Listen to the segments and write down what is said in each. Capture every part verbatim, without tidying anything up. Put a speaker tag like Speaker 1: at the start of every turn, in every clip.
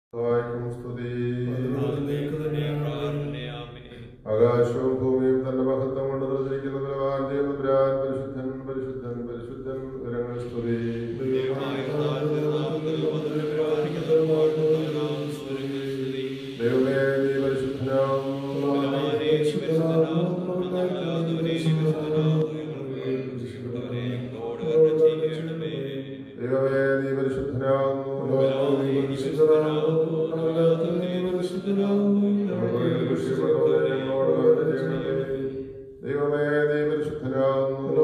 Speaker 1: ആകാശവും ഭൂമിയും തന്റെ മഹത്വം കൊണ്ട് നിറഞ്ഞിരിക്കുന്ന ബലവാന്റെ തമ്പുരാൻ പരിശുദ്ധൻ പരിശുദ്ധൻ പരിശുദ്ധൻ ഉയരങ്ങൾ സ്തുതി. ദൈവമേ നീ പരിശുദ്ധനാകുന്നു. ദൈവമേ നീ പരിശുദ്ധനാകുന്നു. ദൈവമേ നീ പരിശുദ്ധനാകുന്നു.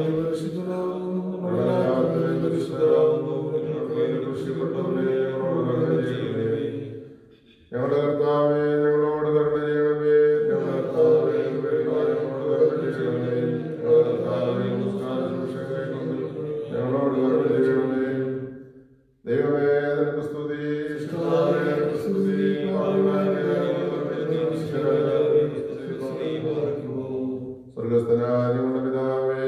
Speaker 1: ഞങ്ങളുടെ കർത്താവേ ഞങ്ങളോട് കരുണ ചെയ്യണമേ. ഞങ്ങളുടെ കർത്താവേ ഞങ്ങളോട് കരുണ ചെയ്യണമേ. ഞങ്ങളുടെ കർത്താവേ ഞങ്ങളോട് കരുണ ചെയ്യണമേ. ദൈവമേ നിനക്ക് സ്തുതി. സ്വർഗസ്ഥനായ ഞങ്ങളുടെ പിതാവേ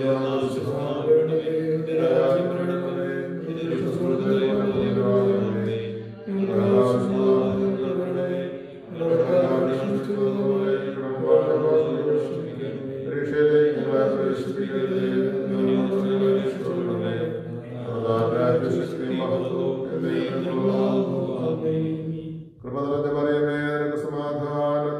Speaker 1: പരീക്ഷയിലേക്ക് ഞങ്ങളെ പ്രവേശിപ്പിക്കരുതേ. കൃപ നിറഞ്ഞ മറിയമേ നിനക്ക് സമാധാനം.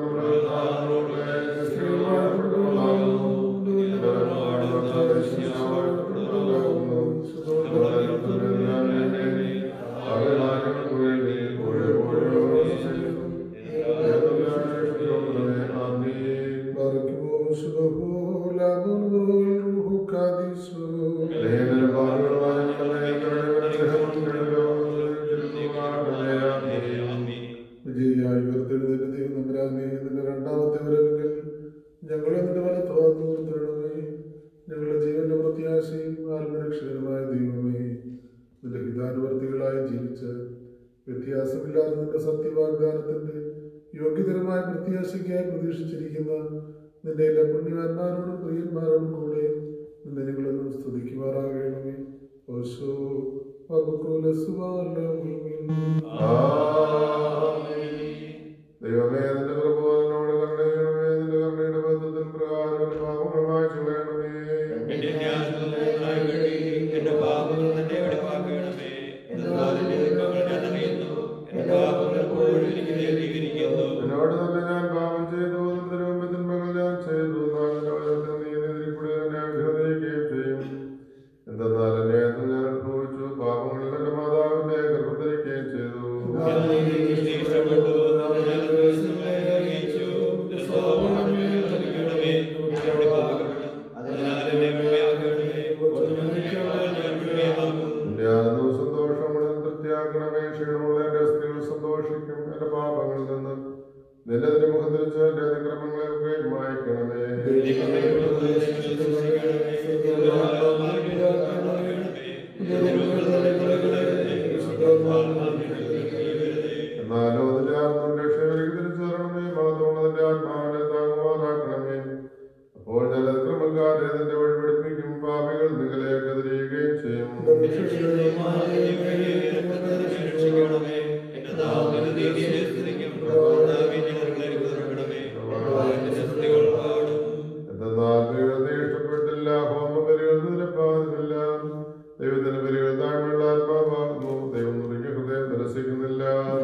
Speaker 1: വിജയിയായി ഉയർത്തെഴുന്നേറ്റ് ദൈവം നമ്പരാനെ നിന്റെ രണ്ടാമത്തെ വരവിൽ ഞങ്ങളെ നിന്റെ വലത്ത് വാർന്നു നിർത്തണമേ. ഞങ്ങളുടെ ജീവന്റെ പ്രത്യാശയും ആത്മരക്ഷകനുമായ ദൈവമേ, നിന്റെ ഹിതാനുവർത്തികളായി ജീവിച്ച് വ്യത്യാസമില്ലാതെ നിന്റെ സത്യവാഗ്ദാനത്തിന്റെ യോഗ്യതരമായ പ്രത്യാശയ്ക്കായി പ്രതീക്ഷിച്ചിരിക്കുന്ന നിന്റെ എല്ലാ പുണ്യവാന്മാരോടും പ്രിയന്മാരോടും കൂടെ നിന്നെ ഞങ്ങളൊന്നും സ്തുതിക്കുമാറാകണമേ. ഓശോ ദൈവമേ നിന്റെ പ്രബോധനോട് കരുണ ചെയ്യണമേ. നിന്റെ കരുണയുടെ ബന്ധത്തിൽ പ്രകാരം പാപങ്ങളുമായി ചുളയണമേ. എന്നോട് തന്നെ ഞാൻ പാപം ചെയ്തു. നിന്റെ തിന്മകൾ ഞാൻ ചെയ്തു. നീ എതിരെ കൂടെ എന്നെ അഭിനയിക്കുകയും ചെയ്യും. എന്തെന്നാൽ എന്നെ ഞാൻ അനുഭവിച്ചു. പാപങ്ങളിൽ എന്റെ മാതാവിന്റെ ഗർഭധരിക്കുകയും ചെയ്തു. സന്തോഷമുള്ള തൃപ്തിയാക്കണമേ. ക്ഷീണമുള്ള എന്റെ സ്ത്രീകൾ സന്തോഷിക്കും. എന്റെ പാപങ്ങളിൽ നിന്ന് നിന്റെ തിരുമുഖം തിരിച്ച് എന്റെ അതിക്രമങ്ങളെ ഒക്കെ മായ്ക്കണമേ. എന്നാലോ നിന്റെ ആത്മാവിന്റെ രക്ഷയിലേക്ക് തിരിച്ചു തരണമേ. മഹത്വമുള്ളതിന്റെ ആത്മാവിനെ താങ്ങുവാനാക്കണമേ. അപ്പോൾ ഞാൻ അതിക്രമക്കാരെ നിന്റെ വഴി പഠിപ്പിക്കും. പാപികൾ നിങ്ങളെയൊക്കെ തിരിയുകയും ചെയ്യും. എന്തെന്നാൽ ദൈവത്തെ ഇഷ്ടപ്പെട്ടില്ല. ഹോമബലികൾ നിരപ്പാകുന്നില്ല. ദൈവത്തിന്റെ ബലികൾ താഴ്മയുള്ള ആത്മാവാകുന്നു. ദൈവം നുറുങ്ങിയ ഹൃദയം നിരസിക്കുന്നില്ല.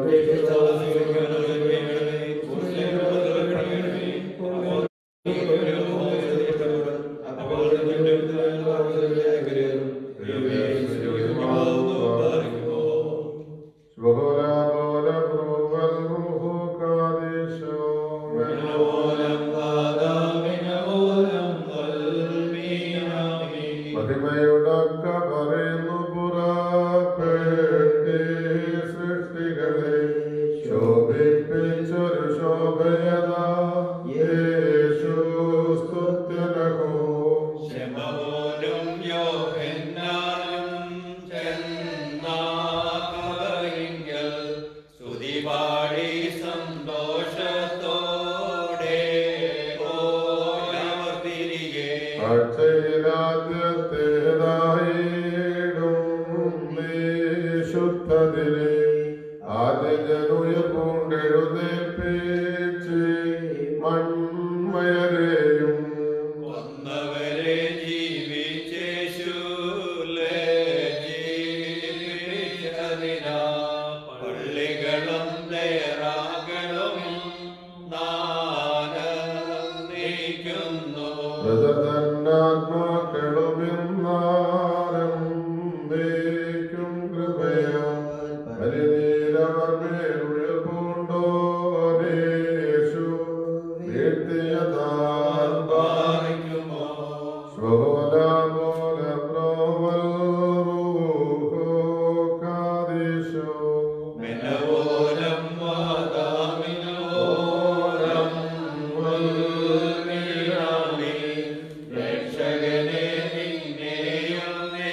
Speaker 1: മഹിമയുടക്ക പറയുന്നു പുറപ്പെട്ടി സൃഷ്ടികളെ ശോഭിപ്പിച്ചൊരു ശോഭയതാ യേശു സ്തുത്യനഹോ. ആഴ്ചയിലാദ്യത്തേതായിടും നീ ശുദ്ധതിരെ ആദ്യജനുയർപ്പുണ്ടെഴുന്നേൽപ്പിച്ച് മൺമയരെയും
Speaker 2: കൊന്നവരെ ജീവിച്ചേശുലേ ജീവിച്ചതിനാ പള്ളികളും നേരാകളും നാനന്ദിക്കുന്നു.
Speaker 1: പ്രജതന്നാത്മാക്കളുമെന്നാരം േക്കും കൃപയാം പരിനീലവർമേൽ ഉയർപ്പുണ്ടോനേഷു വീഴ്ത്തിയതാൽ
Speaker 2: പാലിക്കുമോ
Speaker 1: സ്വോലാമോല പ്രോവൽറൂഹോ കാദീശോ
Speaker 2: മിനവോലം വാദാമിനോലം വൽമീനാമി രക്ഷകനെ നിന്നെയും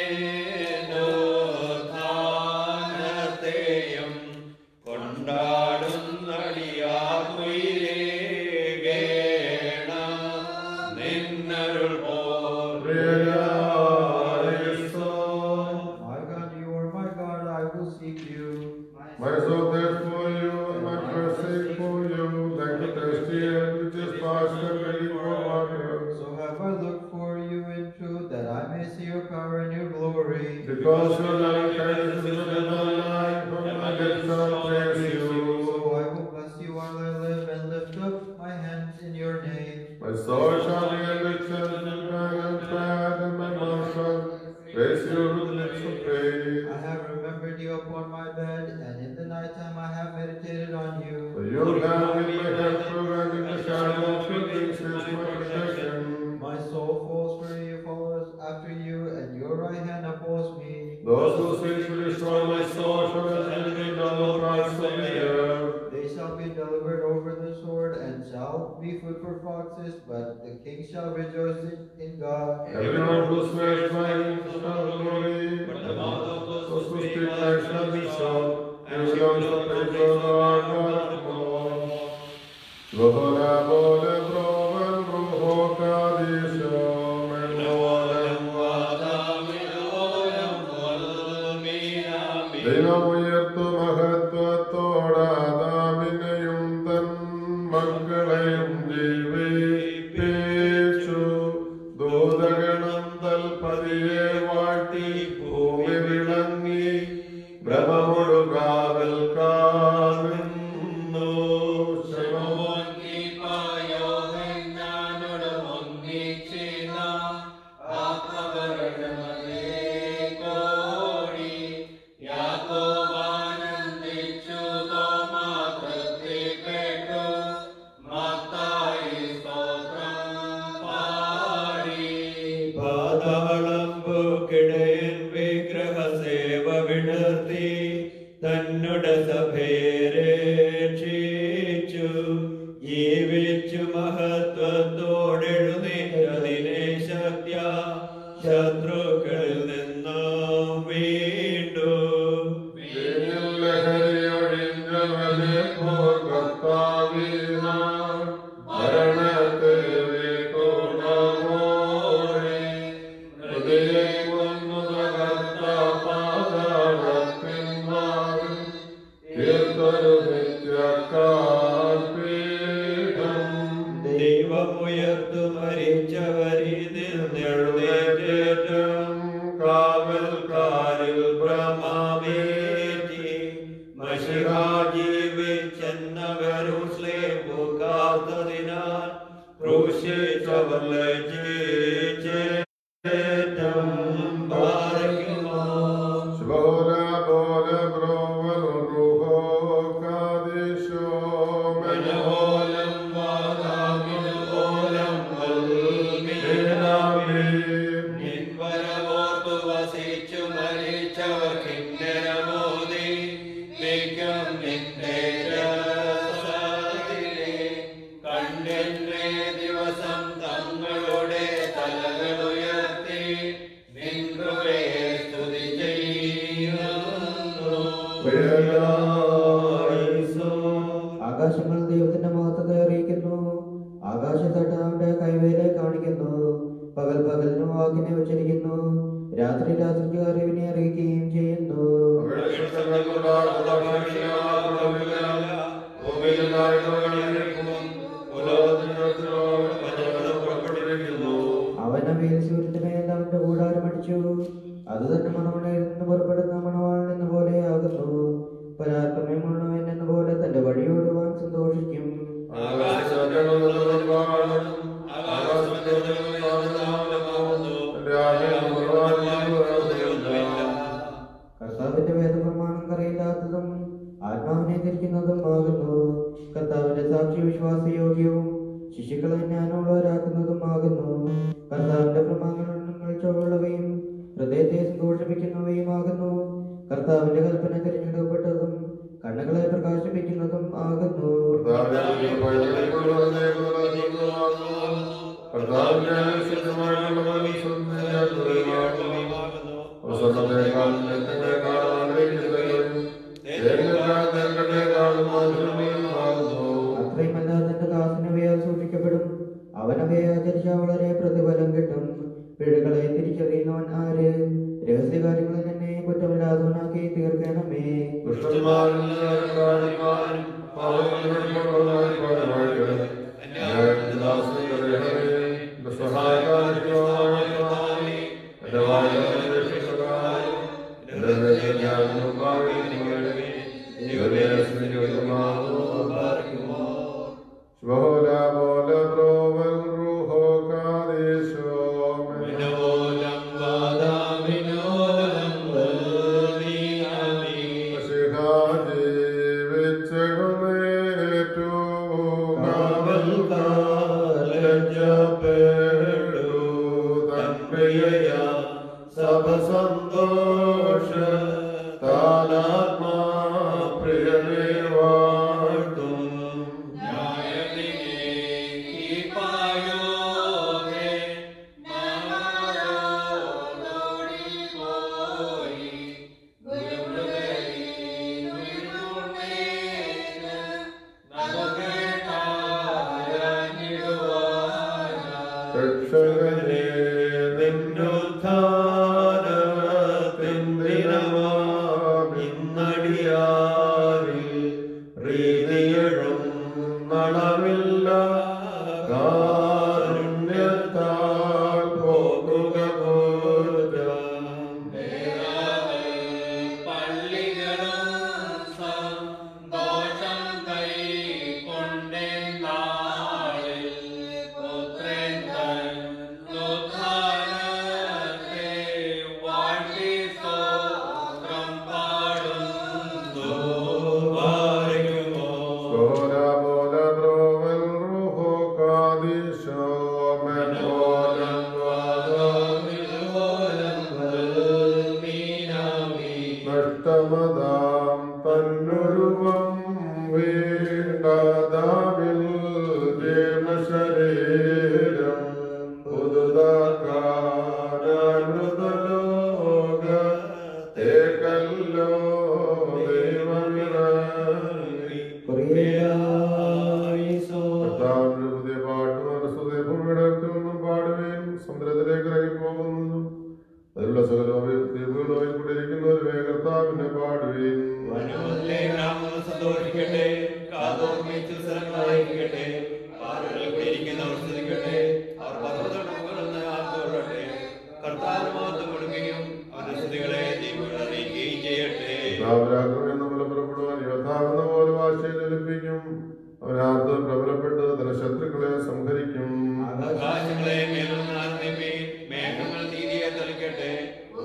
Speaker 2: നേനോത്ഥാനത്തെയും കൊണ്ടാടുന്നടിയാകുയിരേകേണം നിന്നരുൾ പോൽ
Speaker 3: My God, you are my God, I will seek you.
Speaker 1: My soul thirsts for you, and my flesh seeks for you, like the thirsty earth which is parched and ready for water.
Speaker 3: So have I looked for you in truth, that I may see your power and your glory.
Speaker 1: Because your loving kindness is within my life, from my lips I'll praise you.
Speaker 3: So I will bless you while I live, and lift up my hands in your name.
Speaker 1: My soul shall be enriched and fat, and my mouth shall praise you with lips of praise.
Speaker 3: I have remembered you upon my bed, and in the night time I have meditated on you.
Speaker 1: For your hand in my head, and in the shadow of your wings is my protection.
Speaker 3: My soul falls for you, follows after you, and your right hand upholds me.
Speaker 1: Those who seek to destroy my soul shall enter in all parts of the earth.
Speaker 3: They shall be delivered over the sword, and shall be food for foxes, but the king shall rejoice in, in God.
Speaker 1: Everyone who swears by him shall glory, but the mouth of those who speak lies shall be shut, and belongs to praise the Lord God of all. Vohola vole provel ruho kadisho
Speaker 2: മിനവോലം വാദാമിനോലം വൽമീനാമി
Speaker 1: ദൈവം ഉയർത്തു മഹത്വത്തോടാദാമിനെയും തൻ മക്കളെയും ജീവിപ്പിച്ചു. ദൂതഗണം തൽപതിയെ വാഴ്ത്തി ഭൂമി വിളങ്ങി ഭ്രമമൊടുകാവൽ കാന്നു.
Speaker 2: പാതാളമ്പുക്കിടയിൽ വിഗ്രഹസേവ വിടർത്തി തന്നുടെ സഭയെ രക്ഷിച്ചു. ജീവിച്ചു മഹത്വത്തോടെഴുന്നേറ്റതിനെ ശക്തിയ ശത്രുക്കളിൽ നിന്നും വീണ്ടു.
Speaker 1: ലഹരിയൊഴിഞ്ഞവനെ പോൽ കർത്താവിനാൽ മരണത്തെ വിട്ടുണർവോടെ ഹൃദയെ കൊന്നു തകർത്ത പാതാളത്തിന്മാരും തീർത്തൊരു നിത്യകാൽപീഠം.
Speaker 2: ദൈവമുയർത്തു മരിച്ചവരിൽ നിന്നെഴുന്നേറ്റേറ്റം കാവൽക്കാരിൽ ഭ്രമമേറ്റി Mshiha ജീവിച്ചെന്നവരും സ്ലേബുക്കാത്തതിനാൽ ക്രൂശിച്ചവർ ലജ്ജിച്ചേറ്റം പാലിക്കുമോ.
Speaker 1: Shvola bola brovel ruho kadisho
Speaker 2: മിനവോലം വാദാമിനോലം വൽമീനാമി നിൻവരവോർത്തു വസിച്ചു മരിച്ചവർ കിന്നരമോദി മിക്കം നിന്റെ രസത്തിലെ കണ്ടെന്നെ ദിവസം തങ്ങളുടെ തലകളുയർത്തി നിൻ കൃപയെ സ്തുതി ചെയ്യുന്നു.
Speaker 3: ആകാശങ്ങൾ ദൈവത്തിന്റെ മഹത്വത്തെ അറിയിക്കുന്നു. ആകാശത്തട്ട് അവന്റെ കൈവേലെ കാണിക്കുന്നു. പകൽ പകലിന് വാക്കിനെ ഉച്ചരിക്കുന്നു. രാത്രി രാത്രിക്ക് അറിവിനെ അറിയിക്കുകയും ചെയ്യുന്നു.
Speaker 1: Amen.
Speaker 3: താഴ്മയുള്ളവൻ എന്ന പോലെ തന്റെ വഴിയോടുവാൻ സന്തോഷിക്കും. കർത്താവിന്റെ വേദപ്രമാണം കറയില്ലാത്തതും ആത്മാവിനെ ധരിക്കുന്നതും ആകുന്നു. കർത്താവിന്റെ സാക്ഷി വിശ്വാസയോഗ്യവും ശിശുക്കളെ ജ്ഞാനമുള്ളവരാക്കുന്നതും ആകുന്നു. കർത്താവിന്റെ പ്രമാണങ്ങൾ ചൊവ്വുള്ളവയും ഹൃദയത്തെ സന്തോഷിപ്പിക്കുന്നവയുമാകുന്നു. കർത്താവിന്റെ കൽപ്പന തിരഞ്ഞെടുക്കപ്പെട്ടതും കണ്ണുകളെ പ്രകാശിപ്പിക്കുന്നതും ആകുന്നു. അത്രയുമല്ല, തന്റെ ദാസനവയാൽ സൂക്ഷിക്കപ്പെടും. അവനവയെ ആചരിച്ച വളരെ പ്രതിഫലം കിട്ടും. പിഴകളെ തിരിച്ചറിയുന്നവൻ ആര്? രഹസ്യകാര്യങ്ങളിൽ തന്നെ കുറ്റമില്ലാത്തവനാക്കി തീർക്കണമേ.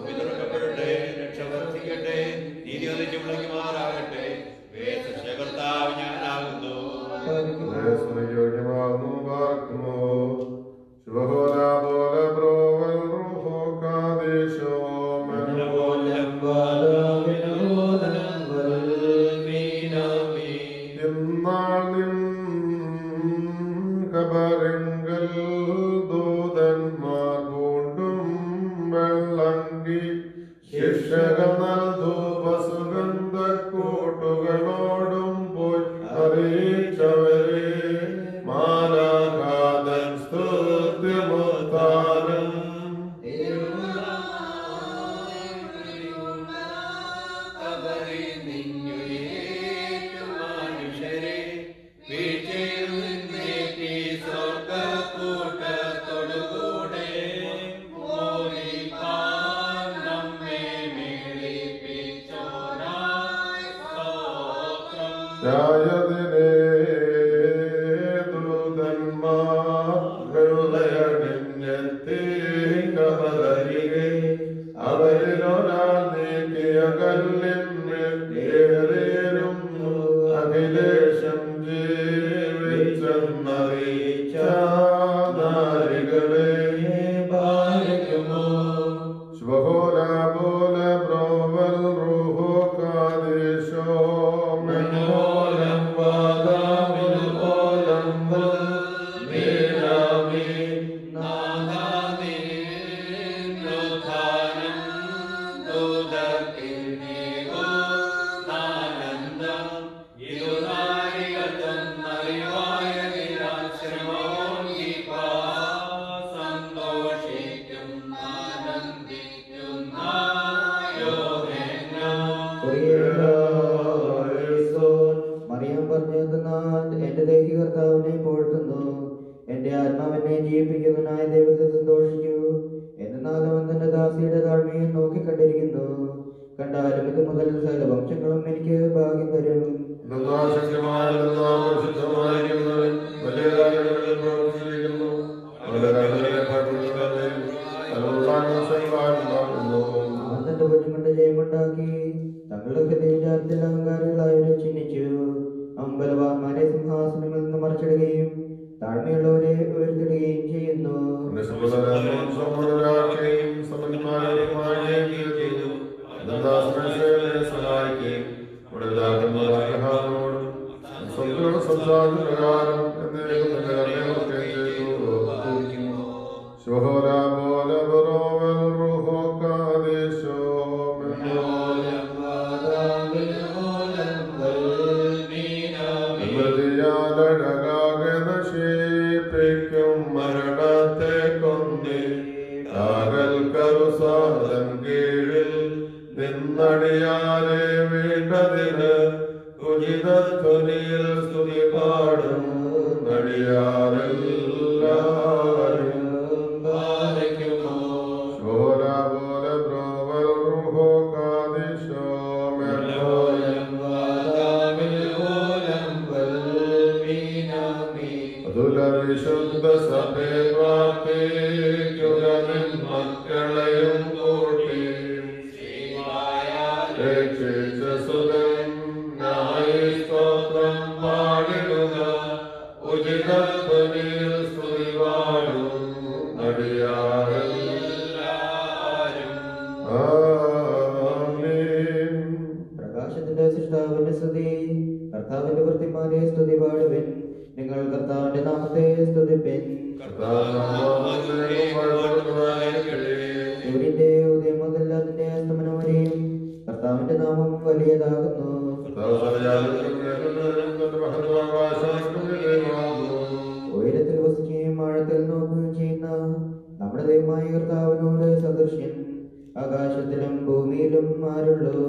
Speaker 2: നീതി ഒന്നിച്ചു വിളിക്കുമാറാകട്ടെ.
Speaker 1: രായതിനെ ദൂതന്മാർ വെള്ളയണിഞ്ഞെത്തി കവലരികെ അവരിലൊരാൾ നീക്കിയ കല്ലിന്മേലേറുന്നു അഖിലേശം ജീവിച്ചെന്നറിയിച്ച നാരികളെ പാലിക്കുമോ ശുഭോല പോലെ ബ്രോവൽ റൂഹോ കാദേശോ മെനോലം വാദാമിൽ ഓലം വൽ മേരാമി
Speaker 2: നാദാനിരുദ്ധാനം ദൂതക്കിന്നേകോ ആനന്ദം ഇരുനാരികത്തും അറിവായ നിരാശ്രമവും ഗീപാ സന്തോഷിക്കും ആനന്ദിക്കും
Speaker 3: മറിയം പറഞ്ഞെന്നാൽ എന്റെ ദേഹി കർത്താവിനെ പോഴ്ത്തുന്നു, എന്റെ ആത്മാവിനെ ജീവിപ്പിക്കുന്നതിനായ ദൈവത്തെ സന്തോഷിക്കൂ. എന്നാലും അവൻ തന്റെ ദാസിയുടെ താഴ്മയെ നോക്കിക്കണ്ടിരിക്കുന്നു. കണ്ടാലും ഇത് മുതൽ സകല വംശങ്ങളും എനിക്ക് ഭാഗ്യം തരും. അവൻ തന്റെ കുഞ്ഞുങ്ങളുടെ ജയമുണ്ടാക്കി തങ്ങളുടെ ഹൃദയവിചാരത്തിൽ അഹങ്കാരികളായവരെ ചിഹ്നിച്ചു. അമ്പലവാന്മാരെ സിംഹാസനങ്ങളിൽ നിന്ന് മറിച്ചിടുകയും താഴ്മയുള്ളവരെ ഉയർത്തിടുകയും ചെയ്യുന്നു.
Speaker 1: മരണത്തെ കൊന്നി കാകൽ കരുസാദൻ കീഴിൽ നിന്നടിയാരെ വീണ്ടതിന് ഉചിതധ്വനിയിൽ സ്തുതി പാടും നടിയാരെല്ലാവരും പാലിക്കുമോ ശോല പോലെ ബ്രോവൽ റൂഹോ കാദിശോ മെലോയം വാദാമിൽ ഓലം വൽ മീനാമി അതുല വിശുദ്ധ സഭേ വാക്കേക്കുലനിൻ മക്കളെയും കൂട്ടി രക്ഷിച്ച സുതൻ നായി സ്തോത്രം പാടിടുക ഉചിതധ്വനിയിൽ സ്തുതി പാടും നടിയാരെല്ലാവരും ആമേൻ.
Speaker 3: പ്രകാശത്തിന്റെ സൃഷ്ടാവിന്റെ സ്തുതി, കർത്താവിന്റെ വൃത്തിമാരെ സ്തുതി പാടുവിൻ. നിങ്ങൾ കർത്താവിന്റെ നാമത്തെ സ്തുതിപ്പിൻ. സൂര്യന്റെ ഉദയം മുതൽ അതിന്റെ അസ്തമനം വരെയും കർത്താവിന്റെ നാമം വലിയതാകുന്നു. ഉയരത്തിൽ വസിക്കുകയും ആഴത്തിൽ നോക്കുകയും ചെയ്യുന്ന നമ്മുടെ ദൈവമായ കർത്താവിനോട് സദൃശ്യൻ ആകാശത്തിലും ഭൂമിയിലും ആരുള്ളൂ.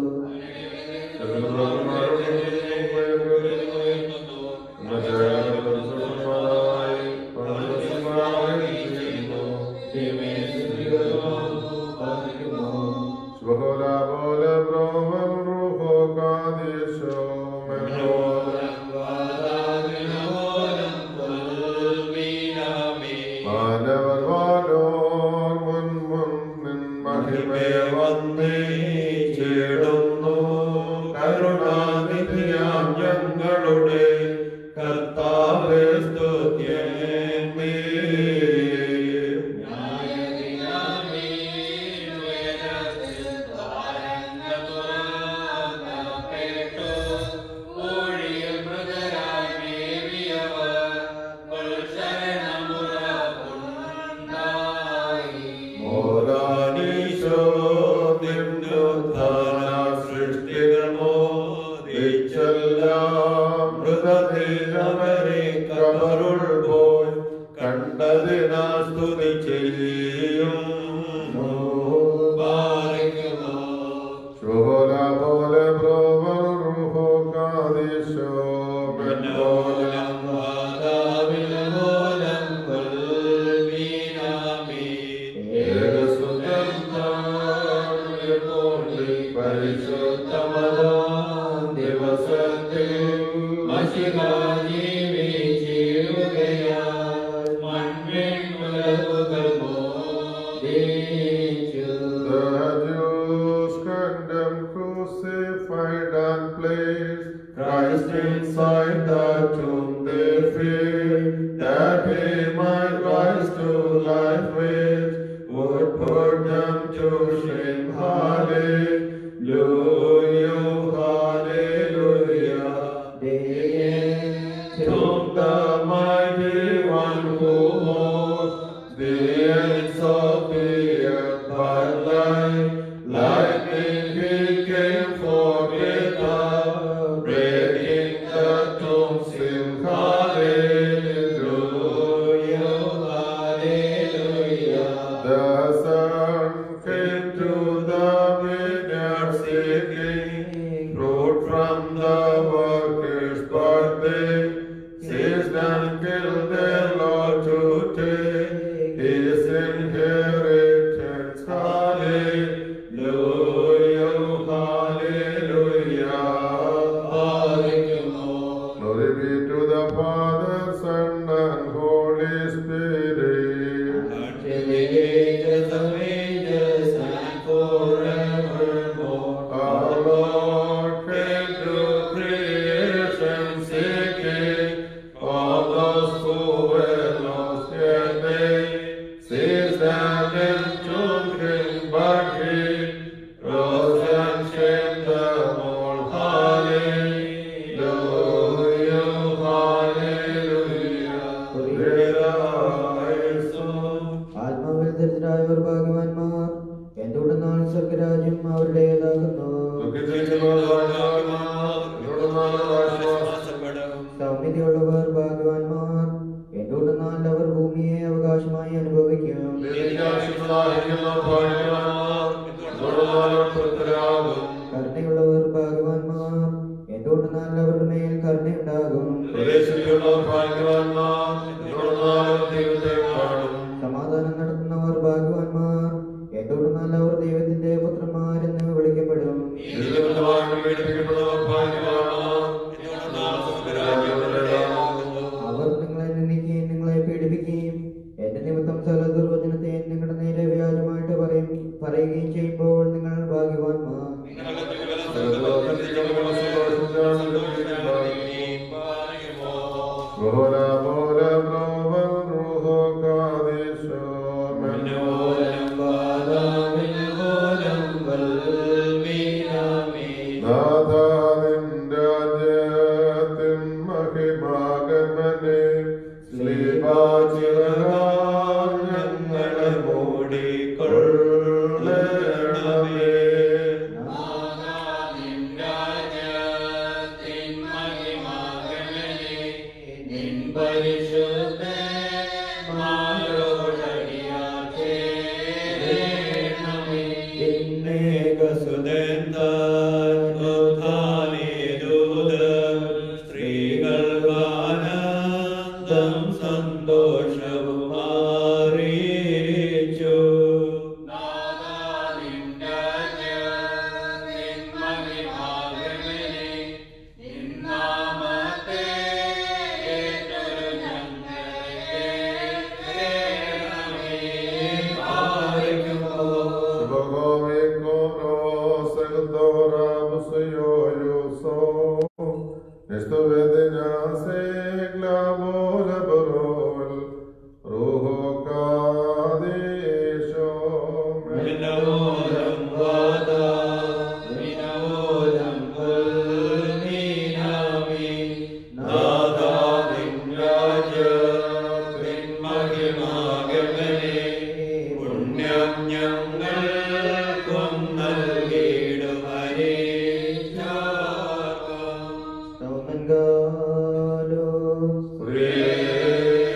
Speaker 1: ഞങ്ങളുടെ കർത്താവേ സ്തുത്യന്മേ കണ്ടതിനാ സ്തുതി ചെയ്യും ശോല പോലെ ബ്രോവൽ റൂഹോ കാദിശോ മെനോലം വാദാമിൽ ഓലം വൽ മീനാമി ഏകസുതൻ താഴ്മ പരിശുദ്ധമതാം ദിവസത്തിൽ
Speaker 2: മാഷിക ജീവിച്ചിടുകയാൽ മൺവിൺ ഉലകുകൾ മോദിച്ചു.
Speaker 1: The Jews condemned, crucified, and placed Christ inside the tomb. They feared that he might rise to life, which would put them to shame. Hallelujah, hallelujah. They took the mighty one who holds the ends of the earth, but like lightning he came forth without breaking the tomb seal. Hallelujah, hallelujah. The Son came to the vineyard seeking fruit from the workers, but they seized and killed their Lord to take his inheritance. Hallelujah, hallelujah. Glory be to the Father, Son, and Holy Spirit.
Speaker 2: Until the ages of ages and forevermore.
Speaker 1: Our Lord came to creation seeking all those who were lost, yet they seized and entombed him, but he rose and shamed them all. Hallelujah, hallelujah.
Speaker 3: ആത്മാവിൽ ഭാഗ്യവാന്മാർ എന്തുകൊണ്ടെന്നാൽ സ്വർഗരാജ്യം അവരുടേതാകുന്നു. സൗമ്യതയുള്ളവർ ഭാഗ്യവാന്മാർ എന്തുകൊണ്ടെന്നാൽ അവർ ഭൂമിയെ അവകാശമായി അനുഭവിക്കും. കരുണയുള്ളവർ ഭാഗ്യവാന്മാർ എന്തുകൊണ്ടെന്നാൽ അവരുടെ മേൽ കരുണയുണ്ടാകും. സമാധാനം നടത്തുന്നവർ ഭാഗ്യവാന്മാർ എന്തുകൊണ്ടെന്നാൽ അവർ ദൈവത്തിന്റെ പുത്രന്മാരെന്ന് വിളിക്കപ്പെടും. അവർ നിങ്ങളെ നിന്ദിക്കുകയും നിങ്ങളെ പീഡിപ്പിക്കുകയും എന്റെ നിമിത്തം സകല ദുർവചനത്തെ നിങ്ങളുടെ നേരെ വ്യാജമായിട്ട് പറയും പറയുകയും ചെയ്യുമ്പോൾ നിങ്ങൾ ഭാഗ്യവാന്മാർ.
Speaker 1: Hallelujah.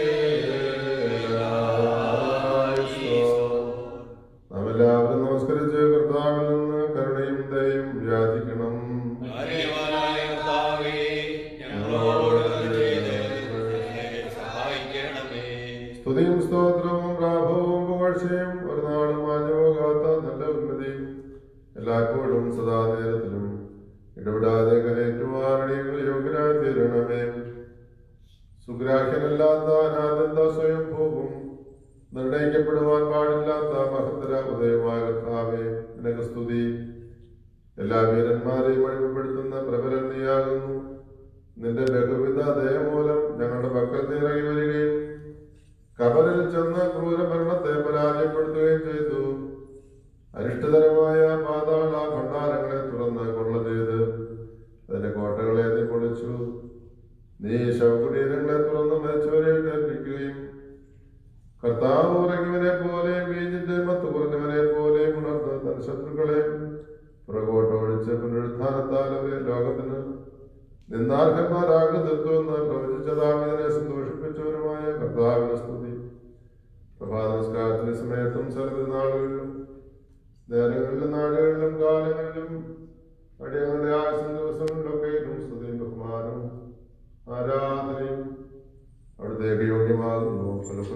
Speaker 1: തീരണമേ. സുഗ്രാഹ്യനല്ലാത്ത അനാദന്ത സ്വയം പോകും നിർണയിക്കപ്പെടുവാൻ പാടില്ലാത്ത മഹത്തര ഉദയമായ കർത്താവേ, നിനക്ക് സ്തുതി. എല്ലാ വീരന്മാരെയും അടിമപ്പെടുത്തുന്ന പ്രബലൻ നീയാകുന്നു. നിന്റെ ബഹുവിധ ദയമൂലം ഞങ്ങളുടെ പക്കൽ നീ ഇറങ്ങി വരികയും കബറിൽ ചെന്ന് ക്രൂരഭരണത്തെ പരാജയപ്പെടുത്തുകയും ചെയ്തു. അരിഷ്ടതരമായ പാതാള ഭണ്ഡാരങ്ങളെ തുറന്ന് കൊള്ള ചെയ്ത് അതിന്റെ കോട്ടകളെ നീ പൊളിച്ചു. നീ ശവകുടീരങ്ങളെ തുറന്ന് മരിച്ചവരെ ഏൽപ്പിക്കുകയും കർത്താവ് ഉറങ്ങിയവനെ പോലെ വീഞ്ഞിന്റെ മത്ത് കുറഞ്ഞവനെ പോലെ ഉണർന്ന് തൻ ശത്രുക്കളെ പുറകോട്ട് ഒഴിച്ച് പുനരുത്ഥാനത്താൽ അവരെ ലോകത്തിന് നിന്നാർഹന്മാരാകെ തീർത്തുവെന്ന് പ്രവചിച്ച ദാവീദിനെ സന്തോഷിപ്പിച്ചവരുമായ കർത്താവിന്റെ സ്തുതി. പ്രഭാത നമസ്കാരത്തിന്റെ സമയത്തും സർവ്വനാളുകളിലും നേരങ്ങളിലും നാടുകളിലും കാലങ്ങളിലും അടിയങ്ങളുടെ ആയുസ്സും ദിവസങ്ങളിലൊക്കെയും സ്തുതിയും ബഹുമാനവും ആരാധനയും അവിടുത്തേക്ക് യോഗ്യമാകുന്നു.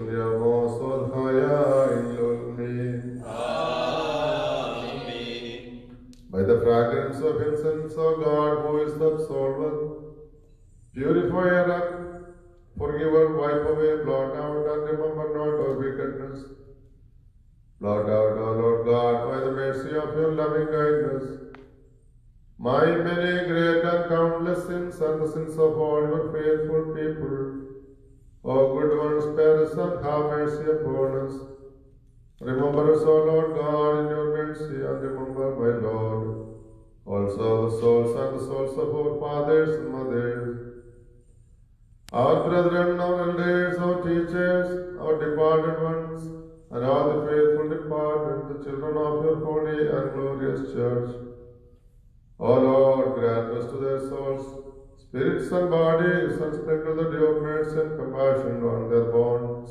Speaker 1: By the fragrance of incense, O God, who is the absolver, purifier and forgiver, wipe away, blot out, and remember not our wickedness. Blot out, O Lord God, by the mercy of your loving kindness, my many great and countless sins and the sins of all your faithful people. O good one, spare us and have mercy upon us. Remember us, O Lord God, in your mercy, and remember, my Lord, also our souls and the souls of our fathers and mothers, our brethren, our elders, our teachers, our departed ones, and all the faithful departed, the children of your holy and glorious church. O Lord, grant us to their souls spirits and bodies, and sprinkle the dew of mercy and compassion on their bones.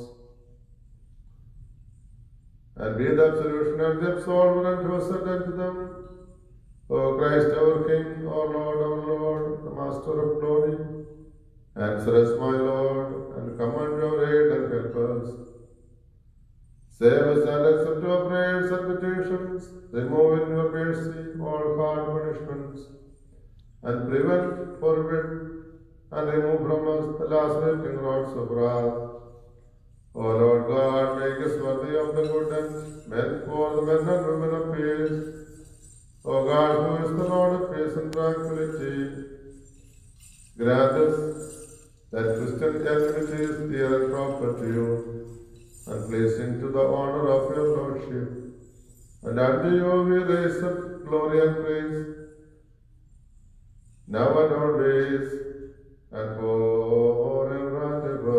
Speaker 1: And be the absolution and the absolver unto us and unto them. O Christ our King, O Lord, our Lord, the Master of glory, answer us, my Lord, and command your aid and help us. Save us and accept our prayers and petitions. Remove in your mercy all hard punishments, and prevent, forbid, and remove from us the lacerating rods of wrath. O Lord God, make us worthy of the good and meant for the men and women of peace. O God, who is the Lord of peace and tranquility, grant us that Christian enmity is dear and proper to you, and pleasing to the honor of your Lordship. And unto you we raise up glory and praise, now and always, and forever and ever.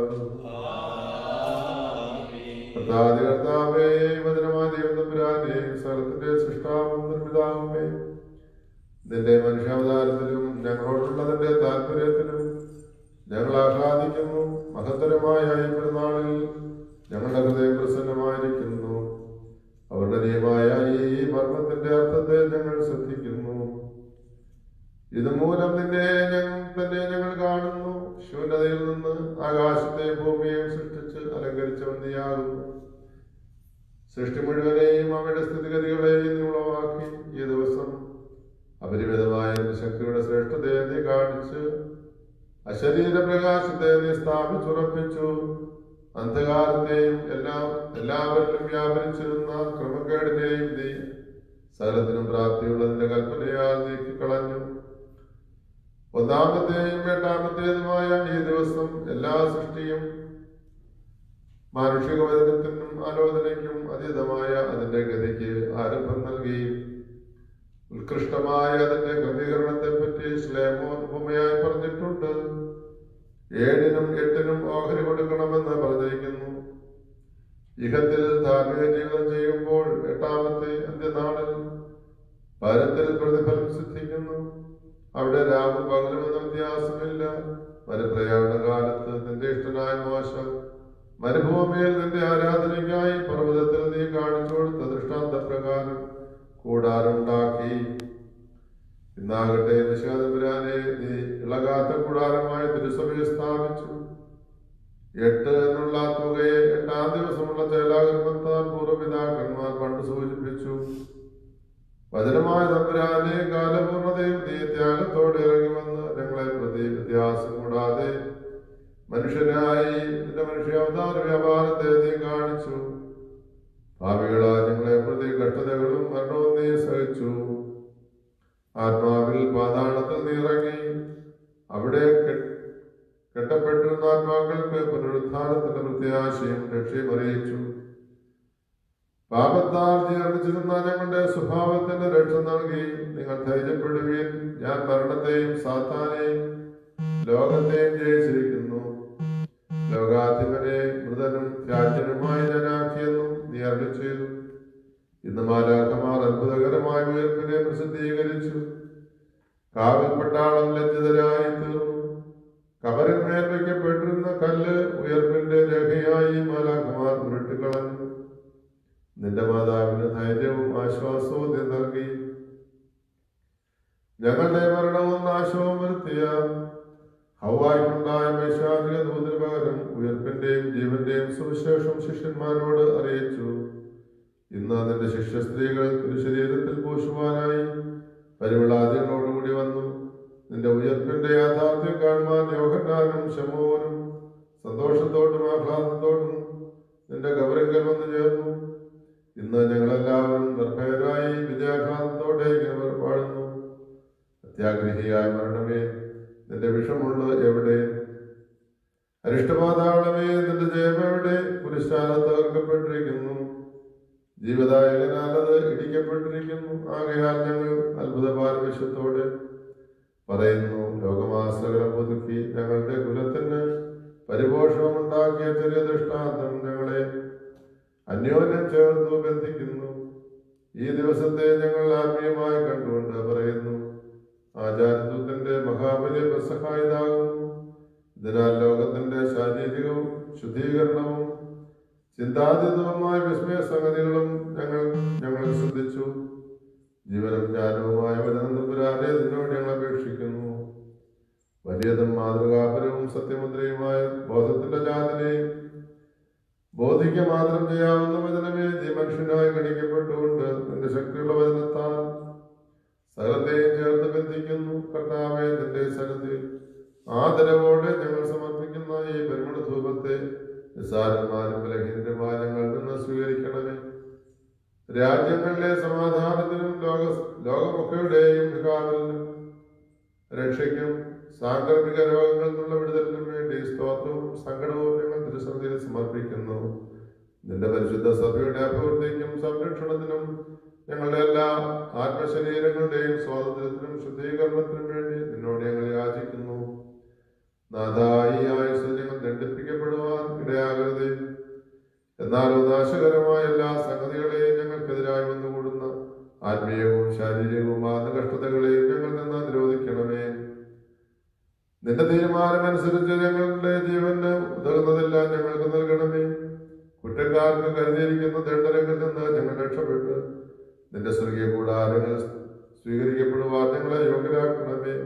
Speaker 1: കർത്താവേ, കർത്താവേ, വചനമായ ദൈവതമ്പുരാനേ, സകലത്തിന്റെ സൃഷ്ടാവും നിർമ്മിതാവുമേ, നിന്റെ മനുഷ്യാവതാരത്തിലും ഞങ്ങളോടുള്ള നിന്റെ താല്പര്യത്തിലും ഞങ്ങൾ ആഹ്ലാദിക്കുന്നു. മഹത്തരമായ ഈ പെരുന്നാളിൽ ഞങ്ങളുടെ ഹൃദയം പ്രസന്നമായിരിക്കുന്നു. അവരുടെ നിയമായ ഈ മർമ്മത്തിന്റെ അർത്ഥത്തെ ഞങ്ങൾ ശ്രദ്ധിക്കുന്നു. ഇതുമൂലം നിന്നെ ഞങ്ങൾ തന്നെ ഞങ്ങൾ കാണുന്നു. ശൂന്യതയിൽ നിന്ന് ആകാശത്തെ ഭൂമിയെയും സൃഷ്ടിച്ച് അലങ്കരിച്ചവൻ നീയാകുന്നു. സൃഷ്ടി മുഴുവനെയും അവയുടെ സ്ഥിതിഗതികളെയും നീ ഉളവാക്കി. ഈ ദിവസം അപരിമിതമായ ശക്തിയുടെ ശ്രേഷ്ഠതയെ നീ കാണിച്ച് അശരീര പ്രകാശത്തെ നീ സ്ഥാപിച്ചുറപ്പിച്ചു. അന്ധകാരത്തെയും എല്ലാം എല്ലാവരിലും വ്യാപരിച്ചിരുന്ന ക്രമക്കേടിനെയും നീ സകലത്തിനും പ്രാപ്തിയുള്ളതിന്റെ കൽപ്പനയാൽ നീക്കിക്കളഞ്ഞു. ഒന്നാമത്തെയും എട്ടാമത്തേതുമായ ഈ ദിവസം എല്ലാ സൃഷ്ടിയും മാനുഷിക വചനത്തിനും ആലോചനയ്ക്കും അതീതമായ അതിന്റെ ഗതിക്ക് ആരംഭം നൽകി. ഉത്കൃഷ്ടമായ അതിന്റെ ക്രമീകരണത്തെ പറ്റി ശ്ലേമോൻ ഉപമയായി പറഞ്ഞിട്ടുണ്ട്. ഏഴിനും എട്ടിനും ഓഹരി കൊടുക്കണമെന്ന് പറഞ്ഞിരിക്കുന്നു. ഇഹത്തിൽ ധാർമ്മിക ജീവിതം ചെയ്യുമ്പോൾ എട്ടാമത്തെ അന്ത്യനാളിൽ പരത്തിൽ പ്രതിഫലം സിദ്ധിക്കുന്നു. അവിടെ രാവും പകലുമെന്ന വ്യത്യാസമില്ല. മരുപ്രയാണ കാലത്ത് നിന്റെ ഇഷ്ടനായ മോശ മരുഭൂമിയിൽ നിന്റെ ആരാധനയ്ക്കായി പർവ്വതത്തിൽ നീ കാണിച്ചു കൊടുത്ത ദൃഷ്ടാന്ത പ്രകാരം കൂടാരമുണ്ടാക്കി. ഇന്നാകട്ടെ വിശ്വാസപുരാനെ നീ ഇളകാത്ത കൂടാരമായി തിരുസഭയെ സ്ഥാപിച്ചു. എട്ട് എന്നുള്ള തുകയെ എട്ടാം ദിവസമുള്ള ചേലാകർമ്മത്താൽ പൂർവ്വപിതാക്കന്മാർ പണ്ട് സൂചിപ്പിച്ചു. വചനമായ തമ്പുരാനെ കാലപൂർണ്ണതയും നീ ത്യാഗത്തോടെ ഇറങ്ങി വന്ന് ഞങ്ങളെ പ്രതി വ്യത്യാസം കൂടാതെ മനുഷ്യരായി നിന്റെ മനുഷ്യാവതാര വ്യാപാരത്തെ നീ കാണിച്ചു. ഭാവികളാ ഞങ്ങളെ പ്രതി കഷ്ടതകളും മരണവും നീ സഹിച്ചു. ആത്മാവിൽ പാതാളത്തിൽ നീ ഇറങ്ങി അവിടെ കെട്ടപ്പെട്ടിരുന്ന ആത്മാക്കൾക്ക് പുനരുത്ഥാനത്തിന്റെ പ്രത്യാശയും രക്ഷയും അറിയിച്ചു. പാപത്താൽ ജീർണിച്ചിരുന്ന ഞങ്ങളുടെ സ്വഭാവത്തിന് രക്ഷ നൽകി. നിങ്ങൾ ധൈര്യപ്പെടുവീൻ, ഞാൻ മരണത്തെയും സാത്താനെയും ലോകത്തെയും ജയിച്ചിരിക്കുന്നു. ലോകാധിപനെ മൃതനും രാജ്യനുമായി ഞാനാക്കിയെന്നും നീ അരുളി ചെയ്തു. ഇന്ന് മാലാഖമാർ അത്ഭുതകരമായ ഉയർപ്പിനെ പ്രസിദ്ധീകരിച്ചു. കാവൽപ്പട്ടാളം ലജ്ജിതരായി തീർന്നു. കബറിന്മേൽ വയ്ക്കപ്പെട്ടിരുന്ന കല്ല് ഉയർപ്പിന്റെ രേഖയായി മാലാഖമാർ ഉരുട്ടിക്കളഞ്ഞു. നിന്റെ മാതാവിന് ധൈര്യവും ആശ്വാസവും നീ നൽകി. ഞങ്ങളുടെ മരണവും നാശവും വരുത്തിയ ഹവ്വായ്ക്കുണ്ടായ വൈശാചിക ദൂതിന് പകരം ഉയർപ്പിന്റെയും ജീവന്റെയും സുവിശേഷം ശിഷ്യന്മാരോട് അറിയിച്ചു. ഇന്ന് നിന്റെ ശിഷ്യ സ്ത്രീകൾ തിരുശരീരത്തിൽ പൂശുവാനായി പരിവിളാദികളോടുകൂടി വന്നു. നിന്റെ ഉയർപ്പിന്റെ യാഥാർത്ഥ്യം കാണുവാൻ യോഹന്നാനും ശമൂനും സന്തോഷത്തോടും ആഹ്ലാദത്തോടും നിന്റെ ഗൗരവങ്ങൾ വന്നു ചേർന്നു. ഇന്ന് ഞങ്ങളെല്ലാവരും നിർഭയരായി വിജയാഘാതത്തോടെ ഇങ്ങനെ പാടുന്നു. അത്യാഗ്രഹിയായ മരണമേ, നിന്റെ വിഷമുള്ള എവിടെ? അരിഷ്ടപാതാളമേ, നിന്റെ ജയം എവിടെ? പുരുഷാല തകർക്കപ്പെട്ടിരിക്കുന്നു, ജീവദായകനാലത് ഇടിക്കപ്പെട്ടിരിക്കുന്നു. ആകയാൽ ഞങ്ങൾ അത്ഭുത പാരവശ്യത്തോടെ പറയുന്നു, ലോകമാസകലം പുതുക്കി ഞങ്ങളുടെ കുലത്തിന് പരിപോഷണമുണ്ടാക്കിയ ചെറിയ ദൃഷ്ടാന്തം ഞങ്ങളെ അന്യോന്യം ചേർന്നു ബന്ധിക്കുന്നു. ഈ ദിവസത്തെ ഞങ്ങൾ ആത്മീയമായി കണ്ടുകൊണ്ട് പറയുന്നു, ആചാരത്വത്തിന്റെ മഹാബലി പ്രസഹായതാകുന്നു. ഇതിനാൽ ലോകത്തിന്റെ ശാരീരികവും ശുദ്ധീകരണവും ചിന്താതീതവുമായ വിസ്മയ സംഗതികളും ഞങ്ങൾ ഞങ്ങൾ ശ്രദ്ധിച്ചു. ജീവനും ജ്ഞാനവുമായ വചനപുരാനെ നിന്നോട് ഞങ്ങൾ അപേക്ഷിക്കുന്നു. വലിയതും മാതൃകാപരവും സത്യമുദ്രയുമായ ബോധത്തിന്റെ ജാതിനെയും ബോധിക്ക മാത്രം ചെയ്യാവുന്ന വചനമേ, നീ മനുഷ്യനായി ഗണിക്കപ്പെട്ടുകൊണ്ട് നിന്റെ ശക്തിയുള്ള വചനത്താൽ സകലത്തെയും ചേർത്ത് ബന്ധിക്കുന്നു. കർത്താവേ, നിന്റെ സന്നദ്ധി ആദരവോടെ ഞങ്ങൾ സമർപ്പിക്കുന്ന ഈ പരിമള ധൂപത്തെ നിസ്സാരന്മാരും ബലഹീനരുമായ ഞങ്ങളിൽ നിന്ന് സ്വീകരിക്കണമേ. രാജ്യങ്ങളിലെ സമാധാനത്തിനും ലോക ലോകമൊക്കെയുടെയും കാവലിനും രക്ഷയ്ക്കും സാംക്രമിക രോഗങ്ങളിൽ നിന്നുള്ള വിടുതലിനും വേണ്ടി സ്തോത്രവും സങ്കടവും ഞങ്ങൾ തിരുസന്നിധിയിൽ സമർപ്പിക്കുന്നു. നിന്റെ പരിശുദ്ധ സഭയുടെ അഭിവൃദ്ധിക്കും സംരക്ഷണത്തിനും ഞങ്ങളുടെ എല്ലാ ആത്മശരീരങ്ങളുടെയും സ്വാതന്ത്ര്യത്തിനും ശുദ്ധീകരണത്തിനും വേണ്ടി നിന്നോട് ഞങ്ങൾ യാചിക്കുന്നു. നാഥായി ആയുസ് ഞങ്ങൾ ദണ്ഡിപ്പിക്കപ്പെടുവാൻ ഇടയാകരുതേ. എന്നാലോ നാശകരമായ എല്ലാ സംഗതികളെയും ഞങ്ങൾക്കെതിരായി വന്നുകൂടുന്ന ആത്മീയവും ശാരീരികവുമായ കഷ്ടതകളെയും ഞങ്ങൾ നിന്ന് നിരോധിക്കണമേ. നിന്റെ തീരുമാനമനുസരിച്ച് ഞങ്ങളുടെ ജീവന് ഉതകുന്നതെല്ലാം ഞങ്ങൾക്ക് നൽകണമേ. കുറ്റക്കാർക്ക് കരുതിയിരിക്കുന്ന ദണ്ഡനങ്ങളിൽ നിന്ന് ഞങ്ങൾ രക്ഷപ്പെട്ട് നിന്റെ സ്വർഗീയ കൂടാരങ്ങൾ സ്വീകരിക്കപ്പെടുവാൻ ഞങ്ങളെ യോഗ്യരാക്കണമേ.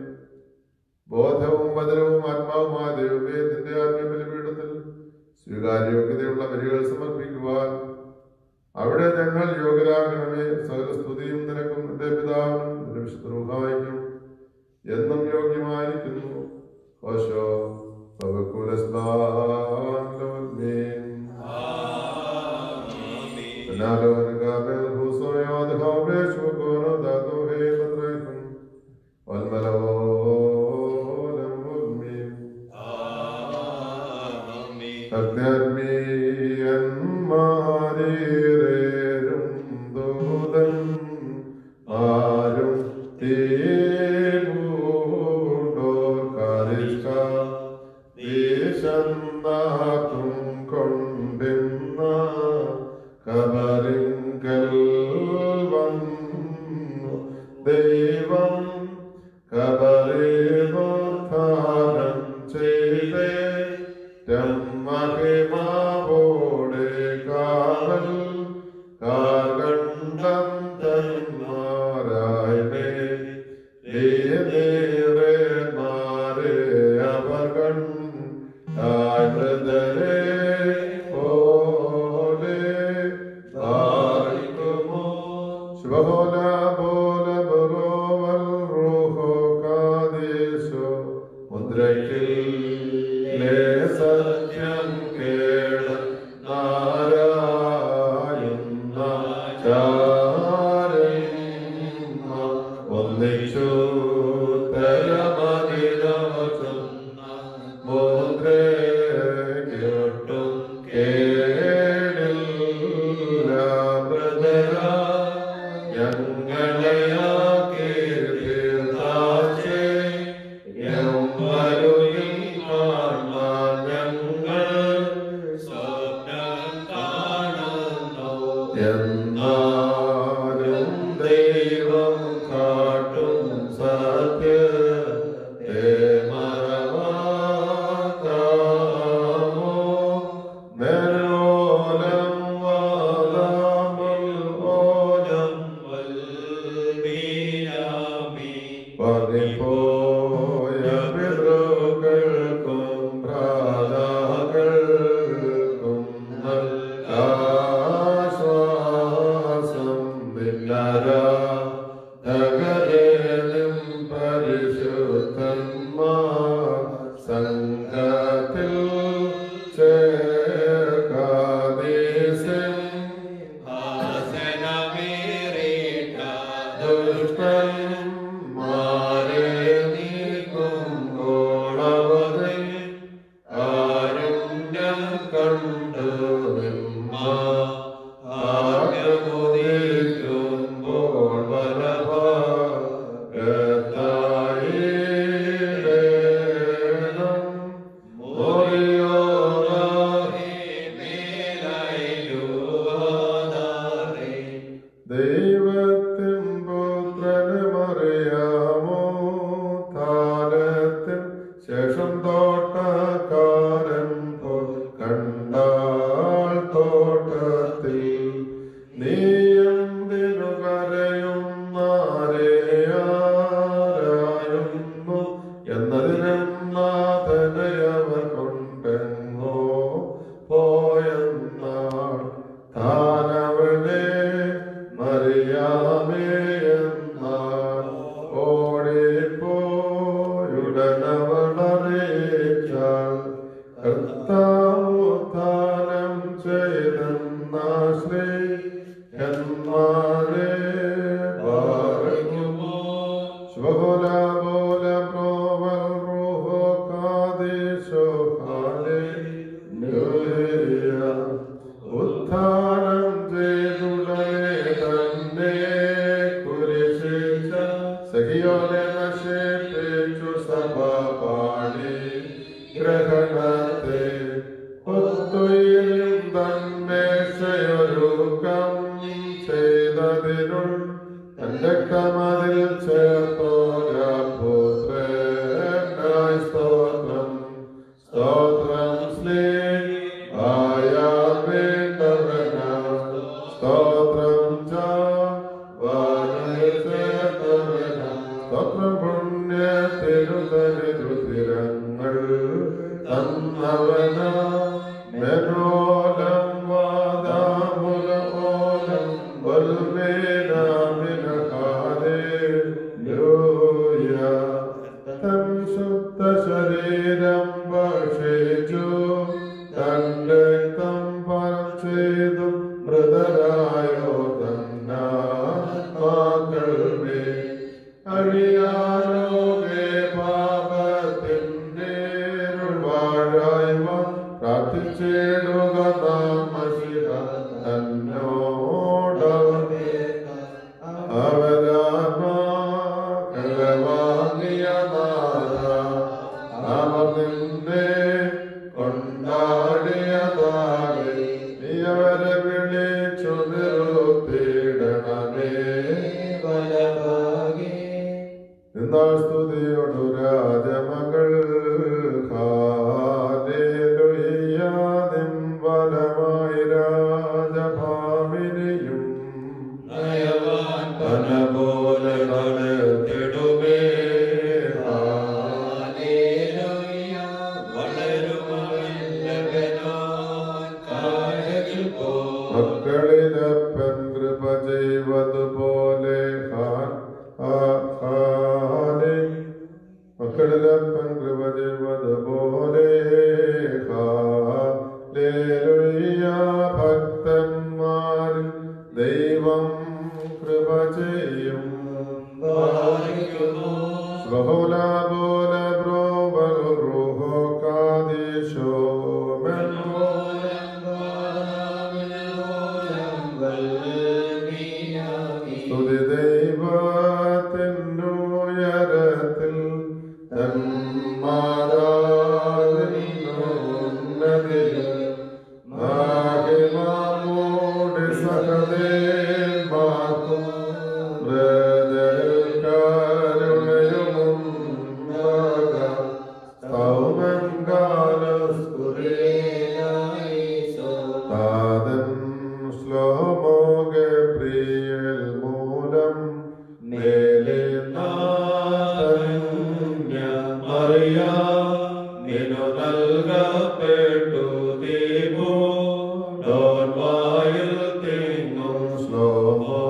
Speaker 1: ബോധവും വചനവും ആത്മാവുമായ ദൈവമേ, നിന്റെ ആത്മീയ ബലിപീഠത്തിൽ സ്വീകാര്യോഗ്യതയുള്ള ബലികൾ സമർപ്പിക്കുവാൻ അവിടെ ഞങ്ങൾ യോഗ്യരാകണമേ. സകല സ്തുതിയും നിനക്കും നിന്റെ പിതാവിനും നിന്റെ വിശുദ്ധ റൂഹായിക്കും എന്നും യോഗ്യമായിരിക്കുന്നു. ഓശോ സത്യാത്മീയന്മാരേറും ദൂതൻ ആരും തീകൂണ്ടോർ കരിഷ്ക ദേശന്താക്കും കൊണ്ടിന്ന കബറിങ്കൽ വന്നു ദൈവം കബറിനോത്ഥാനം ചെയ്തേ മഹിമാവോടെ നിരക്കില്ലേ സത്യം കേട് നാരായുന്ന ചാരന്മ ഒന്നിച്ചു തരമതിരവസുന്ന മുദ്രയ്ക്കൊട്ടും കേടില്ല ബ്രദര ഞങ്ങളെയാക്കി തീർത്താച്ചേ എമ്പരുകിൽ കാണാൻ ഞങ്ങൾ സ്വപ്നം കാണുന്നു എന്നാലും ദൈവം കാട്ടും സത്യത്തെ മറവാക്കാമോ മെരോലം വാദമുൽ ഓജം പതിപ്പോയ പിതൃക്കൾക്കും ഭ്രാതാക്കൾക്കും ആശ്വാസം നിന്നരാ ധകരേലും പരിശുദ്ധന്മാർ സംഘത്തിൽ ചേർക്കാദേശം ദുഷ്ടന്മാരെ നീക്കുമ്പോളവരെ ആരുണ്യം കണ്ടു നിമ്മ ആഗ്രഹോദിക്കുമ്പോൾ വരഭാഗത്തായിടേണം മോറിയോറാഹി മേലയുവാദാരേ ദൈവത്തിൻ പുത്രന് മറിയാമോ താലത്തിൻ ശേഷം തോട്ടക്കാരൻ പോൽ കണ്ടാൾ തോട്ടത്തിൽ നീയെന്തിനു കരയുന്നാരെയാരായുന്നു എന്നതിനെന്നാഥനെ അവർ കൊണ്ടെങ്ങോ പോയെന്നാൾ താനവളെ മറിയാമേ എന്നാൾ ഓടിപ്പോയുടനവളറിയിച്ചാൽ കർത്താവുത്ഥാനം ചെയ്തെന്നാശ്രീ എന്മാരെ പറയുമോ ശുഭോല പോല പ്രോവൽ റൂഹോ കാദേശോ ഹാലേലൂയ ഉത്ഥാനം ചെയ്തുടനെ തന്നെ കുരിശിച്ച സഹിയോനെ നശിപ്പിച്ചു സഭ പാടി ഗ്രഹണത്തെ ഒത്തുയിലും തന്മേശയൊരുക്കം ചെയ്തതിനുൾ തന്റെ കമതിൽ ചേർത്തോരായി സ്തോത്രം സ്തോത്രം സ്നേഹായാൽ വേണ്ടവന സ്തോത്രം ചേർത്തവന സ്തോത്രം പുണ്യത്തിരുതരുതിരങ്ങൾ തന്നവന മെനോലം വാദാമുലോലം വൽമേനാമിനഹാലേലൂയ തൻ ശുദ്ധ ശരീരം ഭക്ഷിച്ചു തന്റെ രക്തം പാനം ചെയ്തു മൃതരായോ തന്നാത്മാക്കൾ മേൽ അഴിയാരോഗേ പാപത്തിൻ്റെ വാഴായ്മ പ്രാർത്ഥിച്ചിടുക നാം മശിഹ തന്നോടവനെ അവരാത്മാക്കളെ വാങ്ങിയ നാഥ അവർ നിന്നെ കൊണ്ടാടിയതാകെ നീ അവരെ വിളിച്ചു നിർത്തിയിടണമേ നിന്നാൾ സ്തുതിയോടു രാജമകൾ ഹാലേലുയ്യാദിൻ വലമായി രാജഭാമിനിയും പോലെ കളത്തിടുമേ ഹാലേലുയ്യ നിന്നു നൽകപ്പെട്ടു ദീപോ വായിൽ തിങ്ങും ശ്ലോമോ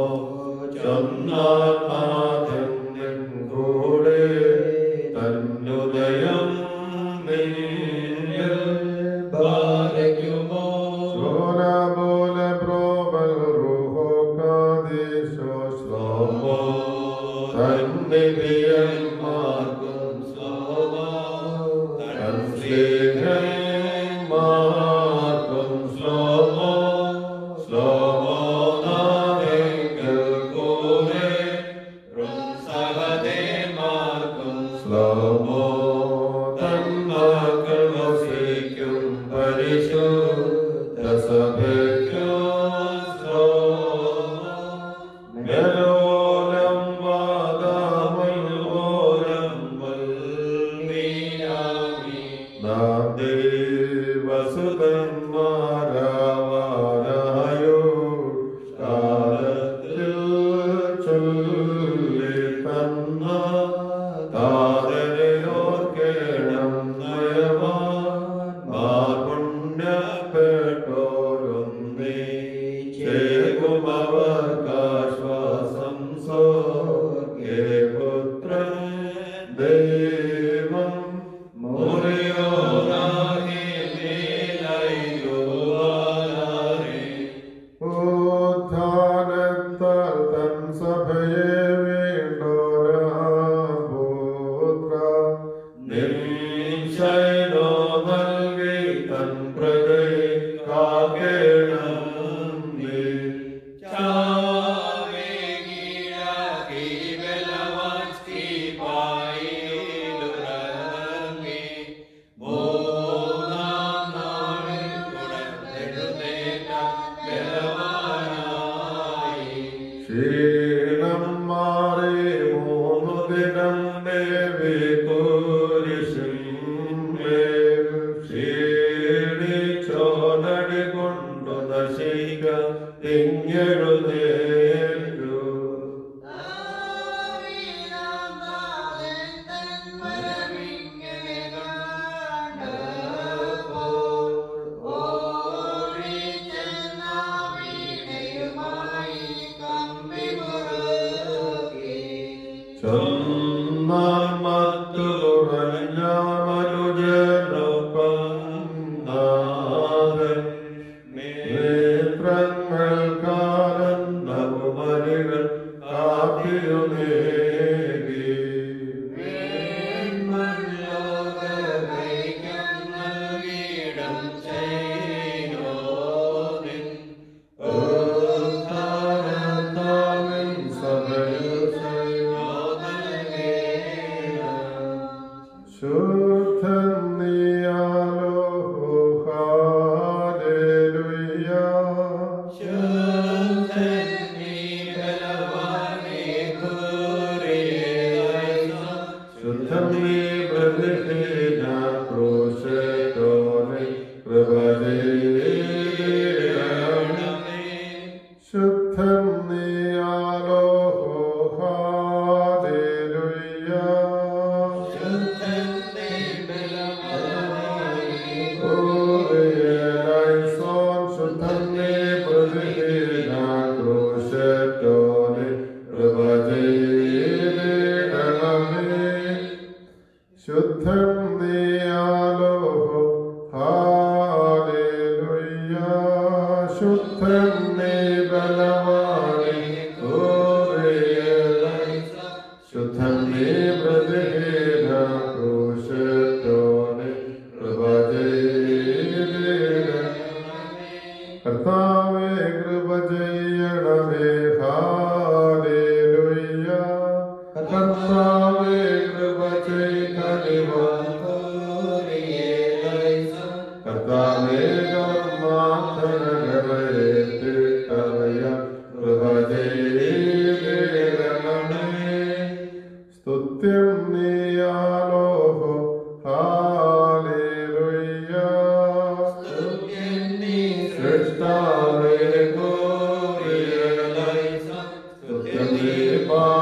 Speaker 1: ചൊന്നാഥൻ കൂടെ തന്നുദയം നിന്നിൽ ബാലയ്ക്കുമോ ശ്ലോല പോലെ പ്രോബൽ റൂഹോ കാദേശോ ശ്ലോമോ തന്നിധിയന്മാർക്കും ശ്ലോമോ തൻസ്ലേഹന്മാർക്കും ശ്ലോമോ ശ്ലോമോ നാദെങ്കൽ കൂടെ സഹദേന്മാർക്കും ശ്ലോമോ തന്മക്കൾ വസിക്കും പരിശുദ്ധ സഭയ്ക്കും ശ്ലോമോ മെലോലം വാദാമൽ ഓലം വൽമീനാമി നാം ദേവസുതന്മാരാവാനായോ കാലത്തിൽ ചൊല്ലി തന്ന താതനെയോർക്കേണം നയമാൻ പുണ്യപ്പെട്ടോരൊന്നേ ചേകുമവർക്കാശ്വാസം സ്വർഗേ പുത്രൻ ദൈവം മുറിയോരാകെ മേലയ്യോവാനാരേ ഉദ്ധാനത്താൽ തൻ സഭയെ വീണ്ടോരാപുത്ര നിശ്ചയനോ നൽകി തൻ പ്രജയെ കാക്കേണം നീ ക്ഷീണം മാറി മൂന്നു ദിനം ദേവി കുരിശിന്മേൽ ക്ഷീണിച്ചോനടി കൊണ്ടു നശിക തിങ്ങെഴുന്നേറ്റു ചൊന്നാൽ മത്തുറഞ്ഞ മനുജനൊപ്പം നാഥൻ നേത്രങ്ങൾ കാലന്നവുമരികൾ കാത്തിരുന്നേകി ശുദ്ധൻ നീയാലോ ഹാലേലുയ ശുദ്ധൻ നീ പ്രതിഷ്ഠിത ക്രൂശത്തോനെ കൃപ ശുദ്ധൻ നീയാലോ ഹാലേലുയ ശുദ്ധൻ നീ പ്രതിഷ്ഠിത ക്രൂശത്തോനെ കൃപ ശുദ്ധൻ നീയാലോ ഹാലേലുയ ശുദ്ധൻ നീ ബലവാനെ ശുദ്ധൻ നീ പ്രതിഷ്ഠിത ക്രൂശത്തോനെ കൃപ കർത്താവേ കൃപ ചെയ്യണമേ ഹാലേലുയ കർത്താവേ കൃപ കർത്താവേ കർമാർത്ഥനകളേറ്റിട്ടവയ കൃപ ചെയ്യണമേ സ്തുത്യം നീയാലോ ഹാലേലുയ സൃഷ്ടാവേ സ്തുത്യം നീ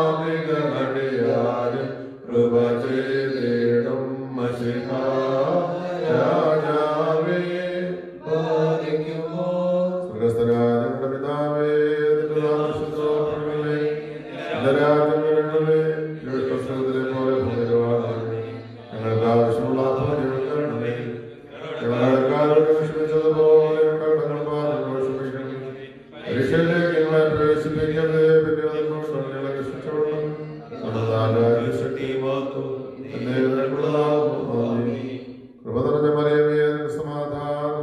Speaker 1: പാപികളടിയാരും കൃപ ചെയ്തിടും മഷിഹാ രാജാവേ
Speaker 2: പാലിക്കുമോ
Speaker 1: സ്വർഗസ്ഥനായ ഞങ്ങളുടെ പിതാവേ, നിന്റെ നാമം പരിശുദ്ധമാക്കണമേ. നിന്റെ രാജ്യം വരണമേ. ദൈവസ്നേഹത്തിലെ പോലെ ഭൂമിയിലുമാകണമേ. ഞങ്ങൾക്ക് ആവശ്യമുള്ള ആഹാരം ഞങ്ങൾക്ക് തരണമേ. ഞങ്ങളുടെ കടക്കാരോട് ക്ഷമിച്ചതുപോലെ ഞങ്ങളുടെ കടങ്ങൾ പാപങ്ങളോട് ക്ഷമിക്കണമേ. പരീക്ഷയിലേക്ക് ഞങ്ങളെ പ്രവേശിപ്പിക്കരുതേ, പിന്നെയോട് ഞങ്ങളെ രക്ഷിച്ചോളണം. നമ്മുടെ നാലായിരം ശക്തിയും മഹത്വവും എന്നേക്കുമുള്ളതാകുന്നു. ആമേൻ. കൃപ നിറഞ്ഞ മറിയമേ, നിനക്ക് സമാധാനം.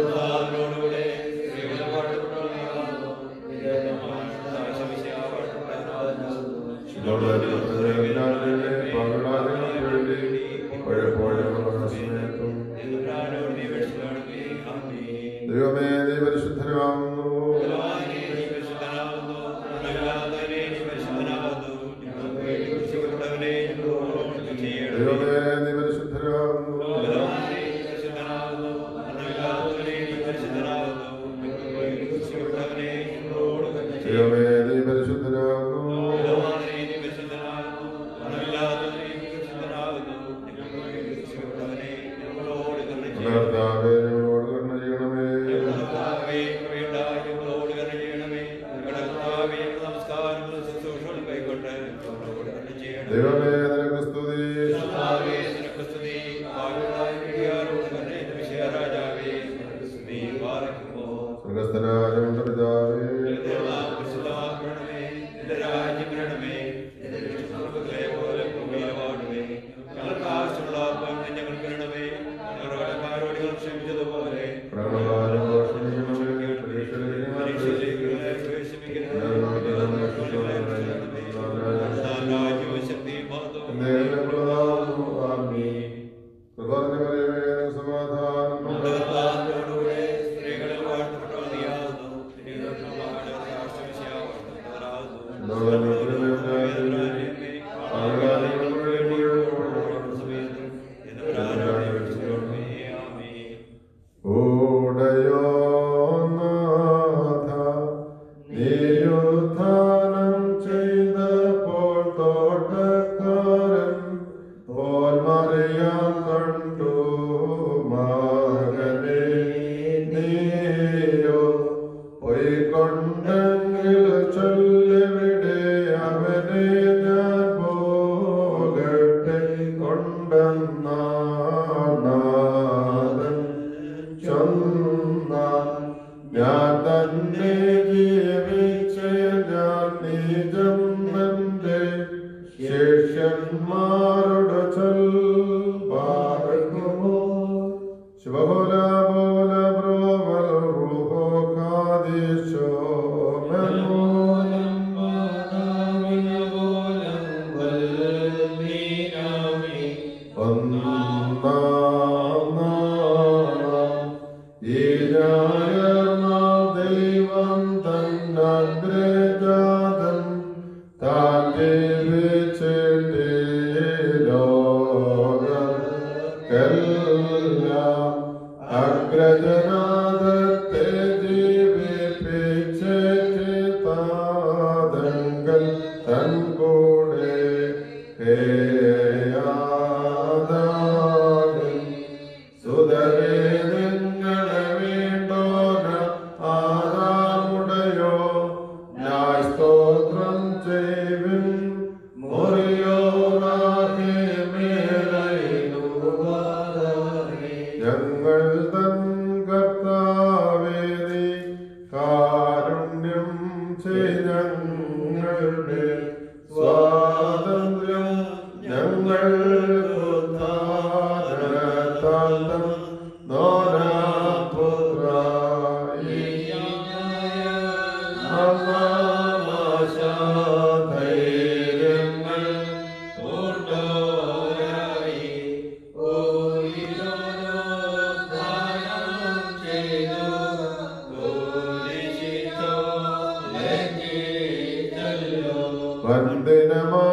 Speaker 1: ദൈവമേ, നീ പരിശുദ്ധനാകുന്നു. ദൈവമേ, നീ പരിശുദ്ധനാകുന്നു. ദൈവമേ, നീ പരിശുദ്ധനാകുന്നു. കർത്താവേ, ഞങ്ങളോട് കരുണ ചെയ്യണമേ. ദൈവമേ, നിനക്ക് സ്തുതി. സ്വർഗസ്ഥനായ ഞങ്ങളുടെ പിതാവേ,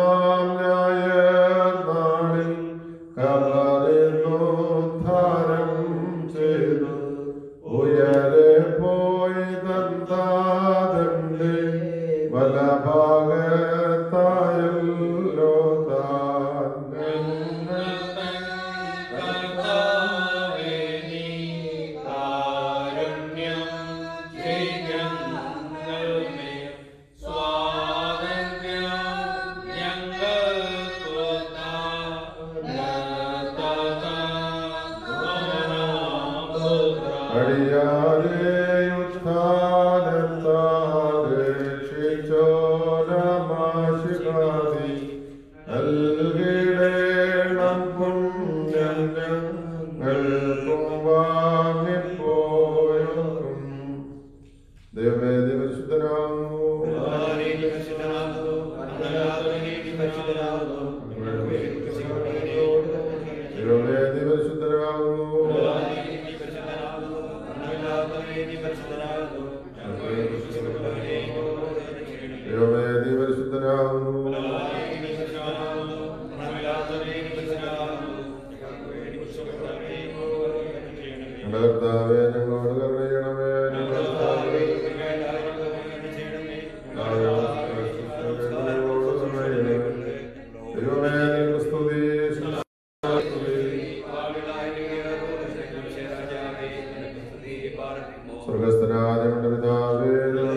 Speaker 1: വന്ദനമാം നാളിൽ കബറിലുദ്ധാരം അടിയാരെ ഉത്ഥാനത്താലെ ശിച്ചോരമാശികാതി നൽകിടേണം പുണ്യം ഞങ്ങൾക്കും വാങ്ങിപ്പോയോർക്കും. ദൈവമേ നീ പരിശുദ്ധനാകുന്നു. ദൈവമേ നീ പരിശുദ്ധനാകുന്നു. ദൈവമേ നീ പരിശുദ്ധനാകുന്നു. ഞങ്ങളുടെ കർത്താവേ ഞങ്ങളോട് കരുണ ചെയ്യണമേ. ദൈവമേ നിനക്ക് സ്തുതി. സ്വർഗസ്ഥനായ ഞങ്ങളുടെ പിതാവേ,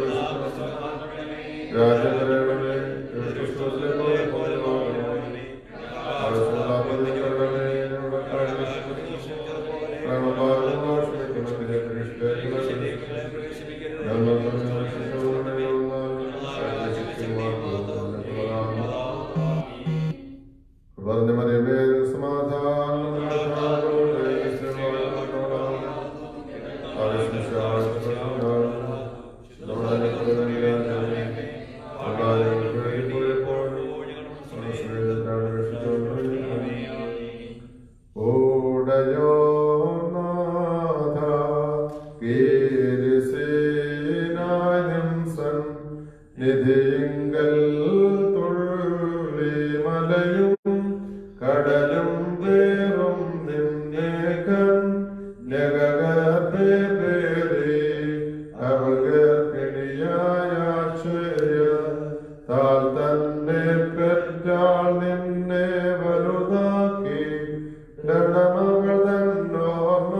Speaker 1: രാജ്യം വരണമേ. നിധിങ്കൽ തുള്ളി മലയും കടലും വേറും നിന്നേക്കൻ ജഗത്തെ പേരെ അവഗർഭിണിയായ താൽ തന്നെ പെറ്റാൾ നിന്നെ വലുതാക്കി ഡണമകൾ തന്നോർമ്മ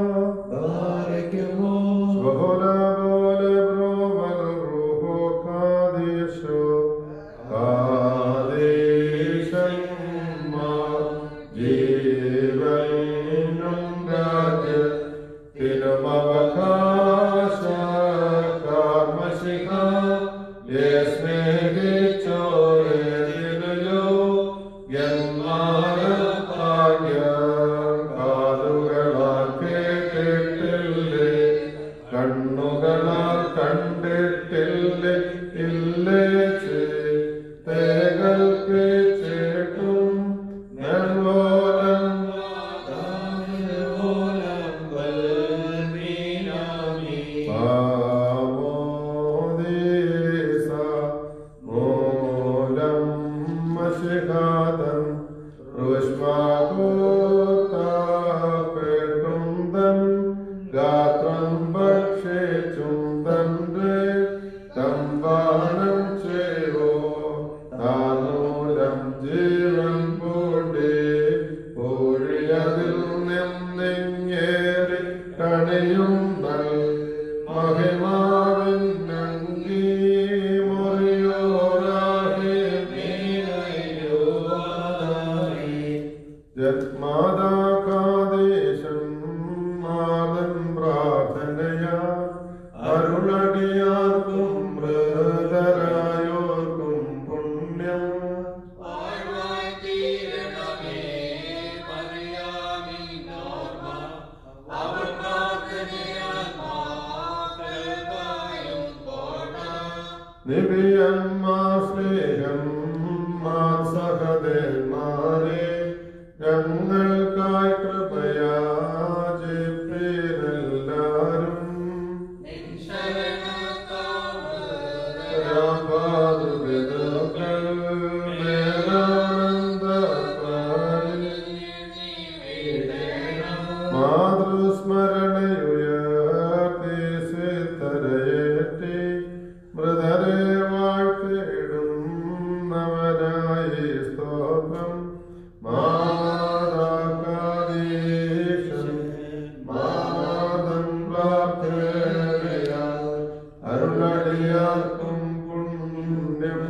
Speaker 1: സ്വഹോല പോലെ ബ്രോവൽ റൂഹോ കാദേശോ കാദേശന്മാർ ജീവനും രാജ്യത്തിനും അവകാശ കാർമശിഖ യേസ്മേഹിച്ചോരോ യന്മാരഭാഗ്യ കാതുകളാൽ കേട്ടിട്ടില്ലേ കണ്ണുകളാൽ കണ്ടിട്ടില്ലേ ഇല്ലേ തേകൽപ്പിച്ചിട്ടും നെല്ലോലം പാമോദീസ മൂലം മശിഖാതം റുഷ്മാകൂത്താപ്പെട്ടും തൻ ഗാത്രം ഭക്ഷിച്ചും തന്റെ തമ്പാനം ചെയ്വോ താനൂലം ജീവൻ പൂണ്ടി പൂഴിയതിൽ നിന്നിങ്ങേറി കണിയും നൽ മഹിമാവിൻ നങ്കി മുറിയോരാഹി ജന്മാതാകാദേശം മാതൻ പ്രാർത്ഥനയാ അരുളടിയാർക്കും മൃതരായോർക്കും പുണ്യം നിബിയന്മാർ സ്നേഹം മാർ സഹദേന്മാരെ ഞങ്ങൾക്കായി കൃപയാചിപ്പീരെല്ലാരും മാതൃസ്മരണയുയർത്തി സിദ്ധരയേറ്റി മൃതരെ വാഴ്ത്തിടുന്നവനായി സ്തോത്രം മാതാകാദേശം മാതം പ്രാർത്ഥനയാൽ അരുളടിയാർക്കും പുണ്യം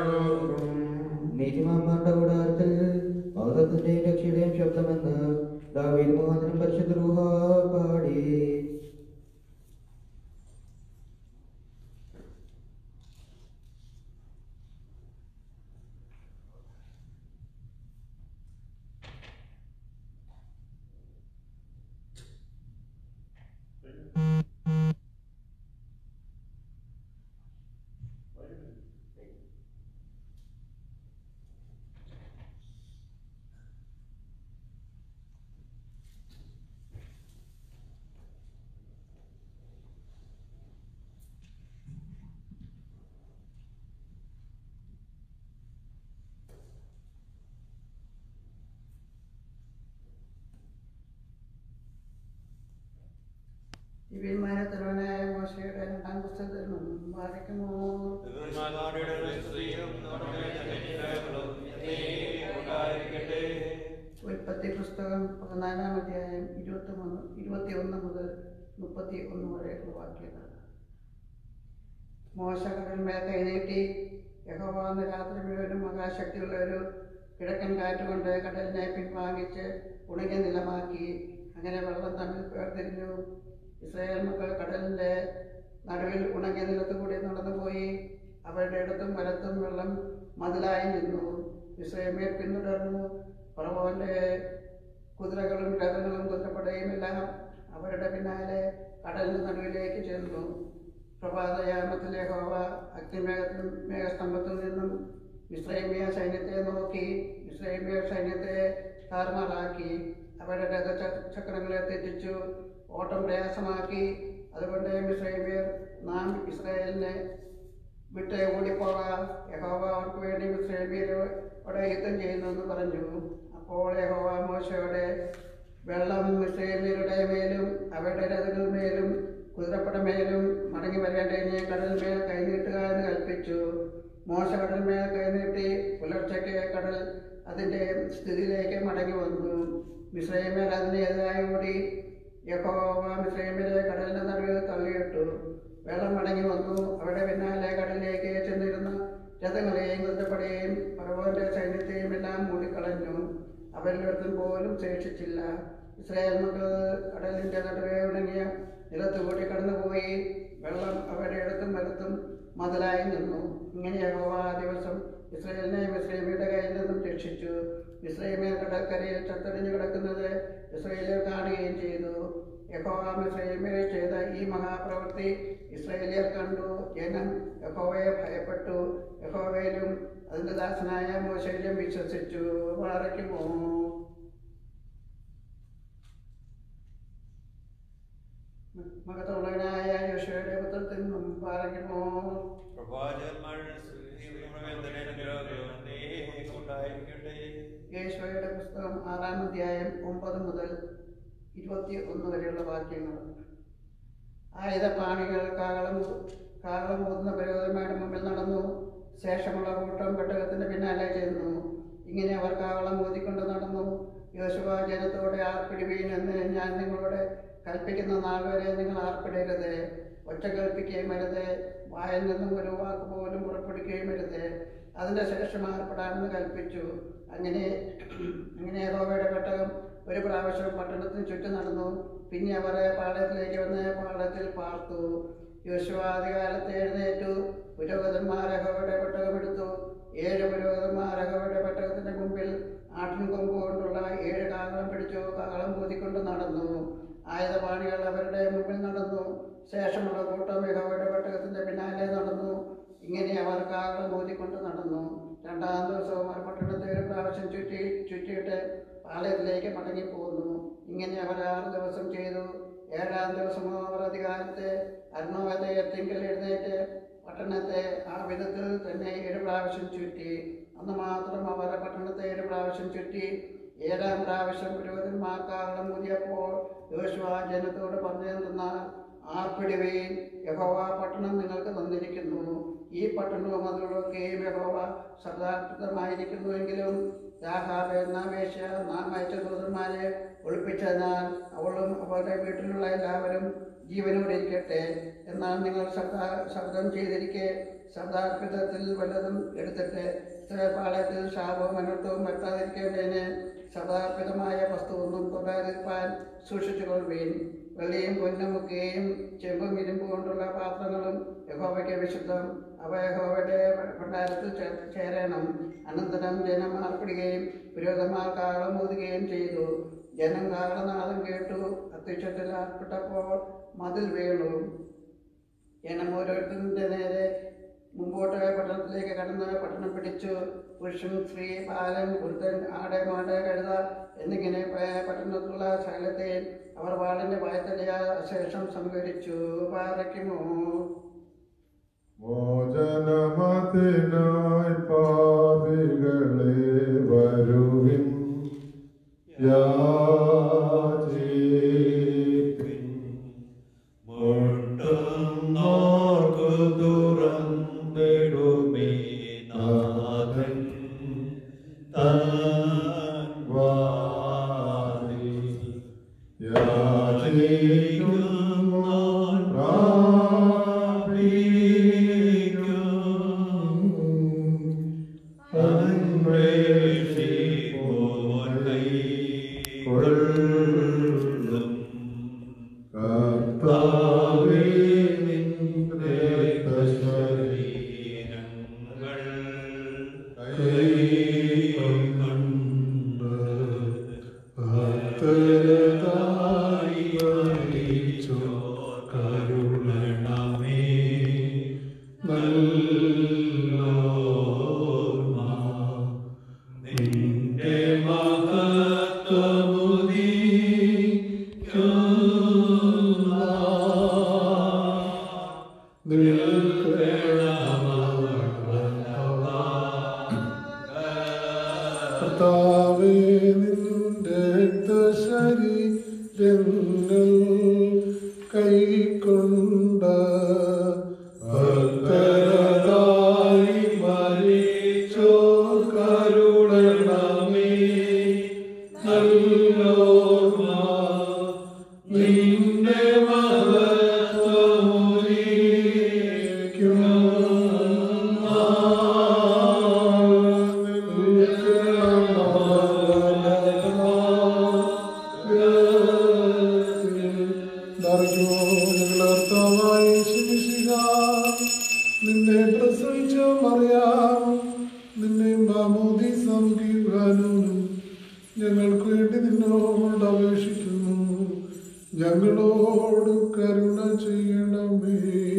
Speaker 1: മൃതരായോർക്കും
Speaker 3: നീതിമാന്മാരുടെ കൂടാരത്തിൽ മഹത്വത്തിന്റെയും രക്ഷയുടെയും ശബ്ദമെന്ന് ദാവീദ് മുഖാന്തരം പരിശുദ്ധ റൂഹ പാടി.
Speaker 4: ദിവ്യന്മാരത്തലവനായ മോശയുടെ രണ്ടാം പുസ്തകത്തിൽ നിന്നും വായിക്കുന്നു. ഉൽപ്പത്തി പുസ്തകം പതിനാലാം അധ്യായം ഇരുപത്തി മൂന്ന് ഇരുപത്തി ഒന്ന് മുതൽ മുപ്പത്തി ഒന്ന് വരെയുള്ള വാക്യങ്ങൾ. മോശ കടലിന്മേൽ കൈനീട്ടി, യഹോവ അന്ന് രാത്രി മുഴുവനും മഹാശക്തിയുള്ള ഒരു കിഴക്കൻ കാറ്റുകൊണ്ട് കടലിനെ പിൻവാങ്ങിച്ച് ഉണങ്ങിയ നിലമാക്കി. അങ്ങനെ വെള്ളം തമ്മിൽ വേർതിരിഞ്ഞു. ഇസ്രായേൽ മക്കൾ കടലിൻ്റെ നടുവിൽ ഉണങ്ങിയ നിലത്തുകൂടി നടന്നുപോയി. അവരുടെ ഇടത്തും വലത്തും വെള്ളം മതിലായി നിന്നു. ഇസ്രായേൽ പിന്തുടർന്നു. ഫറവോന്റെ കുതിരകളും രഥങ്ങളും കുതിരപ്പടയും എല്ലാം അവരുടെ പിന്നാലെ കടലിന് നടുവിലേക്ക് ചെന്നു. പ്രഭാതയാമത്തിൽ യഹോവ അഗ്നിമേഘത്തിലും മേഘസ്തംഭത്തിൽ നിന്നും ഇസ്രായേലിയ സൈന്യത്തെ നോക്കി ഇസ്രായേലിയ സൈന്യത്തെ താറുമാറാക്കി. അവരുടെ രഥചക്രങ്ങളെ തെറ്റിച്ചു, ഓട്ടം പ്രയാസമാക്കി. അതുകൊണ്ട് ഇസ്രായേലിയർ നാം ഇസ്രായേലിനെ വിട്ട് ഓടിപ്പോകാം, യഹോവ അവർക്ക് വേണ്ടി ഇസ്രായേലിയരോടെ യുദ്ധം ചെയ്യുന്നുവെന്ന് പറഞ്ഞു. അപ്പോൾ യഹോവ മോശയോടെ വെള്ളം ഇസ്രായേലിയരുടെ മേലും അവരുടെ രഥങ്ങളുമേലും കുതിരപ്പടമേലും മടങ്ങി വരേണ്ടതിനെ കടലിന്മേൽ കൈനീട്ടുക എന്ന് കൽപ്പിച്ചു. മോശ കടലിന്മേൽ കൈനീട്ടി. പുലർച്ചയ്ക്ക് കടൽ അതിൻ്റെ സ്ഥിതിയിലേക്ക് മടങ്ങി വന്നു. മിസ്രയീമ്യർ അതിനെതിരായി ഓടി. യഹോവ മിസ്രയീമ്യരെ കടലിന്റെ നടുവിൽ തള്ളിയിട്ടു. വെള്ളം മടങ്ങി വന്നു. അവിടെ പിന്നാലെ കടലിലേക്ക് ചെന്നിരുന്ന രഥങ്ങളെയും കുതിരപ്പടയെയും ഫറവോന്റെ സൈന്യത്തെയും എല്ലാം മൂടിക്കളഞ്ഞു. അവരിലൊരുത്തൻ പോലും ശേഷിച്ചില്ല. ഇസ്രായേൽ മക്കൾ കടലിന്റെ നടുവേ ഉണങ്ങിയ നിലത്തുകൂടി കടന്നുപോയി. വെള്ളം അവരുടെ ഇടത്തും വലത്തും മതിലായി നിന്നു. ഇങ്ങനെ യഹോവ ആ ദിവസം ഇസ്രായേലിനെ മിസ്രയീമ്യരുടെ കയ്യിൽ നിന്നും രക്ഷിച്ചു. മിസ്രയീമ്യർ കടൽക്കരയിൽ ചത്തടിഞ്ഞു കിടക്കുന്നത് ഇസ്രായേലിയർ കാണുകയും ചെയ്തു. യഹോവ മിസ്രയീമ്യരെ ചെയ്ത ഈ മഹാപ്രവൃത്തി ഇസ്രായേലിയർ കണ്ടു. ജനം യഹോവയെ ഭയപ്പെട്ടു. യഹോവയിലും അതിന്റെ ദാസനായ മോശയിലും വിശ്വസിച്ചു. പാറയ്ക്കുമോ മകത്തുള്ളവനായ യോശുവയുടെ പുത്രത്തിൽ നിന്നും പാറയ്ക്കുമോ. യേശുവയുടെ പുസ്തകം ആറാം അധ്യായം ഒമ്പത് മുതൽ ഇരുപത്തി ഒന്ന് വരെയുള്ള വാക്യങ്ങൾ. ആയുധപാണികൾ കാകളം കാകളം ഊതുന്ന പുരോഹിതന്മാരുടെ മുമ്പിൽ നടന്നു. ശേഷമുള്ള കൂട്ടം പെട്ടകത്തിന്റെ പിന്നാലെ ചെന്നു. ഇങ്ങനെ അവർ കാകളം ഊതിക്കൊണ്ട് നടന്നു. യോശുവ ജനത്തോടെ ആർപ്പിടുവീൻ എന്ന് ഞാൻ നിങ്ങളോട് കൽപ്പിക്കുന്ന നാൾ വരെ നിങ്ങൾ ആർപ്പിടരുത്. ഒച്ച കൽപ്പിക്കുകയും അരുത്. വായിൽ നിന്നും ഒരു വാക്ക് പോലും പുറപ്പെടുകയും അരുത്. അതിന്റെ ശേഷം ആർപ്പിടാമെന്ന് കൽപ്പിച്ചു. അങ്ങനെ അങ്ങനെ യഹോവയുടെ പെട്ടകം ഒരു പ്രാവശ്യം പട്ടണത്തിന് ചുറ്റും നടന്നു. പിന്നെ അവർ പാളയത്തിലേക്ക് വന്ന് പാളയത്തിൽ പാർത്തു. യോശുവ ആദ്യകാലത്ത് എഴുന്നേറ്റു. പുരോഹിതന്മാർ യഹോവയുടെ പെട്ടകം എടുത്തു. ഏഴ് പുരോഹിതന്മാർ യഹോവയുടെ പെട്ടകത്തിന്റെ മുമ്പിൽ ആട്ടിൻ കൊമ്പ് കൊണ്ടുള്ള ഏഴ് കാകളം പിടിച്ചു കാകളം ഊതിക്കൊണ്ട് നടന്നു. ആയുധപാണികൾ അവരുടെ മുമ്പിൽ നടന്നു. ശേഷമുള്ള കൂട്ടം യഹോവയുടെ പെട്ടകത്തിന്റെ പിന്നാലെ നടന്നു. ഇങ്ങനെ അവർ കാകളം ഊതിക്കൊണ്ട് നടന്നു. രണ്ടാം ദിവസവും അവർ പട്ടണത്തെ ഒരു പ്രാവശ്യം ചുറ്റി ചുറ്റിയിട്ട് പാളയത്തിലേക്ക് മടങ്ങിപ്പോന്നു. ഇങ്ങനെ അവർ ആറ് ദിവസം ചെയ്തു. ഏഴാം ദിവസമോ അവർ അധികാലത്തെ അരുണോദയത്തിങ്കിൽ എഴുന്നേറ്റ് പട്ടണത്തെ ആ വിധത്തിൽ തന്നെ ഏഴ് പ്രാവശ്യം ചുറ്റി. അന്ന് മാത്രം അവർ പട്ടണത്തെ ഏഴ് പ്രാവശ്യം ചുറ്റി. ഏഴാം പ്രാവശ്യം പുരോഹിതന്മാർ കാഹളം ഊതിയപ്പോൾ യോശുവ ജനത്തോട് പറഞ്ഞതെന്നാൽ, ആർപ്പിടുവീൻ, യഹോവ പട്ടണം നിങ്ങൾക്ക് തന്നിരിക്കുന്നു. ഈ പട്ടണവും അതിലൊക്കെയും യഹോവ ശബ്ദാർത്ഥമായിരിക്കുന്നുവെങ്കിലും രാഹാബ് എന്ന വേശ്യ നാം അയച്ച ദൂതന്മാരെ ഒളിപ്പിച്ചതിനാൽ അവളും അവരുടെ വീട്ടിലുള്ള എല്ലാവരും ജീവനോടെ ഇരിക്കട്ടെ. എന്നാൽ നിങ്ങൾ ശബ്ദ ശബ്ദം ചെയ്തിരിക്കെ ശബ്ദാർപ്പിതത്തിൽ വല്ലതും എടുത്തിട്ട് പാളയത്തിൽ ശാപവും അനർത്ഥവും വരുത്താതിരിക്കേണ്ടതിന് സദാർപ്പിതമായ വസ്തുവൊന്നും തൊടാതിരിക്കാൻ സൂക്ഷിച്ചുകൊള്ളുവീൻ. വെള്ളിയും പൊന്നുമൊക്കെയും ചെമ്പും ഇരുമ്പ് കൊണ്ടുള്ള പാത്രങ്ങളും യഹോവയ്ക്ക് വിശുദ്ധം. അവ യഹോവയുടെ ഭണ്ഡാരത്തിൽ ചേരണം. അനന്തരം ജനം ആർപ്പിടുകയും പുരോഹിതന്മാർ കാഹളം ഊതുകയും ചെയ്തു. ജനം കാഹളനാദം കേട്ടു. അത്യുച്ചത്തിൽ ആർപ്പിട്ടപ്പോൾ മതിൽ വീണു. ജനം ഓരോരുത്തരുടെ നേരെ മുമ്പോട്ട് പട്ടണത്തിലേക്ക് കടന്ന് പട്ടണം പിടിച്ചു. പുരുഷൻ, സ്ത്രീ, ബാലൻ, വൃദ്ധൻ, ആട്, മാട്, കഴുത എന്നിങ്ങനെ പട്ടണത്തിലുള്ള സകലത്തെയും അവർ വാളിന്റെ വായത്തലയ ശേഷം സംഹരിച്ചു. പാറയ്ക്കുമോ
Speaker 1: മോചനമതിനായി പാപികളെ വരുവിൻ, യാചിപ്പിൻ.
Speaker 2: മുട്ടുന്നോർക്കു തുറന്നിടുമേ നാഥൻ തൻ വാതിൽ. യാചിക്കുന്നോർ പ്രാപിക്കും, അന്വേഷിപ്പോൻ കൈക്കൊള്ളും. കർത്താവേ, നിന്റെ ശരീരങ്ങൾ കൈക്കൊണ്ട് ഭക്തരായി മരിച്ചോർ കരുണമേ. നല്ലോർമ്മ നിന്റെ മഹത്വമുദീക്കുന്ന
Speaker 1: കർത്താവേ, നിന്റെ ശരീരങ്ങൾ കൈക്കൊണ്ട് ഭക്തരായി മരിച്ചോർ കരുണമേ. നല്ലോർമ്മ നിന്റെ നിന്നെ പ്രസവിച്ച മറിയാം, നിന്നെ മാമോദീസം കീഴ്വാനും ഞങ്ങൾക്ക് വേണ്ടി നിന്നോട് അപേക്ഷിക്കുന്നു. ഞങ്ങളോട് കരുണ ചെയ്യണമേ.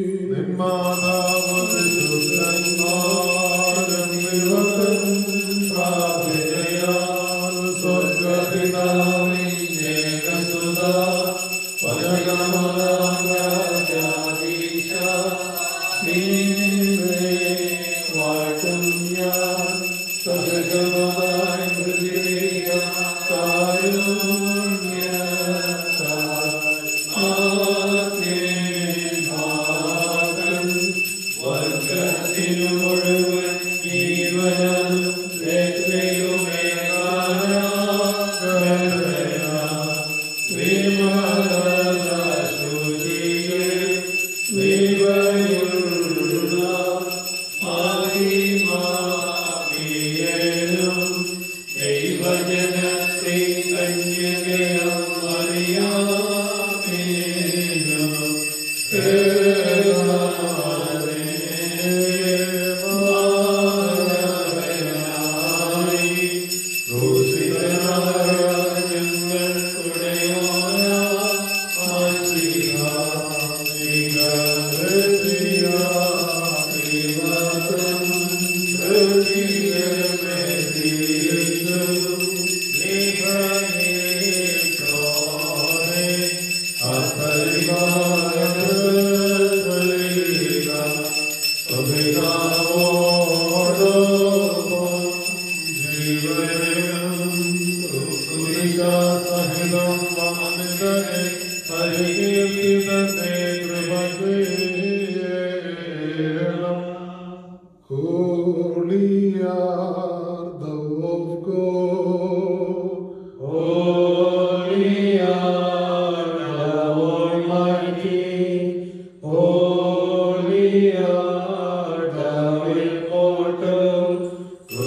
Speaker 1: Holy art thou of God,
Speaker 2: Holy art thou Almighty, holy art thou immortal,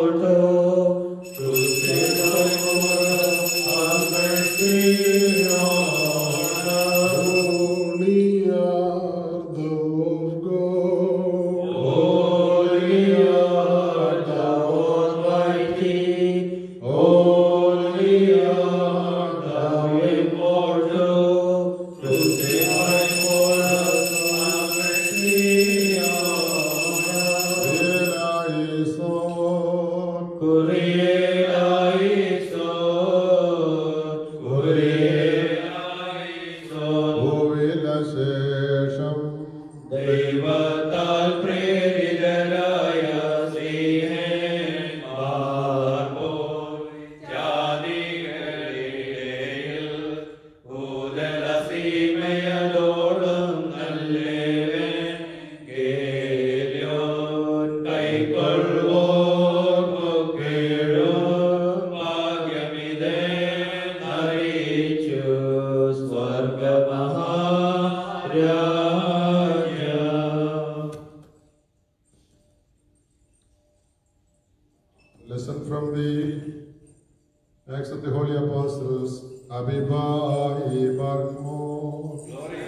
Speaker 1: Lesson from the Acts of the Holy Apostles. Abiba Ibarmo.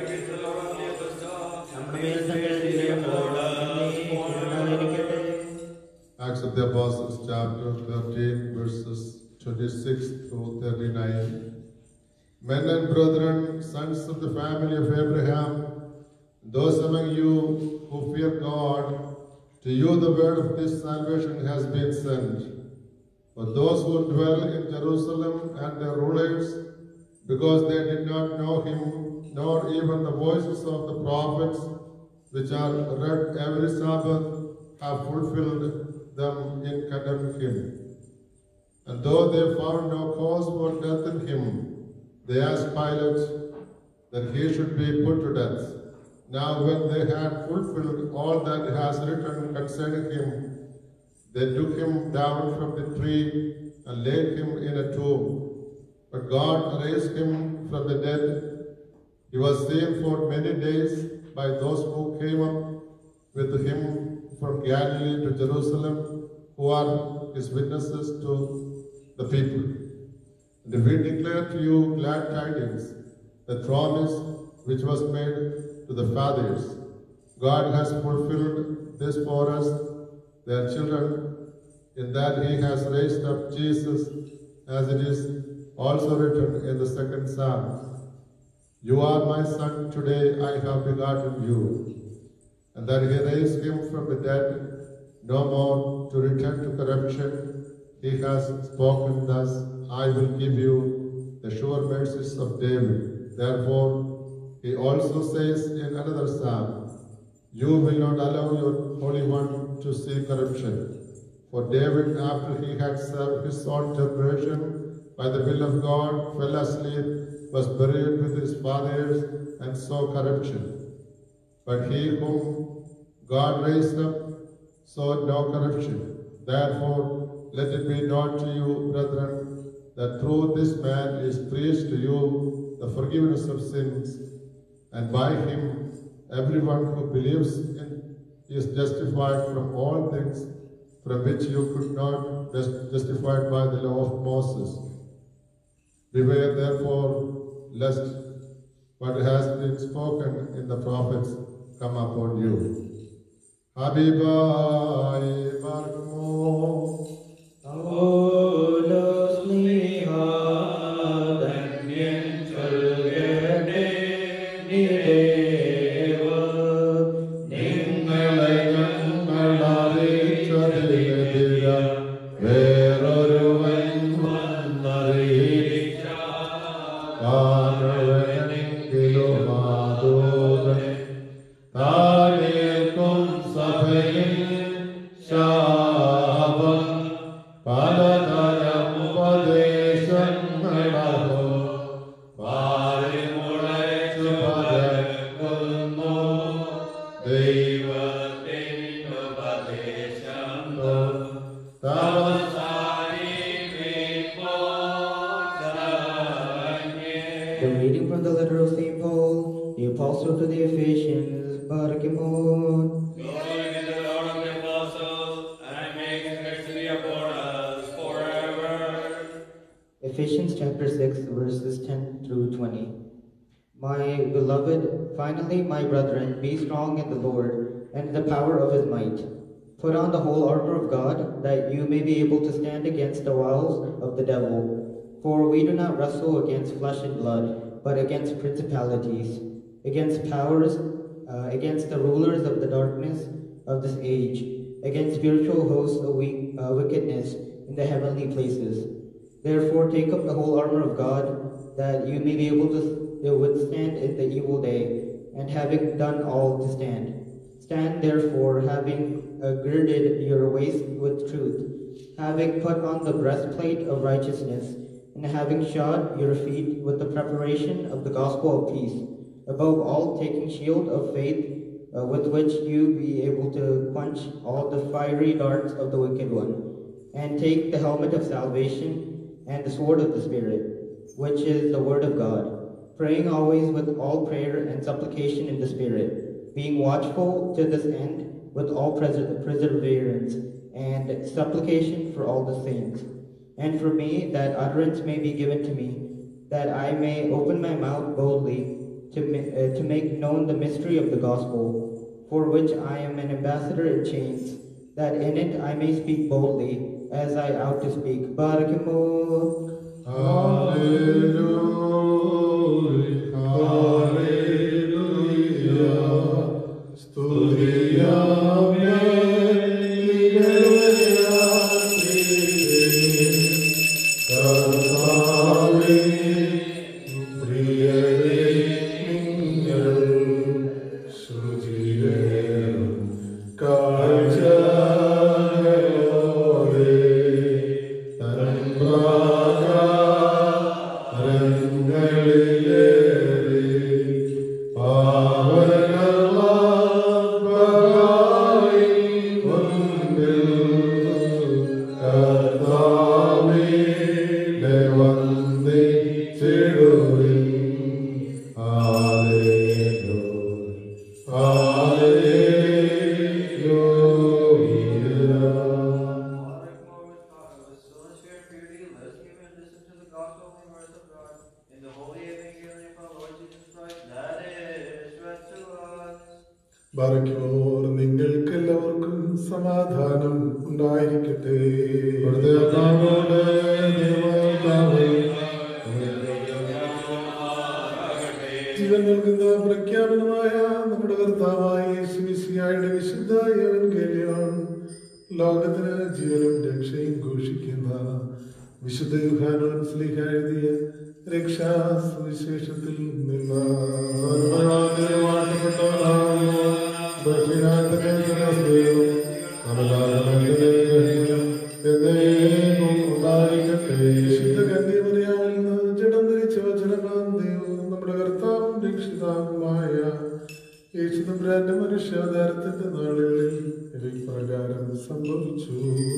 Speaker 1: Acts of the Apostles, chapter thirteen, verses twenty-six through thirty-nine. Men and brethren, sons of the family of Abraham, those among you who fear God, to you the word of this salvation has been sent. For those who dwell in Jerusalem and their rulers, because they did not know him, nor even the voices of the prophets, which are read every Sabbath, have fulfilled them in condemning him. And though they found no cause for death in him, they asked Pilate that he should be put to death. Now when they had fulfilled all that has written concerning him, they took him down from the tree and laid him in a tomb. But God raised him from the dead. He was seen for many days by those who came up with him from Galilee to Jerusalem, who are his witnesses to the people. And we declare to you glad tidings, the promise which was made to the fathers. God has fulfilled this for us, their children, in that he has raised up Jesus, as it is also written in the second Psalm. You are my son, today I have begotten you. And that he raised him from the dead, no more to return to corruption. He has spoken thus, I will give you the sure mercies of David. Therefore, he also says in another Psalm, you will not allow your Holy One to see corruption. For David, after he had served his own generation by the will of God, fell asleep, was buried with his fathers, and saw corruption. But he whom God raised up saw no corruption. Therefore, let it be known to you, brethren, that through this man is preached to you the forgiveness of sins, and by him everyone who believes in is justified from all things from which you could not be justified by the law of Moses. Beware therefore, lest what has been spoken in the prophets come upon you. Habibai Marmo.
Speaker 3: Olos niha dhanyen chalgade nireva ningalai nangalari chadilira veroruvan vannariricha vaanavanengilo madogan tanekum sabhayin shabam Paladayam Upadesham Nadaho Parimulai Chupadakulmo Devatin Upadesham Tavasari Vipodanye. The reading from the letter of Saint Paul, the apostle to the Ephesians, Barakimon.
Speaker 2: Glory to the Lord of the apostles, and make his mercy upon us.
Speaker 3: Ephesians chapter six, verses ten through twenty. My beloved, finally, my brethren, be strong in the Lord and in the power of his might. Put on the whole armor of God, that you may be able to stand against the wiles of the devil. For we do not wrestle against flesh and blood, but against principalities, against powers, uh, against the rulers of the darkness of this age, against spiritual hosts of weak, uh, wickedness in the heavenly places. Therefore take up the whole armor of God, that you may be able to withstand in the evil day, and having done all to stand. Stand therefore, having uh, girded your waist with truth, having put on the breastplate of righteousness, and having shod your feet with the preparation of the gospel of peace. Above all, taking shield of faith, uh, with which you be able to quench all the fiery darts of the wicked one, and take the helmet of salvation and the sword of the Spirit, which is the word of God, praying always with all prayer and supplication in the Spirit, being watchful to this end with all perse- perseverance and supplication for all the saints. And for me, that utterance may be given to me, that I may open my mouth boldly to, ma- uh, to make known the mystery of the gospel, for which I am an ambassador in chains, that in it I may speak boldly, as I ought to speak. Barakimo.
Speaker 1: Hallelujah. Hallelujah. Studiame, Kartave, Priyare, Ningal, Sujire, Kajayore, Tanbraga, Rangalile, Pavanala, Bagai, Vandil, Kartave, Devande, Cheduril, Hallelujah, Hallelujah. ബാറയ്ക്കോർ നിങ്ങൾക്കെല്ലാവർക്കും സമാധാനം ഉണ്ടായിരിക്കട്ടെ. ജീവൻ നൽകുന്ന പ്രഖ്യാപനമായ നമ്മുടെ കർത്താവായ യേശുമിശിഹായുടെ വിശുദ്ധ എവൻഗേലിയോൻ ലോകത്തിന് ജീവനും രക്ഷയും ഘോഷിക്കുന്ന വിശുദ്ധ യോഹന്നാൻ ശ്ലീഹ എഴുതിയ രക്ഷാ സുവിശേഷത്തിൽ നിന്ന് വിശുദ്ധകന്യമറിയാമിൽ നിന്ന് ജഡം ധരിച്ച വചനങ്ങളാം ദൈവവും നമ്മുടെ കർത്താവും രക്ഷിതാവുമായ യേശുദമ്പുരാന്റെ മനുഷ്യാവതാരത്തിന്റെ നാളുകളിൽ പ്രകാരം സംഭവിച്ചു.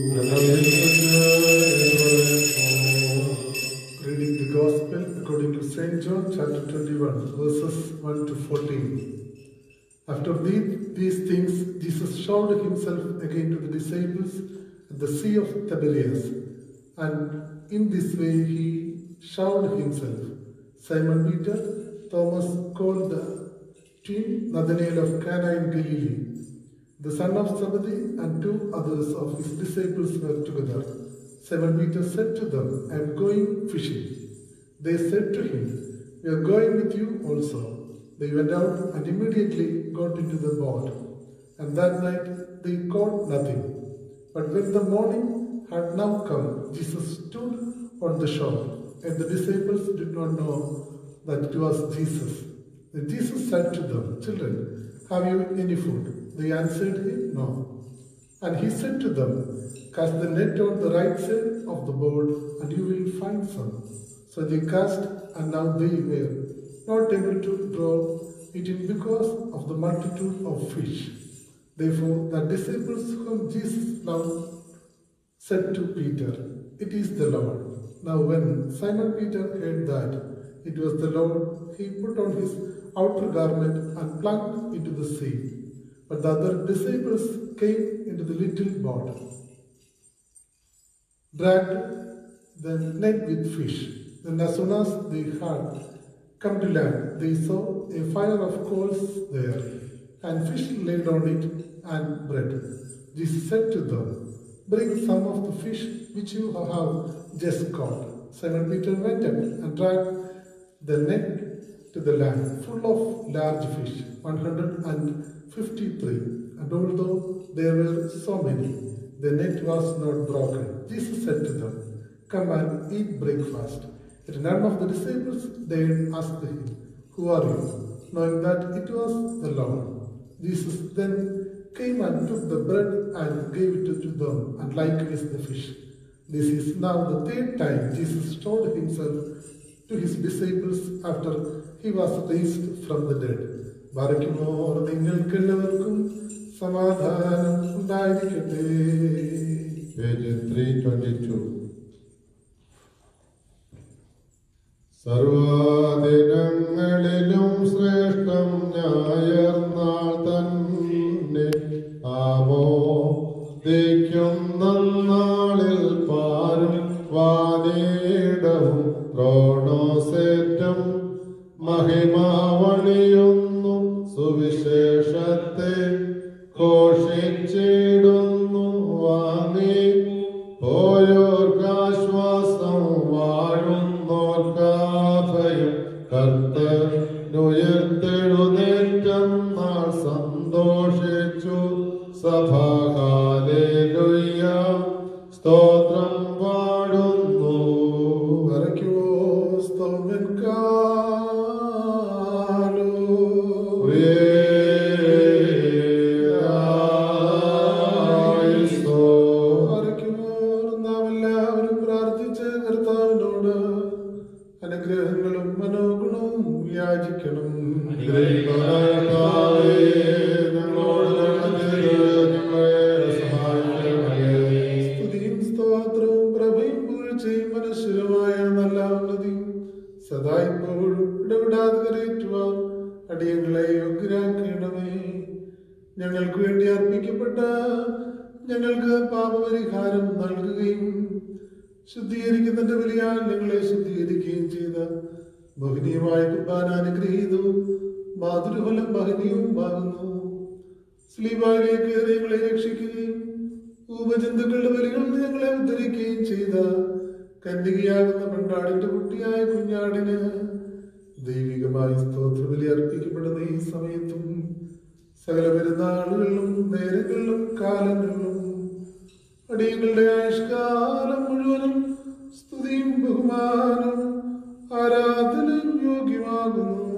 Speaker 1: Reading the Gospel according to Saint John chapter twenty-one, verses one to fourteen. After these, these things, Jesus showed himself again to the disciples at the Sea of Tiberias, and in this way he showed himself. Simon Peter, Thomas called the twin, Nathanael of Cana in Galilee, the son of Zebedee, and two others of his disciples were together. Simon Peter said to them, I am going fishing. They said to him, we are going with you also. They went out and immediately got into the boat. And that night they caught nothing. But when the morning had now come, Jesus stood on the shore, and the disciples did not know that it was Jesus. Then Jesus said to them, children, have you any food? They answered him, no. And he said to them, cast the net on the right side of the boat, and you will find some. So they cast, and now they were not able to draw it in because of the multitude of fish. Therefore the disciples whom Jesus loved said to Peter, it is the Lord. Now when Simon Peter heard that it was the Lord, he put on his outer garment and plunged into the sea. But the other disciples came into the little boat, dragged
Speaker 5: the net with fish. Then as soon as they had come to land, they saw a fire of coals there, and fish laid on it, and bread. Jesus said to them, "Bring some of the fish which you have just caught." Simon Peter went up and dragged the net to the land, full of large fish, one hundred fifty-three. And although there were so many, the net was not broken. Jesus said to them, "Come and eat breakfast." Yet none of the disciples dared ask him, "Who are you?" knowing that it was the Lord. Jesus then came and took the bread and gave it to them, and likewise the fish. This is now the third time Jesus showed himself to his disciples after he was raised from the dead. ബാരക്കുമോർ നിങ്ങൾക്കെല്ലാവർക്കും സമാധാനം ഉണ്ടായിരിക്കട്ടെ.
Speaker 1: Page three twenty-two. സർവദിനങ്ങളിലും ശ്രേഷ്ഠം ഞായർ നാൾ തന്നെ ആമോദിക്കും നന്നാളിൽ പാരും വാനീടവും ത്രോണോസേറ്റം മഹിമാവണിയുന്നു സുവിശേഷത്തെ ഘോഷിച്ചിടുന്നു വാങ്ങി പോയോർക്കാശ്വാസം വാഴുന്നോർക്കാഭയം കർത്തനുയർത്തെഴുന്നേറ്റം നാൾ സന്തോഷിച്ചു സഭ ഹല്ലേലൂയ സ്തോത്രം പാടുന്നു.
Speaker 5: അനുഗ്രഹങ്ങളും മനോഗുണവും യാചിക്കണം. സ്തുതിയും സ്തോത്രവും പ്രഭയും പൂഴ്ചയും മനശ്വരമായ നല്ല ഉന്നതിയും സദാ ഇപ്പോഴും ഇടപെടാതെ കരയേറ്റുവാൻ അടിയങ്ങളെ യോഗ്യരാക്കണമേ. ഞങ്ങൾക്ക് വേണ്ടി അർപ്പിക്കപ്പെട്ട ഞങ്ങൾക്ക് പാപപരിഹാരം നൽകുകയും ശുദ്ധീകരിക്കുന്നതിന്റെ ബലിയാൽ ഞങ്ങളെ ശുദ്ധീകരിക്കുകയും ചെയ്ത മഹനീയമായ കുർബാന അനുഗ്രഹീതവും മാതൃഫലം മഹനീയവുമാകുന്നു. സ്ലീബായിലേക്ക് ഞങ്ങളെ രക്ഷിക്കുകയും ഉപജന്തുക്കളുടെ ബലികളിൽ നിന്ന് ഞങ്ങളെ ഉദ്ധരിക്കുകയും ചെയ്ത കന്യകയാകുന്ന പണ്ടാടിന്റെ കുട്ടിയായ കുഞ്ഞാടിന് ദൈവികമായി സ്തോത്രബലി അർപ്പിക്കപ്പെടുന്ന ഈ സമയത്തും സകല പെരുന്നാളുകളിലും നേരങ്ങളിലും കാലങ്ങളിലും അടിയങ്ങളുടെ ആയുഷ്കാലം മുഴുവനും സ്തുതിയും ബഹുമാനവും ആരാധനയും യോഗ്യമാകുന്നു.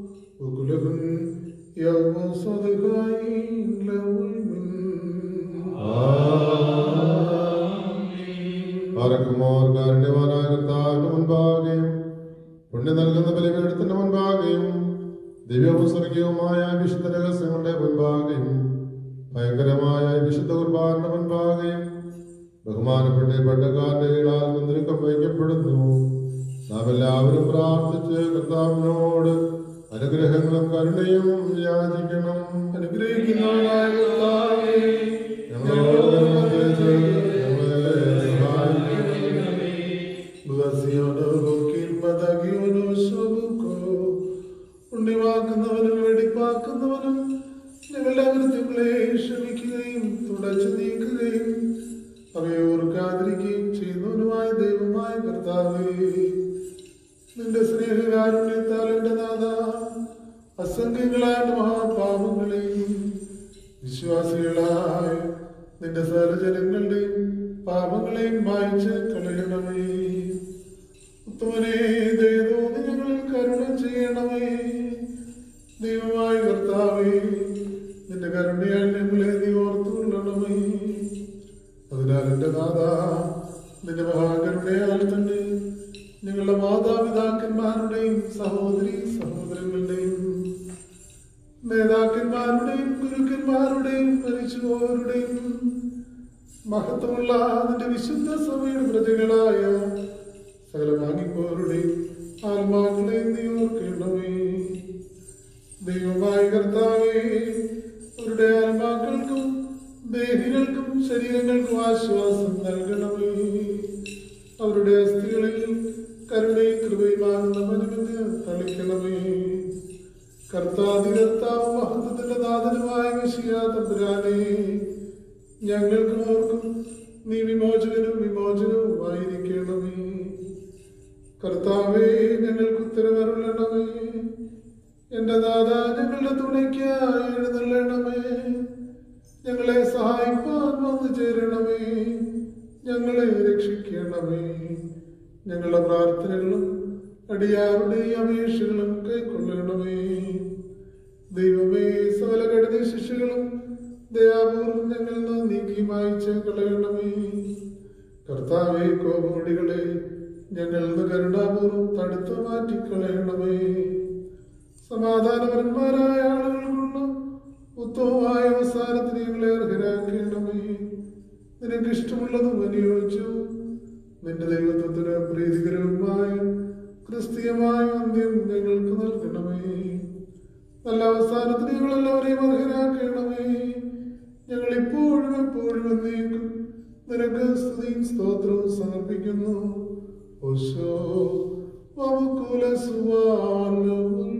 Speaker 1: ആർക്കുമോർ കാരുണ്യവാനായ കർത്താവിന്റെ മുൻപാകെയും പുണ്യം നൽകുന്ന ബലിപീഠത്തിന്റെ മുൻപാകെയും ദിവ്യവും സ്വർഗീയവുമായ വിശുദ്ധ രഹസ്യങ്ങളുടെ മുൻപാകെയും ഭയങ്കരമായ വിശുദ്ധ കുർബാന്റെ മുൻപാകെയും ബഹുമാനപ്പെട്ട പട്ടക്കാരന്റെ കീഴാൽ കുന്തിരിക്കം വഹിക്കപ്പെടുന്നു. നാം എല്ലാവരും പ്രാർത്ഥിച്ച് കർത്താവിനോട് അനുഗ്രഹങ്ങളും കരുണയും യാചിക്കണം.
Speaker 5: അനുഗ്രഹിക്കുന്നവനായ കർത്താവേ,
Speaker 1: ഞങ്ങളോട് കരുണ ചെയ്ത് ഞങ്ങളെ സഹായിക്കണമേ.
Speaker 5: പുണ്യമാക്കുന്നവനും വെടിപ്പാക്കുന്നവനും ഞങ്ങളുടെ അകൃത്യങ്ങളെ ക്ഷമിക്കുകയും തുടച്ചു നീക്കുകയും അവയെ ഓർക്കാതിരിക്കുകയും ചെയ്യുന്നവനുമായ ദൈവമായ കർത്താവേ, നിന്റെ സ്നേഹകാരുണ്യത്താൽ എന്റെ നാഥ അസംഖ്യങ്ങളായ മഹാപാപങ്ങളെയും വിശ്വാസികളായ നിന്റെ സകല ജനങ്ങളുടെയും പാപങ്ങളെയും മായ്ച്ച് കളയണമേ. ഉത്തമനേ, ദയതോന്നി ഞങ്ങളിൽ കരുണ ചെയ്യണമേ. ദൈവമായ കർത്താവേ, നിന്റെ കരുണയാൽ ഞങ്ങളെ നീ ഓർത്തുകൊള്ളണമേ. അതിനാൽ എന്റെ നാഥ, നിന്റെ മഹാകരുണയാൽ തന്നെ ഞങ്ങളുടെ മാതാപിതാക്കന്മാരുടെയും സഹോദരി സഹോദരങ്ങളുടെയും നേതാക്കന്മാരുടെയും ഗുരുക്കന്മാരുടെയും മരിച്ചുപോരുടെയും മഹത്വമുള്ള നിന്റെ വിശുദ്ധ സഭയുടെ പ്രജകളായ സകല വാങ്ങിപ്പോരുടെയും ആത്മാക്കളെയും നീ ഓർക്കണമേ. ദൈവമായ കർത്താവേ, അവരുടെ ആത്മാക്കൾക്കും ദേഹികൾക്കും ശരീരങ്ങൾക്കും ആശ്വാസം നൽകണമേ. അവരുടെ അവരുടെ അസ്ഥികളിൽ കരുണയും കൃപയുമാകുന്ന മനുവിന് തളിക്കണമേ. കർത്താതികർത്താവ് മഹത്വത്തിന്റെ നാഥനുമായ മിശിഹാ തമ്പുരാനെ, ഞങ്ങൾക്കും ഓർക്കും നീ വിമോചകനും വിമോചനവും ആയിരിക്കണമേ. കർത്താവേ, ഞങ്ങൾക്ക് ഉത്തരവരുളണമേ. എന്റെ നാഥ, ഞങ്ങളുടെ തുണയ്ക്കായി എഴുന്നള്ളണമേ. ഞങ്ങളെ സഹായിപ്പാൻ വന്നു ചേരണമേ. ഞങ്ങളെ രക്ഷിക്കണമേ. ഞങ്ങളുടെ പ്രാർത്ഥനകളും അടിയാരുടെ അപേക്ഷകളും കൈക്കൊള്ളണമേ. ദൈവമേ, സകല കഠിന ശിക്ഷകളും ദയാപൂർവം ഞങ്ങളിൽ നിന്ന് നീക്കി മായിച്ച് കളയണമേ. കർത്താവേ, കോപമൊടികളെ ഞങ്ങളിൽ നിന്ന് കരുണാപൂർവം തടുത്തു മാറ്റിക്കളയണമേ. സമാധാനപരന്മാരായ ആളുകൾക്കുള്ള ഉത്തമമായ അവസാനത്തിന് ഞങ്ങളെ അർഹരാക്കണമേ. നിനക്ക് ഇഷ്ടമുള്ളതും അനുയോജ്യവും നിന്റെ ദൈവത്വത്തിന് പ്രീതികരവുമായ ക്രിസ്തീയമായ അന്ത്യം ഞങ്ങൾക്ക് നൽകണമേ. നല്ല അവസാനത്തിന് ഞങ്ങളെല്ലാവരെയും അർഹരാക്കണമേ. ഞങ്ങൾ ഇപ്പോഴും എപ്പോഴും എന്നേക്കും നിനക്ക് സ്തുതിയും സ്തോത്രവും സമർപ്പിക്കുന്നു. ഓശോ വമുകുല സുവാലവും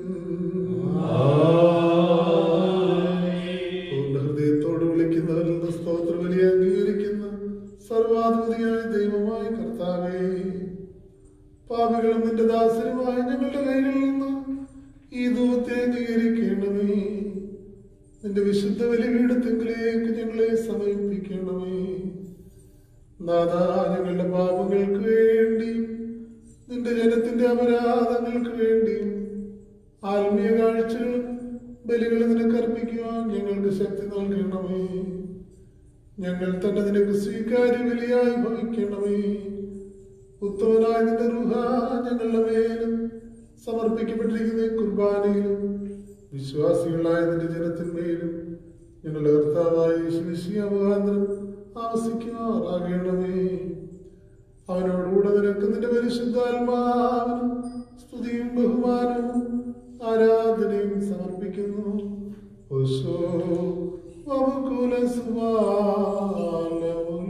Speaker 5: ഹൃദയത്തോട് വിളിക്കുന്നവരിൽ നിന്ന് സ്തോത്ര ബലി അംഗീകരിക്കുന്ന സർവാധിപതിയായ ദൈവമായ കർത്താവേ, പാപികളും നിന്റെ ദാസരുമായ ഞങ്ങളുടെ കൈകളിൽ നിന്ന് ഈ ധൂപത്തെ അംഗീകരിക്കണമേ. നിന്റെ വിശുദ്ധ ബലിപീഠത്തിലേക്ക് ഞങ്ങളെ സമർപ്പിക്കണമേ. നാഥാ, ഞങ്ങളുടെ പാപങ്ങൾക്ക് വേണ്ടി നിന്റെ ജനത്തിന്റെ അപരാധങ്ങൾക്ക് വേണ്ടി ആത്മീയ കാഴ്ചകളും ബലികളും നിനക്ക് അർപ്പിക്കുവാൻ ഞങ്ങൾക്ക് ശക്തി നൽകണമേ. ഞങ്ങൾ തന്നെ നിനക്ക് സ്വീകാര്യ ബലിയായി ഭവിക്കണമേ. ഉത്തമനായ നിന്റെ റുഹ ഞങ്ങളുടെ മേലും സമർപ്പിക്കപ്പെട്ടിരിക്കുന്ന കുർബാനയിലും വിശ്വാസികളായ നിന്റെ ജനത്തിന്മേലും ഞങ്ങളുടെ കർത്താവായ യേശുമിശിഹാ മുഖാന്തരം ആവസിക്കുമാറാകണമേ. അവനോടുകൂടെ നിനക്ക് നിന്റെ പരിശുദ്ധാത്മാവിനും സ്തുതിയും ബഹുമാനവും ആരാധനയും സമർപ്പിക്കുന്നു. ഓശോ വമുകുല സുവാലവും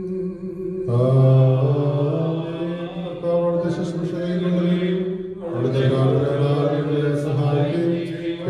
Speaker 5: ശുശ്രൂഷയിലുള്ളവരെയും അവിടുത്തെ ഞങ്ങളെ സഹായിക്കുകയും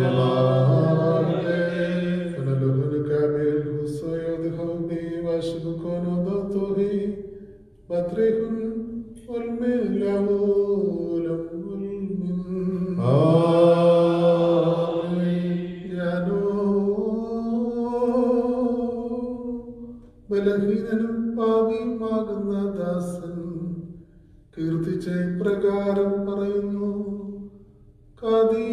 Speaker 5: ബലഹീനനും പാപിയുമാകുന്ന ദാസൻ കീർത്തിച്ച ഇപ്രകാരം പറയുന്നു. കദീ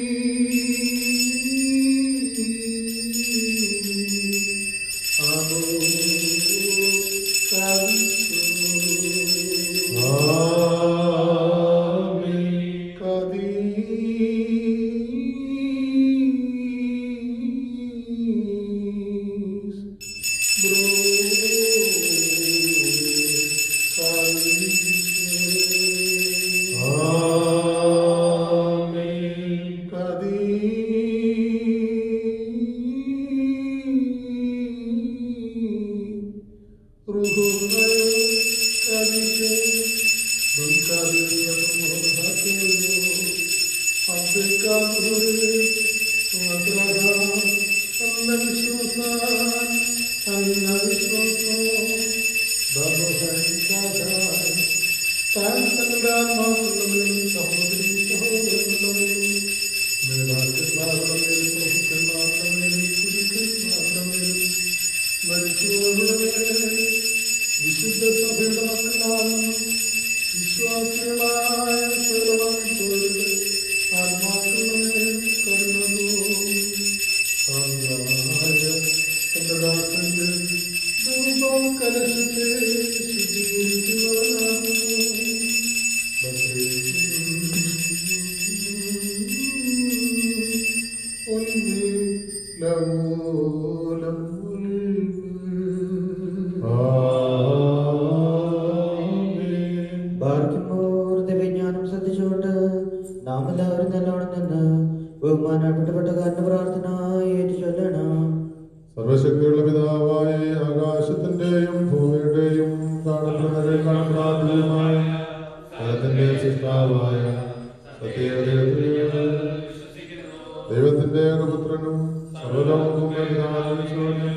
Speaker 5: വിശുദ്ധ സഭയുടെ മക്കളാണ് വിശ്വാസികളായ ആത്മാക്കളുടെ കരുണോ എന്റെ ദാസന്റെ ധൂപം കലശത്തെ ശുദ്ധീകരിക്കുന്നവനാകുന്നു. ലവോലം
Speaker 1: സർവ്വ പ്രാപ്തവുമായ ഫലത്തിന്റെ സൃഷ്ടാവായ സത്യദൈവത്തിനും ദൈവത്തിന്റെ ഏകപുത്രനും സർവ്വലോകവും പരിധാനിച്ചവനും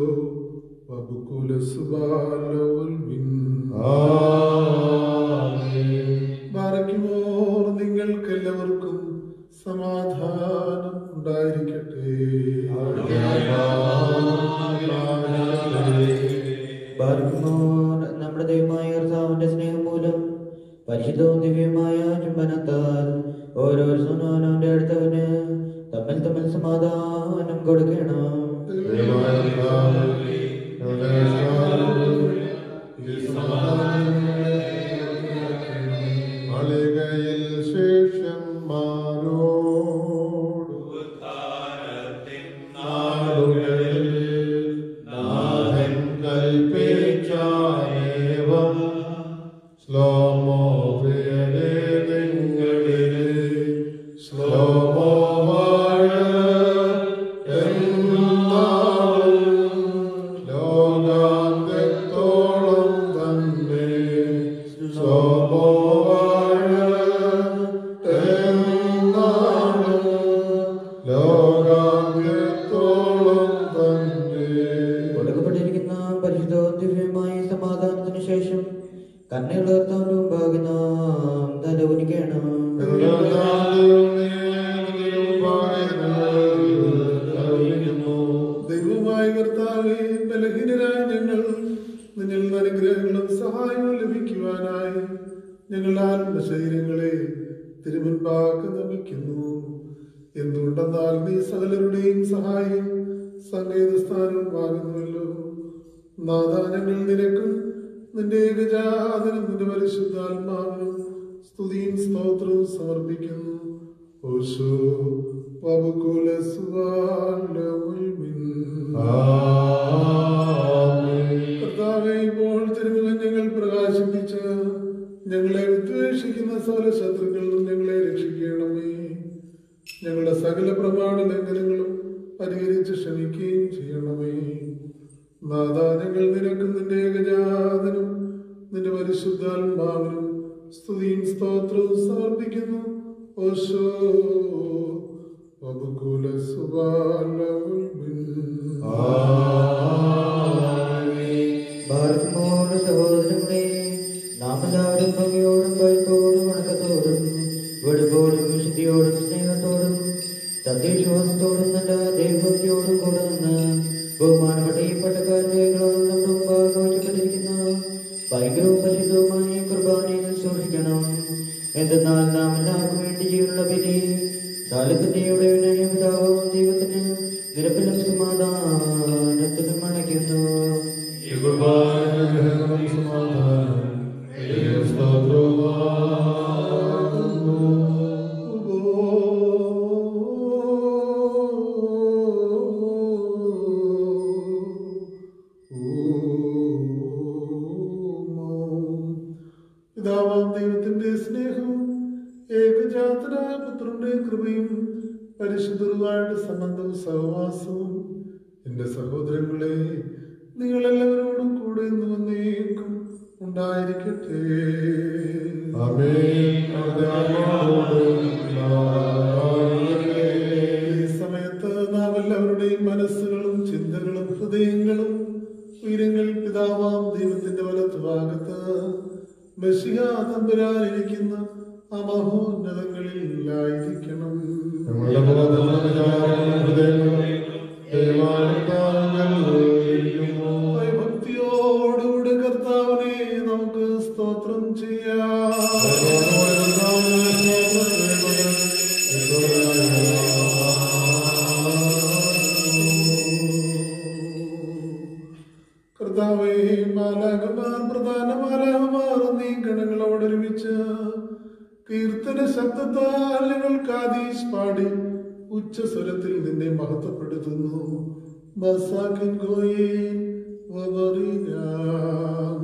Speaker 1: Amen.
Speaker 3: മൂലം പരിശുദ്ധവും ദിവ്യമായ ചുംബനത്താൽ ഓരോരുത്തരും അവനവന്റെ അടുത്തവന് തമ്മിൽ തമ്മിൽ സമാധാനം കൊടുക്കണം.
Speaker 1: മാളികയിൽ ശേഷന്മാരോട് നാടുകളിൽ നാഥൻ കൽപ്പിച്ചാനേവം ശ്ലോമോ പ്രിയരേ നിങ്ങളിലെ ശ്ലോമോ വാഴ എന്നാളും ലോകാന്ത്യത്തോളം തന്നെ ശ്ലോമോ വാഴ എന്നാളും ലോകാന്ത്യത്തോളം തന്നെ.
Speaker 3: കൊടുക്കപ്പെട്ടിരിക്കുന്ന പരിശുദ്ധവും ദിവ്യമായ സമാധാനത്തിന് ശേഷം കണ്ണുകളർത്താൻ്റെ മുമ്പാകെ നാം തല കുനിക്കണം.
Speaker 5: ദൈവമായ കർത്താവേ, ബലഹീനരായ ഞങ്ങൾ നിന്നിൽ നിന്ന് അനുഗ്രഹങ്ങളും സഹായങ്ങളും ലഭിക്കുവാനായി ഞങ്ങളുടെ ആത്മശരീരങ്ങളെ തിരുമുൻപാകെ നമിക്കുന്നു. എന്തുകൊണ്ടെന്നാൽ നീ സകലരുടെയും സഹായം സംഗീതസ്ഥാനവും ആകുന്നുവല്ലോ. നാഥാ, ഞങ്ങൾ നിനക്കും നിന്റെ ഏകജാതനും നിന്റെ പരിശുദ്ധാത്മാവിനും സ്തുതിയും സ്തോത്രവും സമർപ്പിക്കുന്നു. ഓശോ വബുകുല സുവാലമുൽമിൻ. കർത്താവേ, ഇപ്പോൾ തിരുമുഖം ഞങ്ങൾ പ്രകാശിപ്പിച്ച് ഞങ്ങളെ വിദ്വേഷിക്കുന്ന സകല ശത്രുക്കളിൽ ഞങ്ങളെ രക്ഷിക്കണമേ. ഞങ്ങളുടെ സകല പ്രമാണ ലംഘനങ്ങളും പരിഹരിച്ച് ക്ഷമിക്കുകയും ചെയ്യണമേ. നാഥാ, ഞങ്ങൾ നിനക്കും നിന്റെ ഏകജാതനും നിന്റെ പരിശുദ്ധാത്മാവിനും സ്തുതിയും സ്തോത്രവും സമർപ്പിക്കുന്നു. ഓശോ വബുകുല സുബാലമുൽമിൻ.
Speaker 3: ഭാരതമോട് സഹോദരങ്ങളെ, നാം എല്ലാവരും ഭംഗിയോടും ഭയത്തോടും വണക്കത്തോടും വെടുപ്പോടും വിശുദ്ധിയോടും സ്നേഹത്തോടും സത്യവിശ്വാസത്തോടും നല്ല ദൈവഭക്തിയോടും കൂടെ നിന്ന് ബഹുമാനപ്പെട്ട ഈ പട്ടക്കാരേകളോടും നമ്മുടെ മുമ്പാകെ വയ്ക്കപ്പെട്ടിരിക്കുന്ന ഭയങ്കരവും പരിശുദ്ധവുമായ കുർബാനയിൽ സൂക്ഷിക്കണം. എന്തെന്നാൽ നാം എല്ലാവർക്കും വേണ്ടി ജീവനുള്ള ബലി കാലത്തിന്റെ ഉടയവനായ പിതാവും ദൈവത്തിന് നിരപ്പിലും സമാധാനത്തിലും അണയ്ക്കുന്നു.
Speaker 5: പിതാവാം ദൈവത്തിന്റെ സ്നേഹവും ഏകജാതനായ പുത്രന്റെ കൃപയും പരിശുദ്ധരുടെ സംബന്ധവും സഹവാസവും എന്റെ സഹോദരങ്ങളെ നിങ്ങളെല്ലാവരോടും കൂടെ ഇന്ന് വന്നേക്കും ഉണ്ടായിരിക്കട്ടെ. ഈ സമയത്ത് നാം എല്ലാവരുടെയും മനസ്സുകളും ചിന്തകളും ഹൃദയങ്ങളും ഉയരങ്ങൾ പിതാവാം ദൈവത്തിന്റെ വലത്ത് ഭാഗത്ത് മെസ്സിഹ തമ്പുരാനിരിക്കുന്ന ആ മഹോന്നതങ്ങളിലായിരിക്കണം. ഭക്തിയോടുകൂടെ കർത്താവിനെ നമുക്ക് സ്തോത്രം ചെയ്യാം. കർത്താവേ, മാലാഖമാർ പ്രധാന മാലാഖമാർ നീ ഗണങ്ങളോടൊരുമിച്ച് കീർത്തന ശബ്ദത്താൽ ഞങ്ങൾ കാദീശ് പാടി ഉച്ചസ്വരത്തിൽ നിന്നെ മഹത്വപ്പെടുത്തുന്നു. ബസാക്കിൻ ഗോയേൻ വബറിനാം.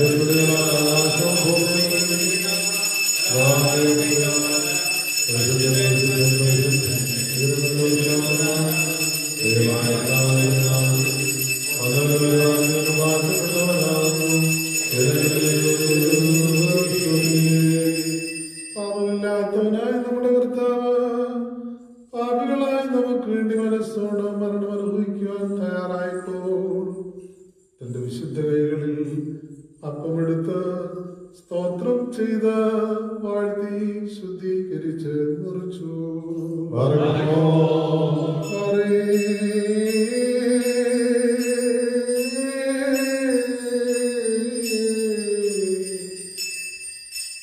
Speaker 5: പാപമില്ലാത്തവനായ നമ്മുടെ കർത്താവ് പാപികളായി നമുക്ക് വേണ്ടി മനസ്സോട് മരണം അനുഭവിക്കുവാൻ തയ്യാറായപ്പോൾ തന്റെ വിശുദ്ധ കൈകളിൽ അപ്പമെടുത്ത് സ്തോത്രം ചെയ്ത് വാഴ്ത്തി ശുദ്ധീകരിച്ച് മുറിച്ചു.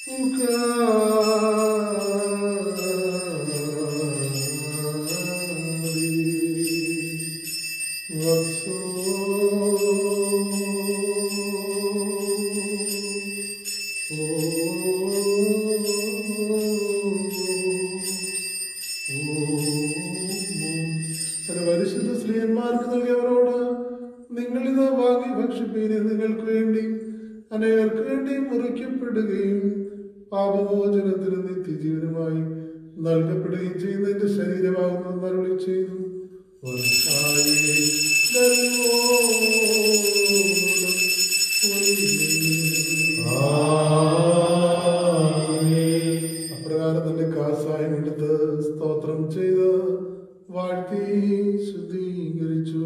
Speaker 5: പരിശുദ്ധ സ്ത്രീയന്മാർക്ക് നൽകിയവരോട് നിങ്ങളിത് വാങ്ങി ഭക്ഷിപ്പീനെ നിങ്ങൾക്ക് വേണ്ടി അനേകർക്ക് വേണ്ടി മുറിക്കപ്പെടുകയും പാപമോചനത്തിന് നിത്യജീവനുമായി നൽകപ്പെടുകയും ചെയ്യുന്ന എന്റെ ശരീരമാകുന്നു അരുളി ചെയ്തു. അപ്രകാരം തന്നെ കാസായം എടുത്ത് സ്തോത്രം ചെയ്ത് വാഴ്ത്തി ശുദ്ധീകരിച്ചു.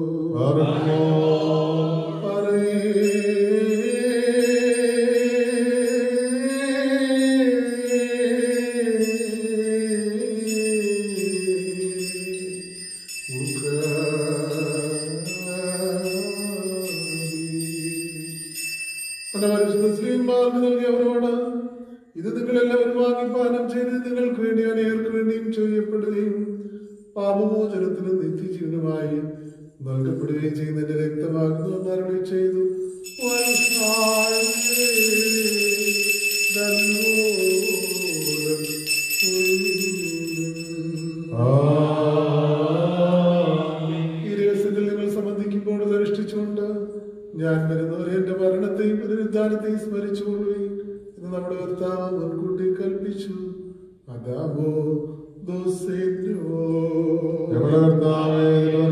Speaker 5: മുസ്ലിംമാർക്ക് നൽകിയവരോട് ഇത് നിങ്ങളെല്ലാവരും വാങ്ങി പാനം ചെയ്ത് നിങ്ങൾക്ക് വേണ്ടി അനേകർക്ക് വേണ്ടിയും ചെയ്യപ്പെടുകയും പാപമോചനത്തിന് നിത്യജീവനുമായി നൽകപ്പെടുകയും ചെയ്യുന്ന എന്റെ രക്തമാകുന്നു എന്ന് അരുളി ചെയ്തു. ഈ രഹസ്യത്തിൽ നിങ്ങൾ സംബന്ധിക്കുമ്പോൾ അനുഷ്ഠിച്ചുകൊണ്ട് ഞാൻ വരുന്നവരെ എന്റെ മരണത്തെയും പുനരുദ്ധാനത്തെയും സ്മരിച്ചുകൊള്ളുകയും എന്ന് നമ്മുടെ കർത്താവ് മുൻകൂട്ടി കൽപ്പിച്ചു. അതാമോ
Speaker 1: ഞങ്ങളുടെ കർത്താവേ,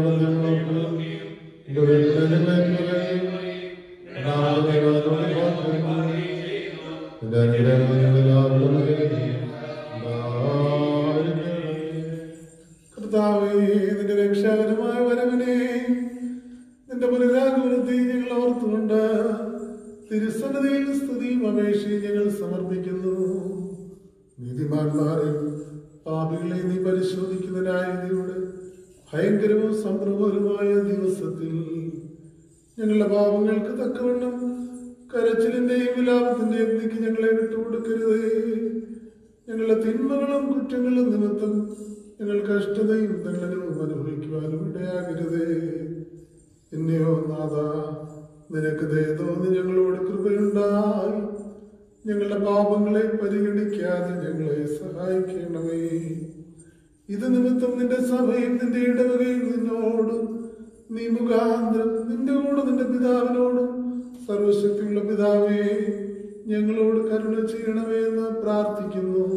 Speaker 5: കർത്താവേ, നിന്റെ രക്ഷാകരമായ വരവിനെ നിന്റെ പുനരാഗമനത്തെ ഞങ്ങൾ ഓർത്തുകൊണ്ട് തിരുസന്നതിയിൽ സ്തുതിയും അപേക്ഷയും ഞങ്ങൾ സമർപ്പിക്കുന്നു. നീതിമാന്മാരെ പാപികളെ നീ പരിശോധിക്കുന്നതിനായ നീയുടെ ഭയങ്കരവും സംഭ്രമകരമായ ദിവസത്തിൽ ഞങ്ങളുടെ പാപങ്ങൾക്ക് തക്കവണ്ണം കരച്ചിലിന്റെയും വിലാപത്തിന്റെയും നീക്കി ഞങ്ങളെ വിട്ടുകൊടുക്കരുതേ. ഞങ്ങളുടെ തിന്മകളും കുറ്റങ്ങളും നിമിത്തം ഞങ്ങൾ കഷ്ടതയും ദണ്ഡനവും അനുഭവിക്കുവാനും ഇടയാകരുതേ. എന്നെയോ നാഥ, നിനക്ക് ദയ തോന്നി ഞങ്ങളോട് കൃപയുണ്ടായി ഞങ്ങളുടെ പാപങ്ങളെ പരിഗണിക്കാതെ ഞങ്ങളെ സഹായിക്കണമേ. ഇത് നിമിത്തം നിന്റെ സഭയും നിന്റെ ഇടവകയും നിന്നോടും നീ മുഖാന്തരം നിന്റെ കൂടെ നിന്റെ പിതാവിനോടും സർവശക്തിയുള്ള പിതാവേ ഞങ്ങളോട് കരുണ ചെയ്യണമേ എന്ന് പ്രാർത്ഥിക്കുന്നു.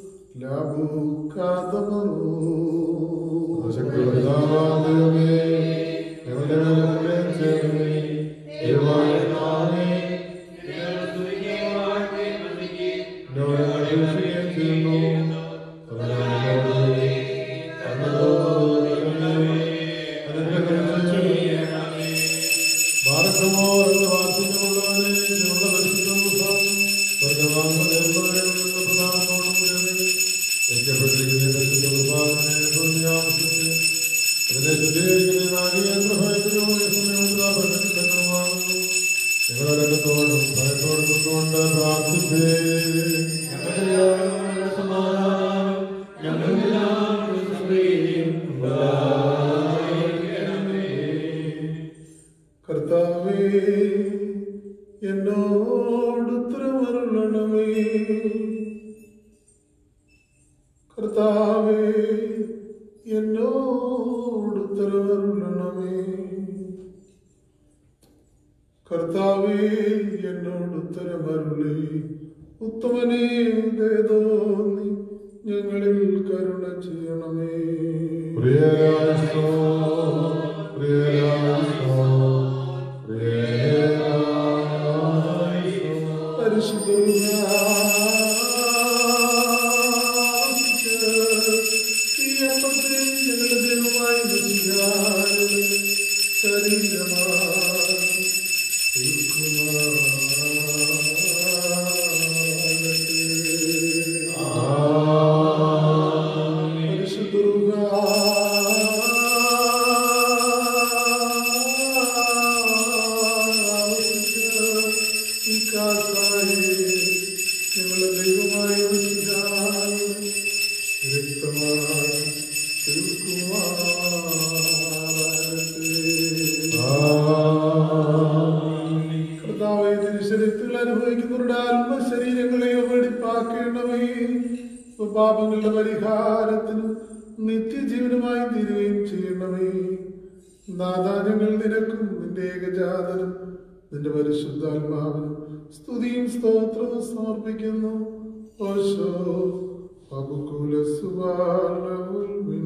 Speaker 5: കർത്താവേ, എന്നോടുത്തരമരുളണമേ. കർത്താവേ, എന്നോടുത്തരമരുളണമേ. കർത്താവേ, എന്നോടുത്തരമരുളി. ഉത്തമനേ, ദയതോന്നി ഞങ്ങളിൽ കരുണ ചെയ്യണമേ. പരിശുദ്ധ ചെയ്യണമേ. പാപങ്ങളുടെ പരിഹാരത്തിനും നിത്യജീവനുമായി തീരുകയും ചെയ്യണമേ. നാഥാ, ഞങ്ങൾ നിനക്കും നിന്റെ ഏകജാതനും നിന്റെ പരിശുദ്ധാത്മാവിനും സ്തുതിയും സ്തോത്രവും സമർപ്പിക്കുന്നു. ഓശോ അബുകുല സുബാലവുൽ മിൻ.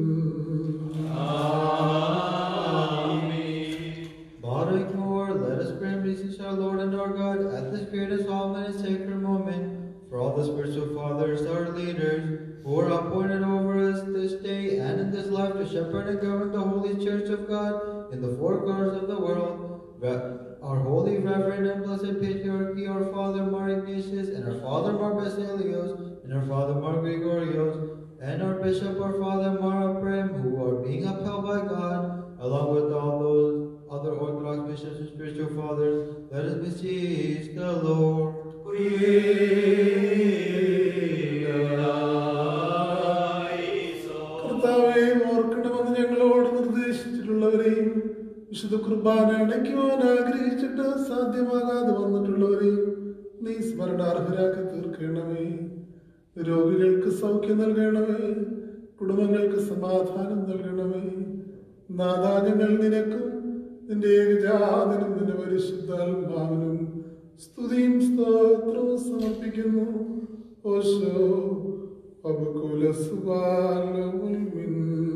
Speaker 2: Let us pray and beseech our Lord and our God at this great and solemn and sacred moment for all the spiritual fathers, our leaders, who are appointed over us this day and in this life to shepherd and govern the holy church of God in the four corners of the world. Our holy, reverend, and blessed patriarchy, our father Mar Ignatius, and our father Mar Basilios, and our father Mar Gregorios, and our bishop, our father Mar Aprem, who are being upheld by God, along with all those other Orthodox bishops and spiritual fathers, let us beseech the Lord.
Speaker 5: കർത്താവേ, ഓർക്കണമെന്ന് ഞങ്ങളോട് നിർദ്ദേശിച്ചിട്ടുള്ളവരെയും വിശുദ്ധ കുർബാന അടയ്ക്കുവാൻ ആഗ്രഹിച്ചിട്ട് സാധ്യമാകാതെ വന്നിട്ടുള്ളവരെയും നീ സ്മരണാർഹരാക്കി തീർക്കണമേ. രോഗികൾക്ക് സൗഖ്യം നൽകണമേ. കുടുംബങ്ങൾക്ക് സമാധാനം നൽകണമേ. നാഥാ, ഞങ്ങൾ നിനക്കും നിന്റെ ഏകജാതനും നിന്റെ പരിശുദ്ധാത്മാവിനും സ്തുതിയും സ്തോത്രവും സമർപ്പിക്കുന്നു. ഓശോ അബുകുല സുബാലവുൽ മിൻ.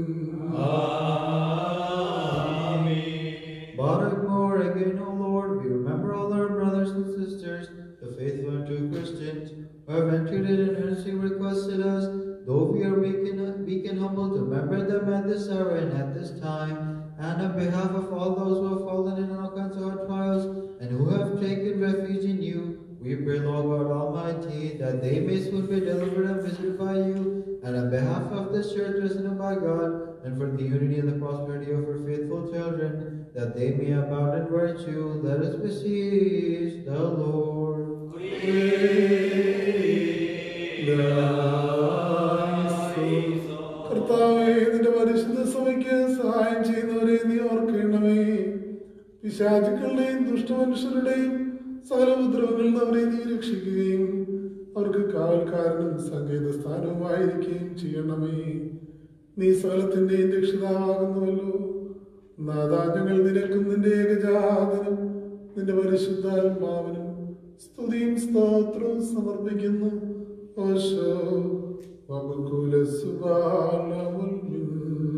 Speaker 2: Barak more again, O Lord, we remember all our brothers and sisters, the faithful and true Christians, who have entreated and earnestly requested us, though we are weak and, weak and humble, to remember them at this hour and at this time. And on behalf of all those who have fallen in all kinds of hard trials and who have taken refuge in you, we pray, Lord God Almighty, that they may soon be delivered and visited by you. And on behalf of this church resident by God, and for the unity and the prosperity of her faithful children, that they may abound in virtue, let us beseech the Lord.
Speaker 5: കർത്താവേ, നിന്റെ പരിശുദ്ധ സഭയ്ക്ക് സഹായം ചെയ്യുന്നവരെ നീ ഓർക്കണമേ. പിശാചുക്കളുടെയും ദുഷ്ടമനുഷ്യരുടെയും സകല ഉപദ്രവങ്ങളിൽ നിന്ന് അവരെ നീ രക്ഷിക്കുകയും അവർക്ക് കാവൽക്കാരനും സങ്കേത സ്ഥാനവുമായിരിക്കുകയും ചെയ്യണമേ. നീ സകലത്തിന്റെയും രക്ഷിതാവാകുന്നുവല്ലോ. നാഥാ, ഞങ്ങൾ നിനക്കും നിന്റെ ഏകജാതനും നിന്റെ പരിശുദ്ധാത്മാവിനും സ്തുതിയും സ്തോത്രവും സമർപ്പിക്കുന്നു. ഓശോ വബുകുല സുബാലവുൽ മിൻ.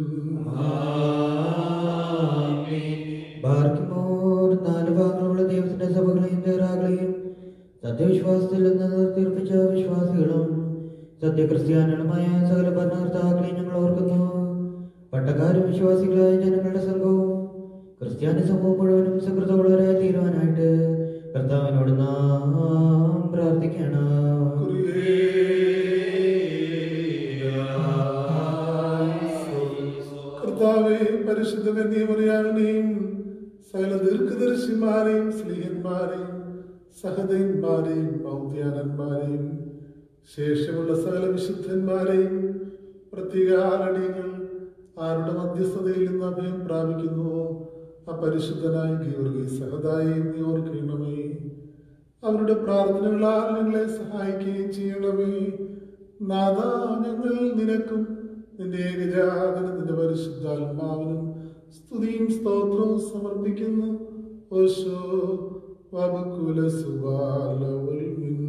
Speaker 3: ബാർക്കിമോർ നാല് ഭാഗങ്ങളുള്ള ദൈവത്തിന്റെ സഭകളെയും തേറാകളെയും സത്യവിശ്വാസത്തിൽ നിന്ന് നിർത്തിയുറപ്പിച്ച വിശ്വാസികളും സത്യക്രിസ്ത്യാനികളുമായ സകല ഭരണകർത്താക്കളെയും ഞങ്ങൾ ഓർക്കുന്നു. പട്ടക്കാരും വിശ്വാസികളായ ജനങ്ങളുടെ സംഘവും ക്രിസ്ത്യാനി സമൂഹം മുഴുവനും സകൃതമുള്ളവരായി തീരുവാനായിട്ട് കർത്താവിനോട് നാം പ്രാർത്ഥിക്കണം.
Speaker 5: കർത്താവേ, പരിശുദ്ധ കന്യാമറിയാമിനെയും സകല ദീർഘദർശിമാരെയും സ്ലീഹന്മാരെയും സഹദയന്മാരെയും പൗത്യാനന്മാരെയും ശേഷമുള്ള സകല വിശുദ്ധന്മാരെയും പ്രത്യേകാലടികൾ ആരുടെ മധ്യസ്ഥതയിൽ നിന്ന് അഭയം പ്രാപിക്കുന്നുവോ ആ പരിശുദ്ധനായ ഗീവർഗീസ് സഹദായെയും നീ ഓർക്കണമേ. അവരുടെ പ്രാർത്ഥനകളാൽ ഞങ്ങളെ സഹായിക്കുകയും ചെയ്യണമേ. നാഥാ, ഞങ്ങൾ നിനക്കും നിന്റെ ഏകജാതനും നിന്റെ പരിശുദ്ധാത്മാവിനും സ്തുതിയും സ്തോത്രവും സമർപ്പിക്കുന്നു. ഓശോ വബുകുല സുബാലവുൽ മിൻ.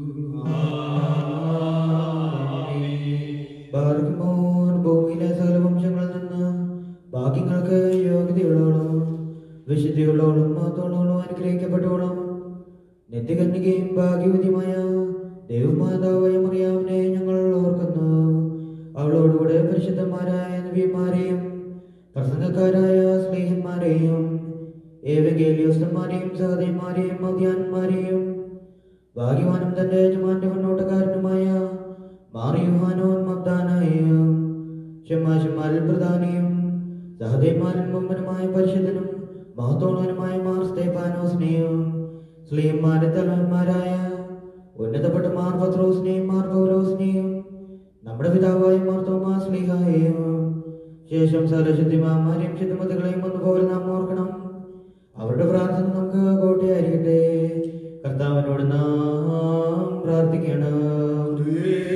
Speaker 3: ബാർക്കിമോർ ഭൂമിയിലെ സകല വംശങ്ങളിൽ നിന്ന് ഭാഗ്യങ്ങൾക്ക് യോഗ്യതയുള്ളവളും വിശുദ്ധിയുള്ളവളും മാത്രമുള്ളവളും അനുഗ്രഹിക്കപ്പെട്ടവളും നിത്യകന്യകയും ഭാഗ്യവതിയുമായ ദൈവമാതാവായ മറിയാമിനെ ഞങ്ങൾ ഓർക്കുന്നു. അവളോടുകൂടെ പരിശുദ്ധന്മാരായ നബിമാരെയും പ്രസംഗക്കാരായ സ്നേഹന്മാരെയും ഏവഗേലിയോസ്തന്മാരെയും സഹദയന്മാരെയും മധ്യാന്മാരെയും ഭാഗ്യവാനും തന്റെ യജമാന്റെ മുന്നോട്ടക്കാരനുമായ മാറിയുഹാനോൻ മബ്ദാനായും ഷമാശമാരിൽ പ്രധാനിയും സഹദയന്മാരിൽ മുമ്പനുമായ പരിശുദ്ധനും മഹത്തോണവനുമായ മാർ സ്തേഫാനോസിനെയും സ്ലീഹന്മാരുടെ തലവന്മാരായ ഉന്നതപ്പെട്ട മാർ പത്രോസിനെയും മാർ പൗലോസിനെയും നമ്മുടെ പിതാവായ മാർ തോമാസ് സ്ലീഹായെയും ശേഷം സകലശുദ്ധിമാരെയും ശുദ്ധമതികളെയും ഒന്നുപോലെ നാം ഓർക്കണം. അവരുടെ പ്രാർത്ഥന നമുക്ക് കോട്ടയായിരിക്കട്ടെ. കർത്താവിനോട് നാം പ്രാർത്ഥിക്കണം.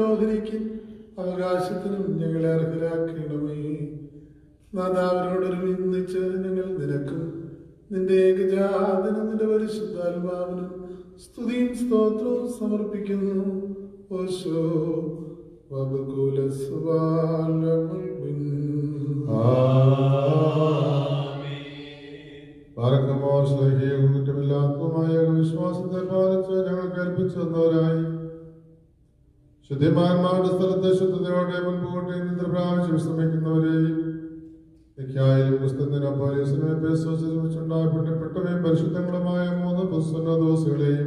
Speaker 5: നിന്റെ ഓഹരിക്ക് അവകാശത്തിനും ഞങ്ങളെ അർഹരാക്കണമേ. നാദാവിനോടൊരുമിച്ച് ഞങ്ങൾ നിനക്കും നിന്റെ ഏകജാതനും നിന്റെ പരിശുദ്ധാത്മാവിനും സ്തുതിയും സ്തോത്രവും സമർപ്പിക്കുന്നു. ഓശോ വബകുല സുബാലമുൽമിൻ.
Speaker 1: പാരക്കമോർ സ്നേഹിയും കുറ്റമില്ലാത്തതുമായ വിശ്വാസത്തെ പാലിച്ച് ഞങ്ങൾ കൽപ്പിച്ചു തന്നവരായി ശുദ്ധിമാന്മാരുടെ സ്ഥലത്ത് ശുദ്ധതയോടെ മുൻകൂട്ടി നിദ്ര പ്രാവശ്യം ശ്രമിക്കുന്നവരെയും മിക്കായാലും പുസ്തകത്തിനൊപ്പുണ്ടായ പുണ്യപ്പെട്ടവയും പരിശുദ്ധങ്ങളുമായ മൂന്ന് പുസ്തകദോസുകളെയും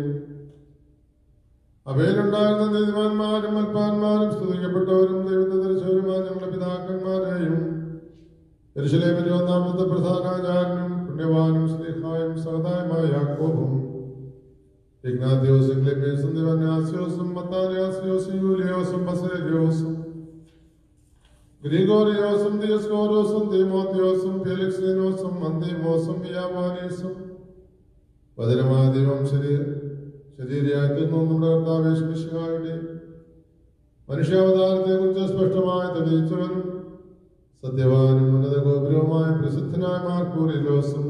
Speaker 1: അവയിലുണ്ടായിരുന്ന നീതിമാന്മാരും അൽപ്പാന്മാരും സ്തുതിക്കപ്പെട്ടവരും ദൈവത്തെ ധരിച്ചവരുമായ ഞങ്ങളുടെ പിതാക്കന്മാരെയും യെരൂശലേമിലെ ഒന്നാമത്തെ പ്രധാനാചാര്യനും പുണ്യവാനും സ്നേഹായും സഹതായുമായ യാക്കോബും ഇഗ്നാത്യോസും ക്ലെമീസും ദിവന്യാസ്യോസും മത്താന്യാസ്യോസും യൂലിയോസും ബസേലിയോസും ഗ്രിഗോറിയോസും ദിയസ്കോറോസും തീമോത്തിയോസും ഫെലിക്സിനോസും അന്തിമോസും യാവാനീസും വചനമായ ദൈവം ശരീര ശരീരയായിരുന്നു നമ്മുടെ കർത്താവേശ്മിശിഹായുടെ മനുഷ്യാവതാരത്തെ കുറിച്ച് സ്പഷ്ടമായി തെളിയിച്ചവനും സത്യവാനും ഉന്നത ഗോപുരവുമായ പ്രസിദ്ധനായ മാർക്കൂറിലോസും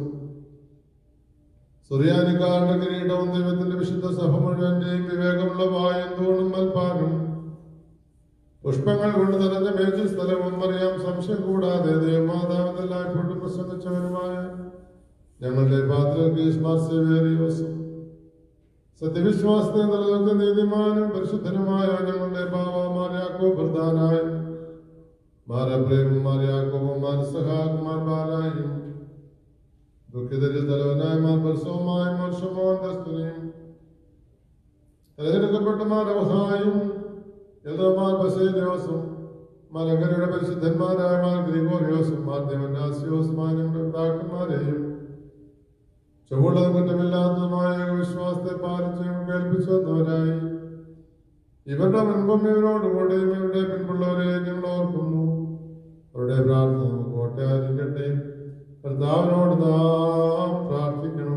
Speaker 1: സുറിയാനിക്കാരുടെ കിരീടവും ദൈവത്തിന്റെ വിശുദ്ധ സഭ മുഴുവന്റെയും വിവേകമുള്ള വായും തൂണും മൽപ്പാനും പുഷ്പങ്ങൾ കൊണ്ട് നിറഞ്ഞ മേച്ചിൽ സ്ഥലവും അറിയാം സംശയം കൂടാതെ ദൈവമാതാവെന്നെല്ലായ്പ്പോഴും പ്രസംഗിച്ചവനുമായ ഞങ്ങളുടെ പാത്രേറിയോസും സത്യവിശ്വാസത്തെ നിലനിർത്തി നീതിമാനും പരിശുദ്ധനുമായ ഞങ്ങളുടെ ബാവാമാർ യാക്കോബ് പ്രധാനായും മാരപ്രേമും മാർ യാക്കോബും മാർ സഹാകുമാർ ബാലായും ദുഃഖിതരിൽ തലവനായ മാർ പരസവുമായ മാർ ശമോൻ ദസ്തുനിയും തെരഞ്ഞെടുക്കപ്പെട്ട മാർ അവഹായും യദോമാർ ബസേലിയോസും മലങ്കരയുടെ പരിശുദ്ധന്മാരായ മാർ ഗ്രിഗോറിയോസും മാർ ദിവന്യാസ്യോസും ഞങ്ങളുടെ പിതാക്കന്മാരെയും ചുവടും കുറ്റമില്ലാത്തതുമായ വിശ്വാസത്തെ പാലിച്ച് കേൾപ്പിച്ചു വന്നവരായി ഇവരുടെ മുൻപും ഇവരോടുകൂടെയും ഇവരുടെ പിൻപുള്ളവരെ ഞങ്ങൾ ഓർക്കുന്നു. അവരുടെ പ്രാർത്ഥന നമുക്ക് കോട്ടയായിരിക്കട്ടെ. കർത്താവിനോട് നാം പ്രാർത്ഥിക്കണം.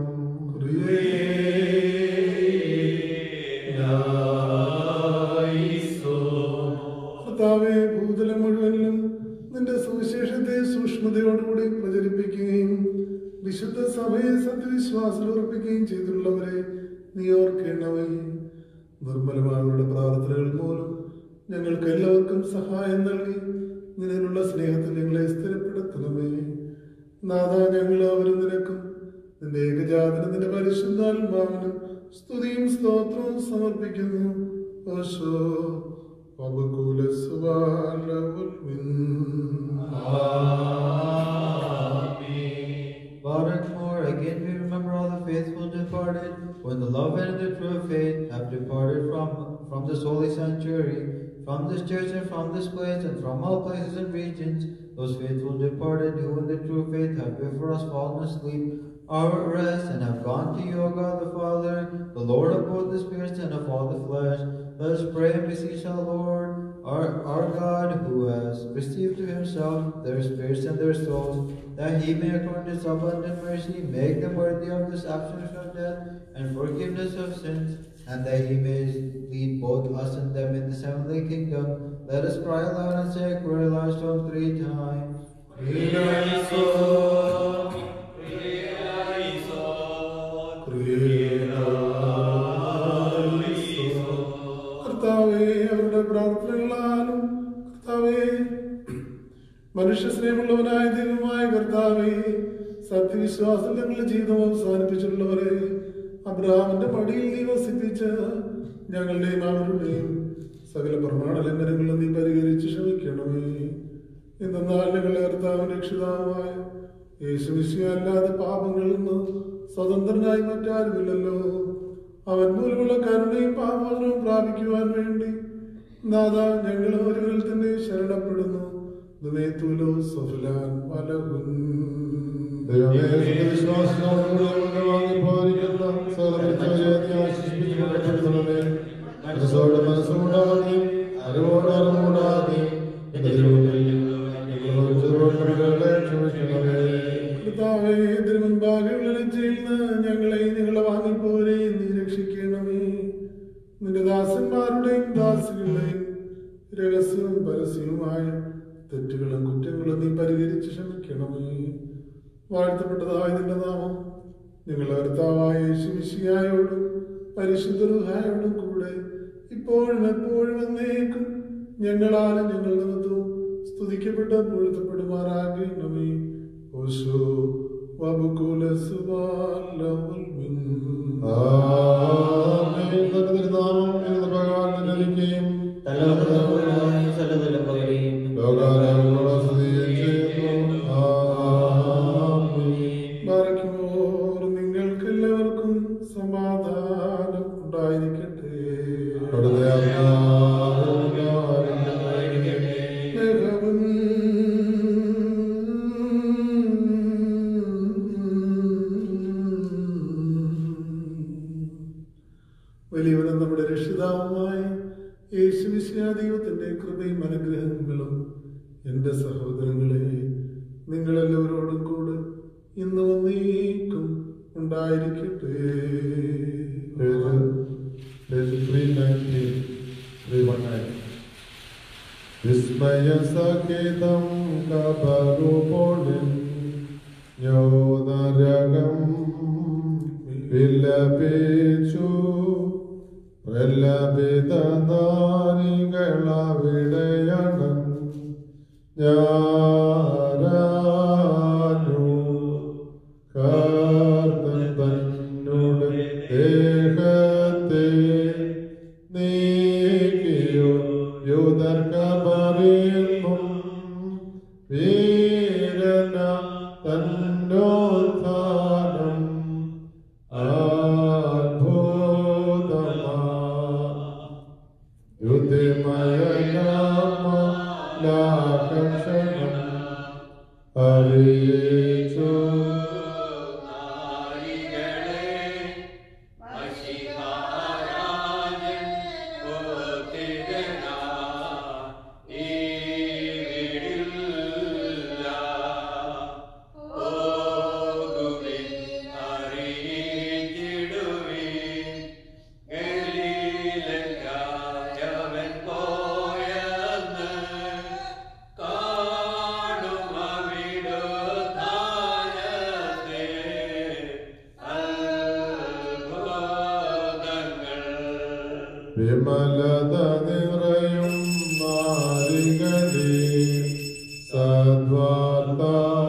Speaker 5: കർത്താവേ, ഭൂതലം മുഴുവനിലും നിന്റെ സുവിശേഷത്തെ സൂക്ഷ്മതയോടുകൂടി പ്രചരിപ്പിക്കുകയും വിശുദ്ധ സഭയെ സത്യവിശ്വാസം ഉറപ്പിക്കുകയും ചെയ്തിട്ടുള്ളവരെ നീ ഓർക്കേണ്ടവേ. നിർമ്മലമാരുടെ പ്രാർത്ഥനകൾ മൂലം ഞങ്ങൾക്ക് എല്ലാവർക്കും സഹായം നൽകി നിന്നിലുള്ള സ്നേഹത്തിൽ ഞങ്ങളെ സ്ഥിരപ്പെടുത്തണമേ. നാഥ, ഞങ്ങൾ അവരും നിനക്കും നിന്റെ ഏകജാതനും നിന്റെ പരിശുദ്ധാത്മാവിനും സ്തുതിയും സ്തോത്രവും സമർപ്പിക്കുന്നു. ഓശോ വബകുല സുബാലമുൽമിൻ.
Speaker 2: Furthermore, again we remember all the faithful departed, when the love and the true faith have departed from, from this holy sanctuary, from this church and from this place, and from all places and regions, those faithful departed who in the true faith have before us fallen asleep, are at rest, and have gone to you, O God the Father, the Lord of both the spirits and of all the flesh. Let us pray and beseech our Lord, our, our God, who has received to himself their spirits and their souls, that he may, according to his abundant mercy, make them worthy of this absence of death and forgiveness of sins, and that he may lead both us and them in this heavenly kingdom. Let us cry aloud and say a prayer last on three times.
Speaker 5: കർത്താവേ, അവരുടെ പ്രാർത്ഥനകളാലും കർത്താവേ, മനുഷ്യ സ്നേഹമുള്ളവനായ ദൈവമായ കർത്താവേ, സത്യവിശ്വാസം ഞങ്ങളുടെ ജീവിതം അവസാനിപ്പിച്ചിട്ടുള്ളവരെ അബ്രഹാമിന്റെ മടിയിൽ നീ വസിപ്പിച്ച് ഞങ്ങളുടെയും അവരുടെയും സകല പ്രമാണ ലംഘനങ്ങളും നീ പരിഹരിച്ച് ക്ഷമിക്കണമേ. എന്നാൽ ഞങ്ങളെ കർത്താവിന്റെ രക്ഷിതാവായ യേശുമിശിഹ അല്ലാതെ പാപങ്ങളിൽ നിന്ന് സ്വതന്ത്രനായി മറ്റാരുമില്ലല്ലോ. അവൻ മൂലമുള്ള കരുണയും പാപങ്ങളും പ്രാപിക്കുവാൻ വേണ്ടി നാഥ, ഞങ്ങൾ ഒരുവരിൽ തന്നെ ശരണപ്പെടുന്നു.
Speaker 1: മനസ്സോടെ അറിവോട് അറിവൂടാതെ
Speaker 5: കർത്താവേ, ഇതിനു മുൻപാകെയുള്ള ലജ്ജയിൽ നിന്ന് ഞങ്ങളെ നിങ്ങളെ വാങ്ങിപ്പോരെ നീ രക്ഷിക്കണമേ. നിന്റെ ദാസന്മാരുടെയും ദാസികളുടെയും തെറ്റുകളും കുറ്റങ്ങളും നീ പരിഹരിച്ച് ക്ഷമിക്കണമേ. വാഴ്ത്തപ്പെട്ടതായ നിന്റെ നാമം ഞങ്ങളുടെ കർത്താവായ യേശുമിശിഹായോടും പരിശുദ്ധ റൂഹായോടും കൂടെ ഇപ്പോഴും എപ്പോഴും എന്നേക്കും ഞങ്ങളാലും ഞങ്ങൾ നിമിത്തവും സ്തുതിക്കപ്പെട്ട പൊഴുത്തപ്പെടുമാറാകണമേ. ഓശോ വബുകുല സുബാലവൽ മിൻ.
Speaker 1: ആമേൻ. തന്റെ തിരുനാമം എന്ന ഭഗവാൻ നൽകുകയും ലോകാരങ്ങളോട് സ്തുതിക്കുകയും ചെയ്യുന്നു. ആമേൻ.
Speaker 5: ബാറയ്ക്കുമോർ നിങ്ങൾക്കെല്ലാവർക്കും സമാധാനം ഉണ്ടായിരിക്കട്ടെ.
Speaker 1: അവിടുത്തെ ആത്മാവിനും
Speaker 5: സ്നേഹവും വലിയവനും നമ്മുടെ രക്ഷിതാവുമായ യേശുമിശിഹാ ദൈവത്തിന്റെ കൃപയും അനുഗ്രഹങ്ങളും എൻ്റെ സഹോദരങ്ങളെ നിങ്ങളെല്ലാവരോടും കൂടെ ഇന്ന് വന്നേക്കും ഉണ്ടായിരിക്കട്ടെ.
Speaker 1: വിസ്മയസഹിതം കബറുപൊളിൻ യോനരകം വിലപിച്ചു പ്രലപിത നാരികളവിടെയാണ് ഞാനു കർത്തൻ തന്നോട് ദേഹത്തെ നീക്കിയോ യൂദർക്കബറിന്നും വീരന തന്നോത്ഥാനം അദ്ഭുതമാ യുദ്ധമയനാമലാകർഷണം അറിയിച്ചു. വിമലത നിറയും നാരികളെ സദ്വാർത്ത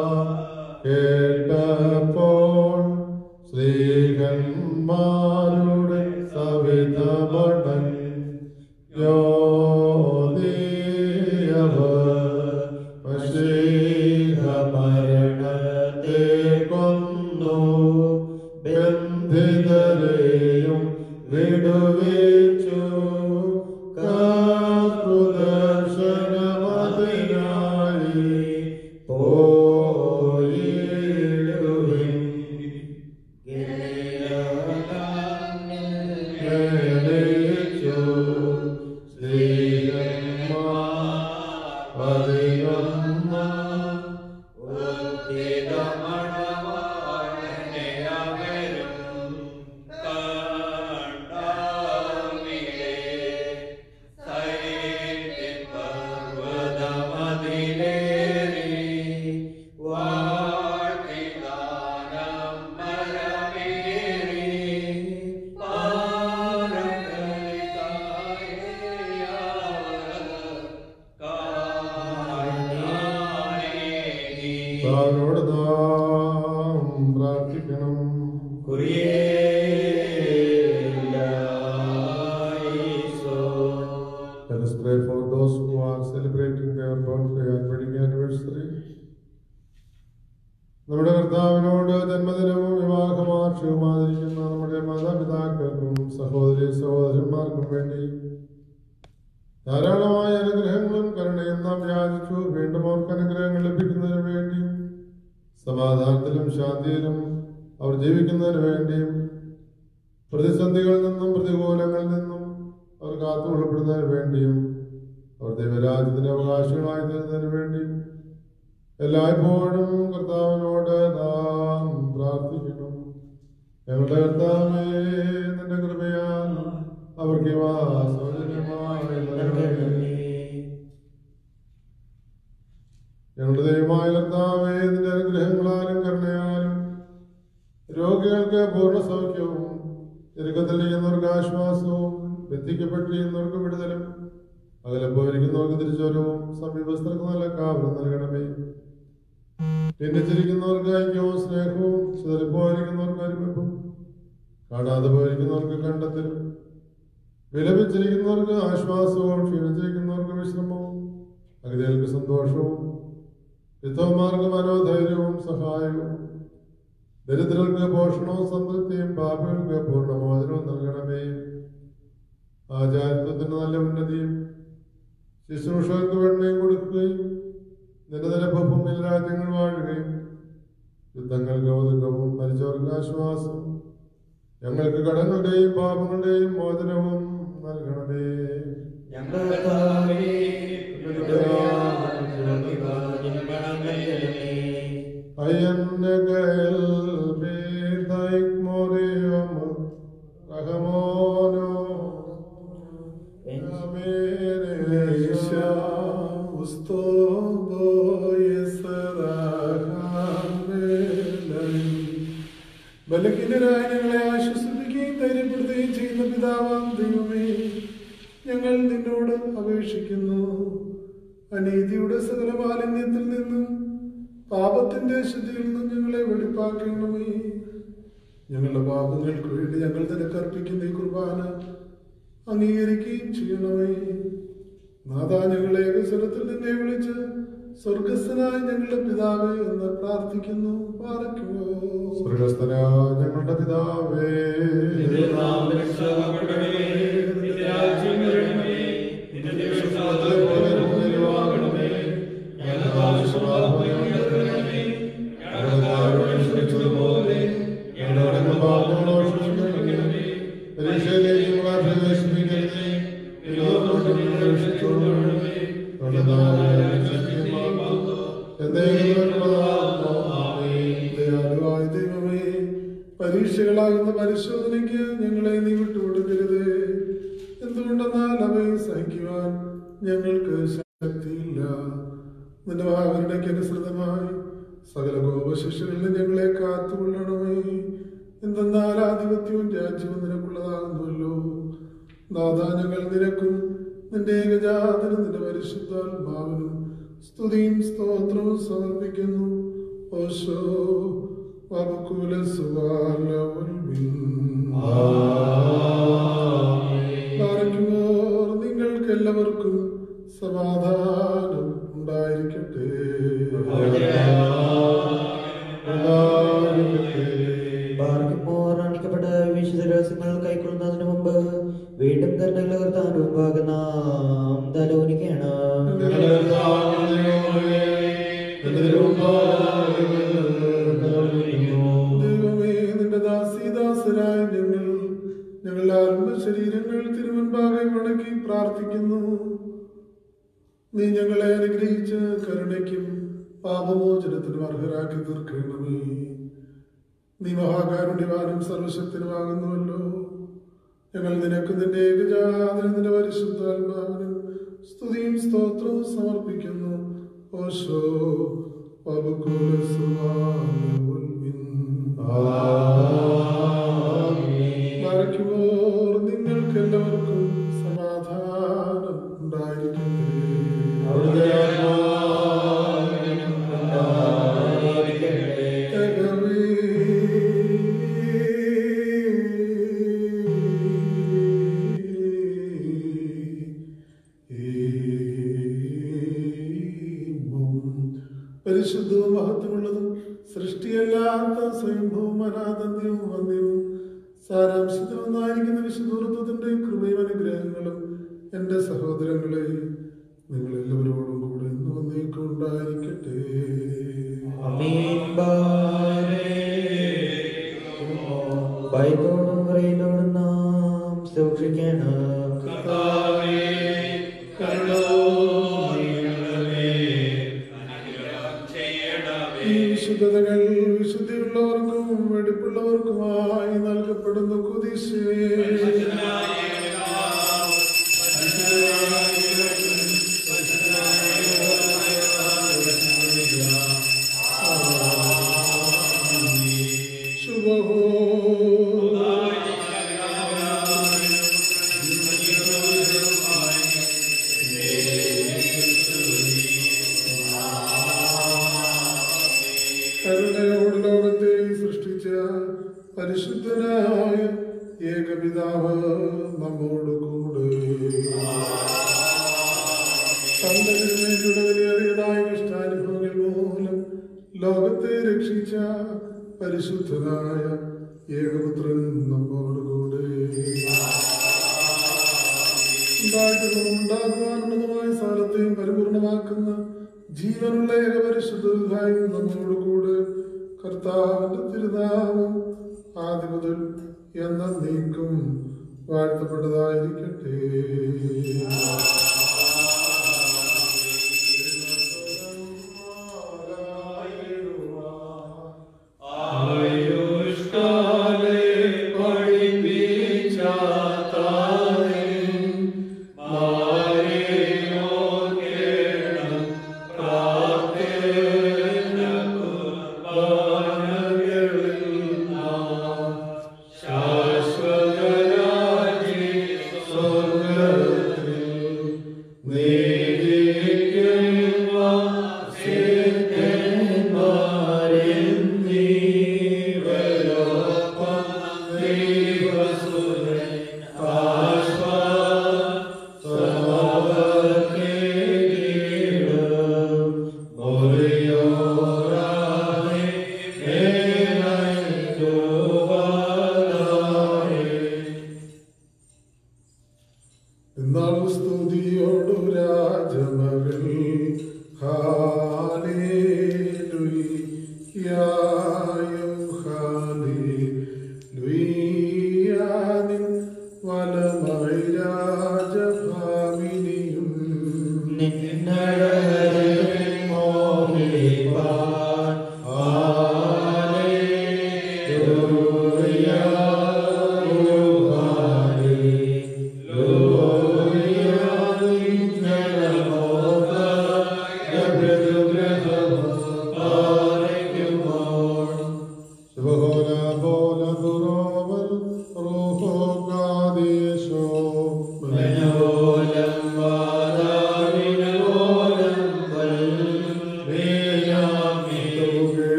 Speaker 1: കേട്ടപ്പോൾ ശ്രീകന്മാരുടെ സവിധമടൻ മരണത്തെ കൊന്നു ബന്ധിതരെയും വിടുവിച്ചു കാർക്കുദർശനമതിനായി പോയിടുവിൻ. ക്ഷണിച്ചു സ്ത്രീകന്മാർ പതിനൊന്ന് താനോട് നാം പ്രാർത്ഥിക്കണം. Let us pray for those who are celebrating their birthday and wedding anniversary. നമ്മുടെ കർത്താവിനോട് ജന്മദിനവും വിവാഹവാർഷികവും ആചരിക്കുന്ന നമ്മുടെ മാതാപിതാക്കൾക്കും സഹോദരി സഹോദരന്മാർക്കും വേണ്ടി ധാരാളമായ അനുഗ്രഹങ്ങളും കരുണയും നാം യാചിച്ചു. വീണ്ടും അവർക്ക് അനുഗ്രഹങ്ങൾ ലഭിക്കുന്നതിന് വേണ്ടിയും സമാധാനത്തിലും ശാന്തിയിലും അവർ ജീവിക്കുന്നതിന് വേണ്ടിയും പ്രതിസന്ധികളിൽ നിന്നും പ്രതികൂലങ്ങളിൽ നിന്നും അവർ കാത്തുകൊള്ളപ്പെടുന്നതിന് വേണ്ടിയും അവർ ദൈവരാജ്യത്തിന്റെ അവകാശികളായി തീരുന്നതിന് വേണ്ടിയും എല്ലായ്പ്പോഴും കർത്താവിനോട് നാം പ്രാർത്ഥിക്കണം. ഞങ്ങളുടെ കർത്താവേ, നിന്റെ കൃപയാൽ അവർക്ക് സൗജന്യമായി നൽകണമേ. ഞങ്ങളുടെ ദൈവമായ കർത്താവേ, നിന്റെ അനുഗ്രഹങ്ങളാലും കരുണയാലും രോഗികൾക്ക് പൂർണ്ണ സൗഖ്യവും തിരുക്കത്തിലിരിക്കുന്നവർക്ക് ആശ്വാസവും ബന്ധിക്കപ്പെട്ടിരിക്കുന്നവർക്ക് വിടുതലും അകലെ പോയിരിക്കുന്നവർക്ക് തിരിച്ചുവരവും സമീപസ്ഥർക്ക് നല്ല കാവലും നൽകണമേ. ഭിന്നിച്ചിരിക്കുന്നവർക്ക് ഐക്യവും സ്നേഹവും ചിതറിപ്പോയിരിക്കുന്നവർക്ക് അനുഭവവും കാണാതെ പോയിരിക്കുന്നവർക്ക് കണ്ടെത്തലും വിലപിച്ചിരിക്കുന്നവർക്ക് ആശ്വാസവും ക്ഷീണിച്ചിരിക്കുന്നവർക്ക് വിശ്രമവും അഗതികൾക്ക് സന്തോഷവും വിധവന്മാർക്ക് മനോധൈര്യവും സഹായവും ദരിദ്രർക്ക് പോഷണവും സംതൃപ്തിയും പാപികൾക്ക് പൂർണ്ണമോചനവും നൽകണമേ. ആചാരത്വത്തിന് നല്ല ഉന്നതിയും ശുശ്രൂഷകർക്ക് വെണ്ണയും കൊടുക്കുകയും നിന്റെ നിലഭൂമിയിൽ രാജ്യങ്ങൾ വാഴുകയും യുദ്ധങ്ങൾക്ക് ഒതുക്കവും മരിച്ചവർക്ക് ആശ്വാസവും ഞങ്ങൾക്ക് കടങ്ങളുടെയും പാപങ്ങളുടെയും മോചനവും നൽകണമേ.
Speaker 5: ബലഹീനരായ ഞങ്ങളെ ആശ്വസിപ്പിക്കുകയും ധൈര്യപ്പെടുത്തുകയും ചെയ്യുന്ന പിതാവാം ദൈവമേ, ഞങ്ങൾ നിന്നോട് അപേക്ഷിക്കുന്നു. അനീതിയുടെ സകല മാലിന്യത്തിൽ നിന്നും പാപത്തിന്റെ ശുദ്ധിയിൽ നിന്നും ഞങ്ങളെ വെളിപ്പാക്കണമേ. ഞങ്ങളുടെ പാപങ്ങൾക്ക് വേണ്ടി ഞങ്ങൾ നിനക്കർപ്പിക്കുന്ന ഈ കുർബാന അംഗീകരിക്കുകയും ചെയ്യണമേ. നാഥാ, ഞങ്ങളെ ഏകസ്വരത്തിൽ നിന്നെ വിളിച്ച് സ്വർഗസ്ഥനായ ഞങ്ങളുടെ പിതാവേ എന്ന് പ്രാർത്ഥിക്കുന്നു. പാർക്കുമോ
Speaker 1: സ്വർഗസ്ഥനായ ഞങ്ങളുടെ പിതാവേ,
Speaker 5: പരീക്ഷകളാകുന്ന പരിശോധനയ്ക്ക് ഞങ്ങളെ നീ വിട്ടുകൊടുക്കരുത്. എന്തുകൊണ്ടെന്നാൽ അവയെ സഹിക്കുവാൻ ഞങ്ങൾക്ക് ശക്തിയില്ല. നിന്റെ വാഹനയ്ക്ക് അനുസൃതമായി സകല കോപശിക്ഷകളിലും ഞങ്ങളെ കാത്തുകൊള്ളണമേ. എന്തെന്നാൽ ആധിപത്യവും രാജ്യവും നിനക്കുള്ളതാകുന്നുവല്ലോ. നാഥാ, ഞങ്ങൾ നിനക്കും നിന്റെ ഏകജാതനും നിന്റെ പരിശുദ്ധാത്മാവിനും സ്തുതിയും സ്തോത്രവും സമർപ്പിക്കുന്നു. ഓശോ വകുല നിങ്ങൾക്ക് എല്ലാവർക്കും സമാധാനം ഉണ്ടായിരിക്കട്ടെ.
Speaker 3: ണിക്കപ്പെട്ട വിശുദ്ധ രഹസ്യങ്ങൾ കൈക്കൊള്ളുന്നതിന് മുമ്പ് വീണ്ടും തന്നെ കർത്താവിന്റെ മുമ്പാകെ നാം തലോനിക്കണം.
Speaker 5: ദൈവമേ, നിന്റെ ദാസീദാസരായ ഞങ്ങൾ ഞങ്ങളുടെ ആത്മശരീരങ്ങൾ തിരുമുൻപാകെ വണക്കി പ്രാർത്ഥിക്കുന്നു. നീ ഞങ്ങളെ അനുഗ്രഹിച്ച് കരുണയ്ക്കും പാപമോചനത്തിനും അർഹരാക്കി തീർക്കണമേ. നീ മഹാകാരുണ്യവാനും സർവശക്തനുമാകുന്നുവല്ലോ. ഞങ്ങൾ നിനക്ക് നിന്റെ ഏകജാതനും നിന്റെ പരിശുദ്ധാത്മാവിനും സ്തുതിയും സ്തോത്രവും സമർപ്പിക്കുന്നു. ഓശോ നിങ്ങൾക്ക് എല്ലാവർക്കും സമാധാനം ഉണ്ടായിരിക്കട്ടെ. പരിശുദ്ധവും മഹത്വമുള്ളതും സൃഷ്ടിയല്ലാത്ത സ്വയംഭൂവും അനാദന്യവും വന്യവും സാരാംശത്തിലൊന്നായിരിക്കുന്ന വിശുദ്ധത്വത്തിന്റെ കൃപയും അനുഗ്രഹങ്ങളും എന്റെ സഹോദരങ്ങളെ നിങ്ങളെല്ലാവരോടും കൂടെ ഇന്ന് വന്നേക്കും ഉണ്ടായിരിക്കട്ടെ.
Speaker 3: ഭയത്തോടും പറയത്തോടും നാം സൂക്ഷിക്കണം.
Speaker 5: ഈ വിശുദ്ധതകൾ വിശുദ്ധിയുള്ളവർക്കും വെടിപ്പുള്ളവർക്കുമായി നൽകപ്പെടുന്ന കുരിശേ, പരിശുദ്ധനായ ഏകപിതാവ് നമ്മോട് കൂടെ. വിലയേറിയതായ ഇഷ്ടാനുഭവങ്ങൾ മൂലം ലോകത്തെ രക്ഷിച്ച പരിശുദ്ധനായ ഏകപുത്രൻ നമ്മോട് കൂടെ. ഉണ്ടായിട്ടുള്ളതും ഉണ്ടാകുവാനുള്ളതുമായ സാലത്തെയും പരിപൂർണമാക്കുന്ന ജീവനുള്ള ഏകപരിശുദ്ധയും നമ്മോട് കൂടെ. കർത്താവിന്റെ തിരുനാമം ആദ്യം മുതൽ എന്നേക്കും വാഴ്ത്തപ്പെട്ടതായിരിക്കട്ടെ.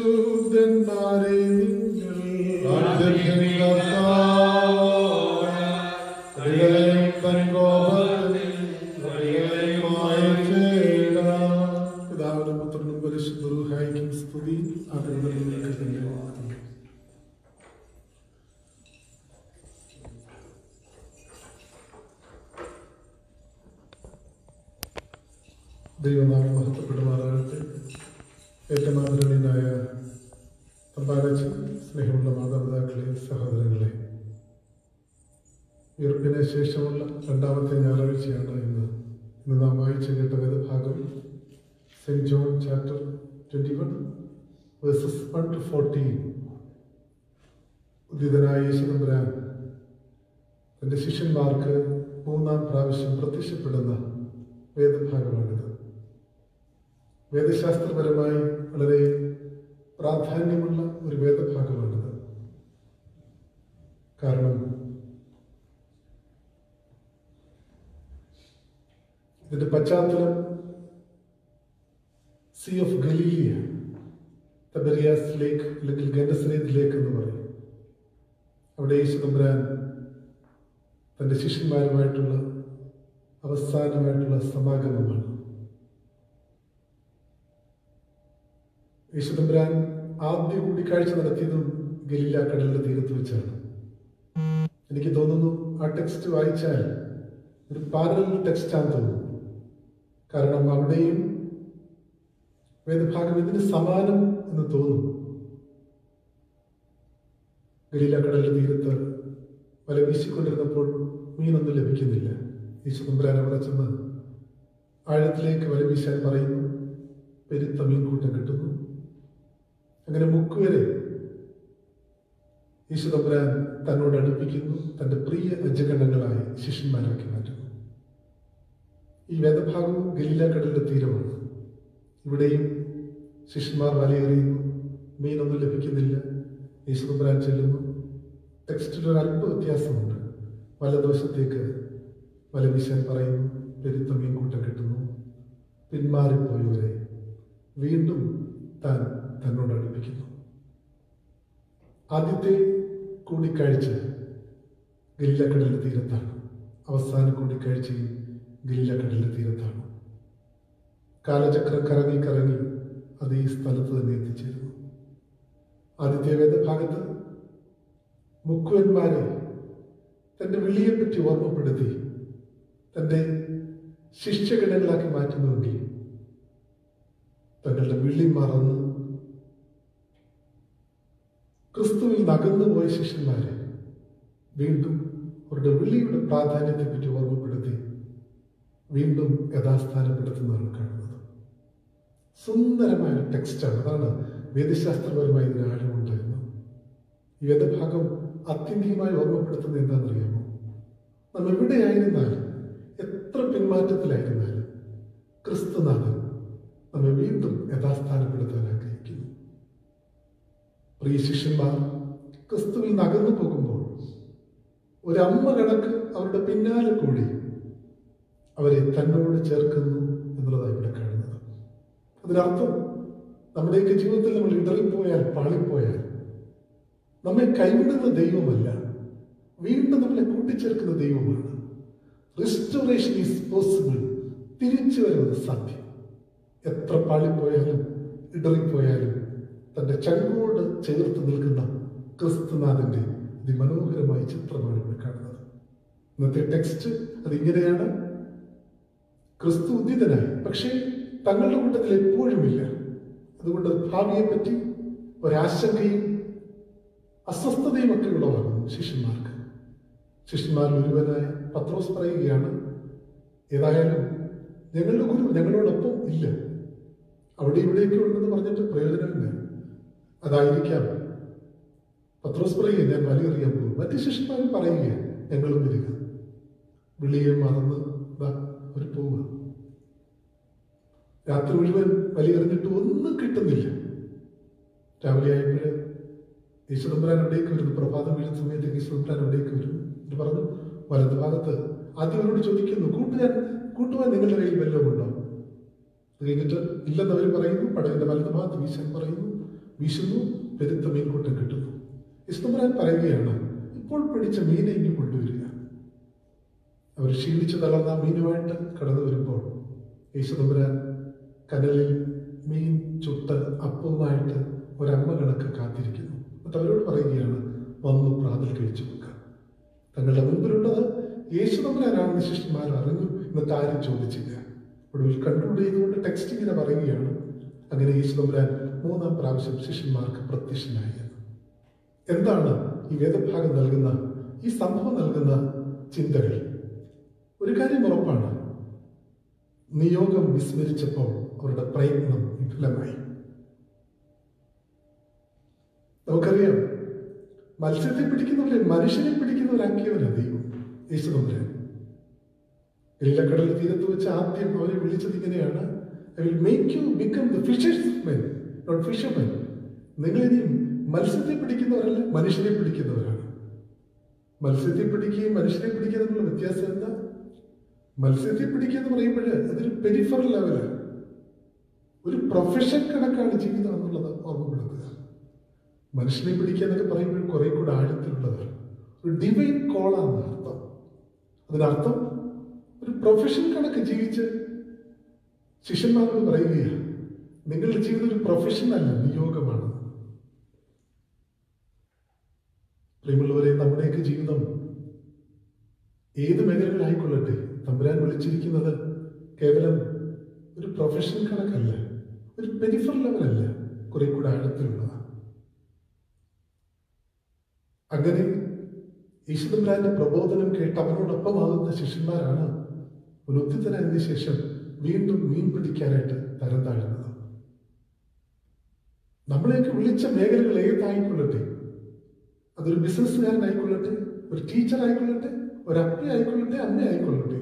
Speaker 1: പരിശുദ്ധന്മാരെ നിങ്ങൾ
Speaker 5: ദൈവനാമം മഹത്വപ്പെടുമാറാകട്ടെ. ഏറ്റവും ആദരണീയനായ തമ്പാനച്ചൻ, സ്നേഹമുള്ള മാതാപിതാക്കളെ, സഹോദരങ്ങളെ, ഉയർപ്പിന് ശേഷമുള്ള രണ്ടാമത്തെ ഞായറാഴ്ചയാണ് ഇന്ന്. ഇന്ന് നാം വായിച്ചു കേട്ട വേദഭാഗം saint John chapter twenty one verses one to fourteen. ഉദിതനായ യേശുതമ്പുരാൻ തൻ്റെ ശിഷ്യന്മാർക്ക് മൂന്നാം പ്രാവശ്യം പ്രത്യക്ഷപ്പെടുന്ന വേദഭാഗമാണിത്. വേദശാസ്ത്രപരമായി വളരെ പ്രാധാന്യമുള്ള ഒരു വേദഭാഗമാണിത്. കാരണം ഇതിന്റെ പശ്ചാത്തലം sea of Galilee, Tiberias lake അല്ലെങ്കിൽ ഗെനസറേത്ത് ലേക്ക് എന്ന് പറയും. അവിടെ യേശു തമ്പുരാൻ തൻ്റെ ശിഷ്യന്മാരുമായിട്ടുള്ള അവസാനമായിട്ടുള്ള സമാഗമമാണ്. യേശു തമ്പുരാൻ ആദ്യ കൂടിക്കാഴ്ച നടത്തിയതും ഗലീല കടലിന്റെ തീരത്ത് വെച്ചാണ്. എനിക്ക് തോന്നുന്നു ആ ടെക്സ്റ്റ് വായിച്ചാൽ ഒരു പാരലൽ ടെക്സ്റ്റാന്ന് തോന്നുന്നു. കാരണം അവിടെയും വേദഭാഗം ഇതിന് സമാനം എന്ന് തോന്നുന്നു. ഗലീല കടലിന്റെ തീരത്ത് വല വീശിക്കൊണ്ടിരുന്നപ്പോൾ മീനൊന്നും ലഭിക്കുന്നില്ല. യേശു തമ്പുരാൻ അവിടെ ചെന്ന് ആഴത്തിലേക്ക് വല വീശാൻ പറയുന്നു. പെരുത്ത മീൻകൂട്ടം കിട്ടുന്നു. അങ്ങനെ മുക്കുവരെ യേശു തമ്പുരാൻ തന്നോട് അടുപ്പിക്കുന്നു. തൻ്റെ പ്രിയ അജഗണങ്ങളായി ശിഷ്യന്മാരാക്കി മാറ്റുന്നു. ഈ വേദഭാഗവും ഗലീല കടലിന്റെ തീരമാണ്. ഇവിടെയും ശിഷ്യന്മാർ വലയെറിയുന്നു. മീനൊന്നും ലഭിക്കുന്നില്ല. യേശു തമ്പുരാൻ ചെല്ലുന്നു. ടെക്സ്റ്റിൽ ഒരു അല്പ വ്യത്യാസമുണ്ട്. വലദോഷത്തേക്ക് വല വീശാൻ പറയുന്നു. പെരുത്ത മീൻകൂട്ടം കിട്ടുന്നു. പിന്മാറിപ്പോയവരെ വീണ്ടും താൻ തന്നോട് അടുപ്പിക്കുന്നു. ആദ്യത്തെ കൂടിക്കാഴ്ച ഗലീല കടലിന്റെ തീരത്താണ്. അവസാന കൂടിക്കാഴ്ചയും ഗലീല കടലിന്റെ തീരത്താണ്. കാലചക്രം കറങ്ങി കറങ്ങി അത് ഈ സ്ഥലത്ത് തന്നെ എത്തിച്ചേരുന്നു. ആദ്യത്തെ വേദഭാഗത്ത് മുക്കുവന്മാരെ തൻ്റെ വിളിയെപ്പറ്റി ഓർമ്മപ്പെടുത്തി തൻ്റെ ശിഷ്യഗണങ്ങളാക്കി മാറ്റുന്നുവെങ്കിൽ തങ്ങളുടെ വിളി മറന്ന് ക്രിസ്തുവിൽ നകന്നുപോയ ശിഷ്യന്മാരെ വീണ്ടും അവരുടെ വിളിയുടെ പ്രാധാന്യത്തെപ്പറ്റി ഓർമ്മപ്പെടുത്തി വീണ്ടും യഥാസ്ഥാനപ്പെടുത്തുന്നതാണ് കാണുന്നത്. സുന്ദരമായ ടെക്സ്റ്റാണ്. അതാണ് വേദശാസ്ത്രപരമായി ഇതിന് ആഴമുണ്ടായിരുന്നത്. ഈ വേദഭാഗം അത്യന്തികമായി ഓർമ്മപ്പെടുത്തുന്നത് എന്താണെന്നറിയാമോ? നാം എവിടെയായിരുന്നാലും എത്ര പിന്മാറ്റത്തിലായിരുന്നാലും ക്രിസ്തുനാഥൻ നമ്മെ വീണ്ടും യഥാസ്ഥാനപ്പെടുത്താൻ ആഗ്രഹിക്കുന്നു. പ്രിയ ശിഷ്യന്മാർ ക്രിസ്തുവിൽ നകന്നു പോകുമ്പോൾ ഒരമ്മ കണക്ക് അവരുടെ പിന്നാലെ കൂടി അവരെ തന്നോട് ചേർക്കുന്നു എന്നുള്ളതാണ് ഇവിടെ കാണുന്നത്. അതിനർത്ഥം നമ്മുടെയൊക്കെ ജീവിതത്തിൽ നമ്മൾ ഇടറിപ്പോയാൽ, പാളിപ്പോയാൽ നമ്മെ കൈവിടുന്ന ദൈവമല്ല, വീണ്ടും നമ്മളെ കൂട്ടിച്ചേർക്കുന്ന ദൈവമാണ്. Restoration is possible. തിരിച്ചു വരുന്നത് സാധ്യം. എത്ര പാളിപ്പോയാലും ഇടറിപ്പോയാലും തൻ്റെ ചങ്കോട് ചേർത്ത് നിൽക്കുന്ന ക്രിസ്തുനാഥന്റെ അതിമനോഹരമായ ചിത്രമാണ് ഇവിടെ കാണുന്നത്. ഇന്നത്തെ ടെക്സ്റ്റ് അതിങ്ങനെയാണ്. ക്രിസ്തു ഉദ്ധിതനായി, പക്ഷേ തങ്ങളുടെ കൂട്ടത്തിൽ എപ്പോഴുമില്ല. അതുകൊണ്ട് ഭാവിയെപ്പറ്റി ഒരാശങ്കയും അസ്വസ്ഥതയും ഒക്കെ ഉളവാകുന്നു ശിഷ്യന്മാർക്ക്. ശിഷ്യന്മാരിൽ ഒരുവനായ പത്രോസ് പറയുകയാണ്, ഏതായാലും ഞങ്ങളുടെ ഗുരു ഞങ്ങളോടൊപ്പം ഇല്ല, അവിടെ ഇവിടെയൊക്കെ ഉണ്ടെന്ന് പറഞ്ഞിട്ട് പ്രയോജനമില്ല. അതായിരിക്കാം പത്രോസ് പറയുക, ഞാൻ വലയെറിയാൻ പോകും. മറ്റു ശിഷ്യന്മാരും പറയുക, ഞങ്ങളും വരിക. വിളിയെ മറന്ന് അവർ പോവുക. രാത്രി മുഴുവൻ വലയെറിഞ്ഞിട്ട് ഒന്നും കിട്ടുന്നില്ല. രാവിലെ ആയപ്പോൾ യേശു തമ്പുരാൻ അവിടേക്ക് വരുന്നു. പ്രഭാതം വീഴുന്ന സമയത്തേക്ക് യേശു തമ്പുരാൻ അവിടേക്ക് വരുന്നു. എന്നിട്ട് പറഞ്ഞു, വലതു ഭാഗത്ത് ആദ്യം അവരോട് ചോദിക്കുന്നു, കൂട്ടുകാൻ കൂട്ടുവാൻ നിങ്ങളുടെ കയ്യിൽ വല്ലതും ഉണ്ടോ? അത് കഴിഞ്ഞിട്ട് ഇല്ലെന്ന് അവർ പറയുന്നു. പടകിന്റെ വലതു ഭാഗത്ത് വീശാൻ പറയുന്നു. വീശുന്നു. പെരുത്ത മീൻകൂട്ടം കിട്ടുന്നു. യേശു തമ്പുരാൻ പറയുകയാണ്, ഇപ്പോൾ പിടിച്ച മീനെ ഇനി കൊണ്ടുവരിക. അവർ ക്ഷീണിച്ചു തളർന്ന മീനുമായിട്ട് കടന്നു വരുമ്പോൾ യേശു തമ്പുരാൻ കനലിൽ മീൻ ചുട്ട് അപ്പവുമായിട്ട് ഒരമ്മ കണക്ക് കാത്തിരിക്കുന്നു. എന്നിട്ട് അവരോട് പറയുകയാണ്, വന്നു പ്രാതൽ കഴിച്ചു വെക്കുക. തങ്ങളുടെ മുൻപിലുള്ളത് യേശു തമ്പുരാനാണെന്ന് ശിഷ്യന്മാർ അറിഞ്ഞു. എന്നിട്ട് ആരും ചോദിച്ചില്ല. ഒടുവിൽ കൺക്ലൂഡ് ചെയ്തുകൊണ്ട് ടെക്സ്റ്റ് ഇങ്ങനെ പറയുകയാണ്, അങ്ങനെ യേശു തമ്പുരാൻ മൂന്നാം പ്രാവശ്യം ശിഷ്യന്മാർക്ക് പ്രത്യക്ഷനായി. എന്താണ് ഈ വേദഭാഗം നൽകുന്ന, ഈ സംഭവം നൽകുന്ന ചിന്തകൾ? ഒരു കാര്യം ഉറപ്പാണ്, നിയോഗം വിസ്മരിച്ചപ്പോൾ അവരുടെ പ്രയത്നം വിഫലമായി. നമുക്കറിയാം, മത്സ്യത്തെ പിടിക്കുന്നവരെ മനുഷ്യനെ പിടിക്കുന്നവരാക്കിയവരാ ദൈവം, യേശു തമ്പുരാൻ. ഗലീലക്കടൽ തീരത്ത് വെച്ച് ആദ്യം അവരെ വിളിച്ചത് ഇങ്ങനെയാണ്, I will make you become the fishersmen not fishermen. നിങ്ങളിനിയും മത്സ്യത്തെ പിടിക്കുന്നവരല്ല, മനുഷ്യനെ പിടിക്കുന്നവരാണ്. മത്സ്യത്തെ പിടിക്കുകയും മനുഷ്യനെ പിടിക്കുന്നതിനുള്ള വ്യത്യാസം എന്താ? മത്സ്യത്തെ പിടിക്കുക എന്ന് പറയുമ്പോൾ അതൊരു പെരിഫറൽ ലെവലാണ്, ഒരു പ്രൊഫഷൻ കണക്കാണ് ജീവിതം എന്നുള്ളത് ഓർമ്മപ്പെടുത്തുക. മനുഷ്യനെ പിടിക്കുക എന്നൊക്കെ പറയുമ്പോൾ കുറെ കൂടെ ആഴത്തിലുള്ളതാണ്, ഒരു ഡിവൈൻ കോളാണ് അർത്ഥം. അതിനർത്ഥം ഒരു പ്രൊഫഷൻ കണക്ക് ജീവിച്ച് ശിഷ്യന്മാരോട് പറയുകയാണ്, നിങ്ങളുടെ ജീവിതം ഒരു പ്രൊഫഷൻ അല്ല, നിയോഗമാണ്. പ്രിയമുള്ളവരെ, നമ്മുടെയൊക്കെ ജീവിതം ഏത് മേഖലകളായിക്കൊള്ളട്ടെ, തമ്പുരാൻ വിളിച്ചിരിക്കുന്നത് കേവലം ഒരു പ്രൊഫഷൻ കണക്കല്ല, ഒരു പെരിഫറൽ ലെവലല്ല, കുറെ കൂടെ ആഴത്തിലുള്ളതാണ്. അങ്ങനെ യേശു തമ്പുരാന്റെ പ്രബോധനം കേട്ട് അവനോടൊപ്പമാകുന്ന ശിഷ്യന്മാരാണ് പുനരുത്ഥിതനായതിനു ശേഷം വീണ്ടും മീൻ പിടിക്കാനായിട്ട് തരം താഴുന്നത്. നമ്മളെയൊക്കെ വിളിച്ച മേഖലകൾ ഏതായിക്കൊള്ളട്ടെ, അതൊരു ബിസിനസ്സുകാരനായിക്കൊള്ളട്ടെ, ഒരു ടീച്ചർ ആയിക്കൊള്ളട്ടെ, ഒരു അപ്പ ആയിക്കൊള്ളട്ടെ, അമ്മ ആയിക്കൊള്ളട്ടെ,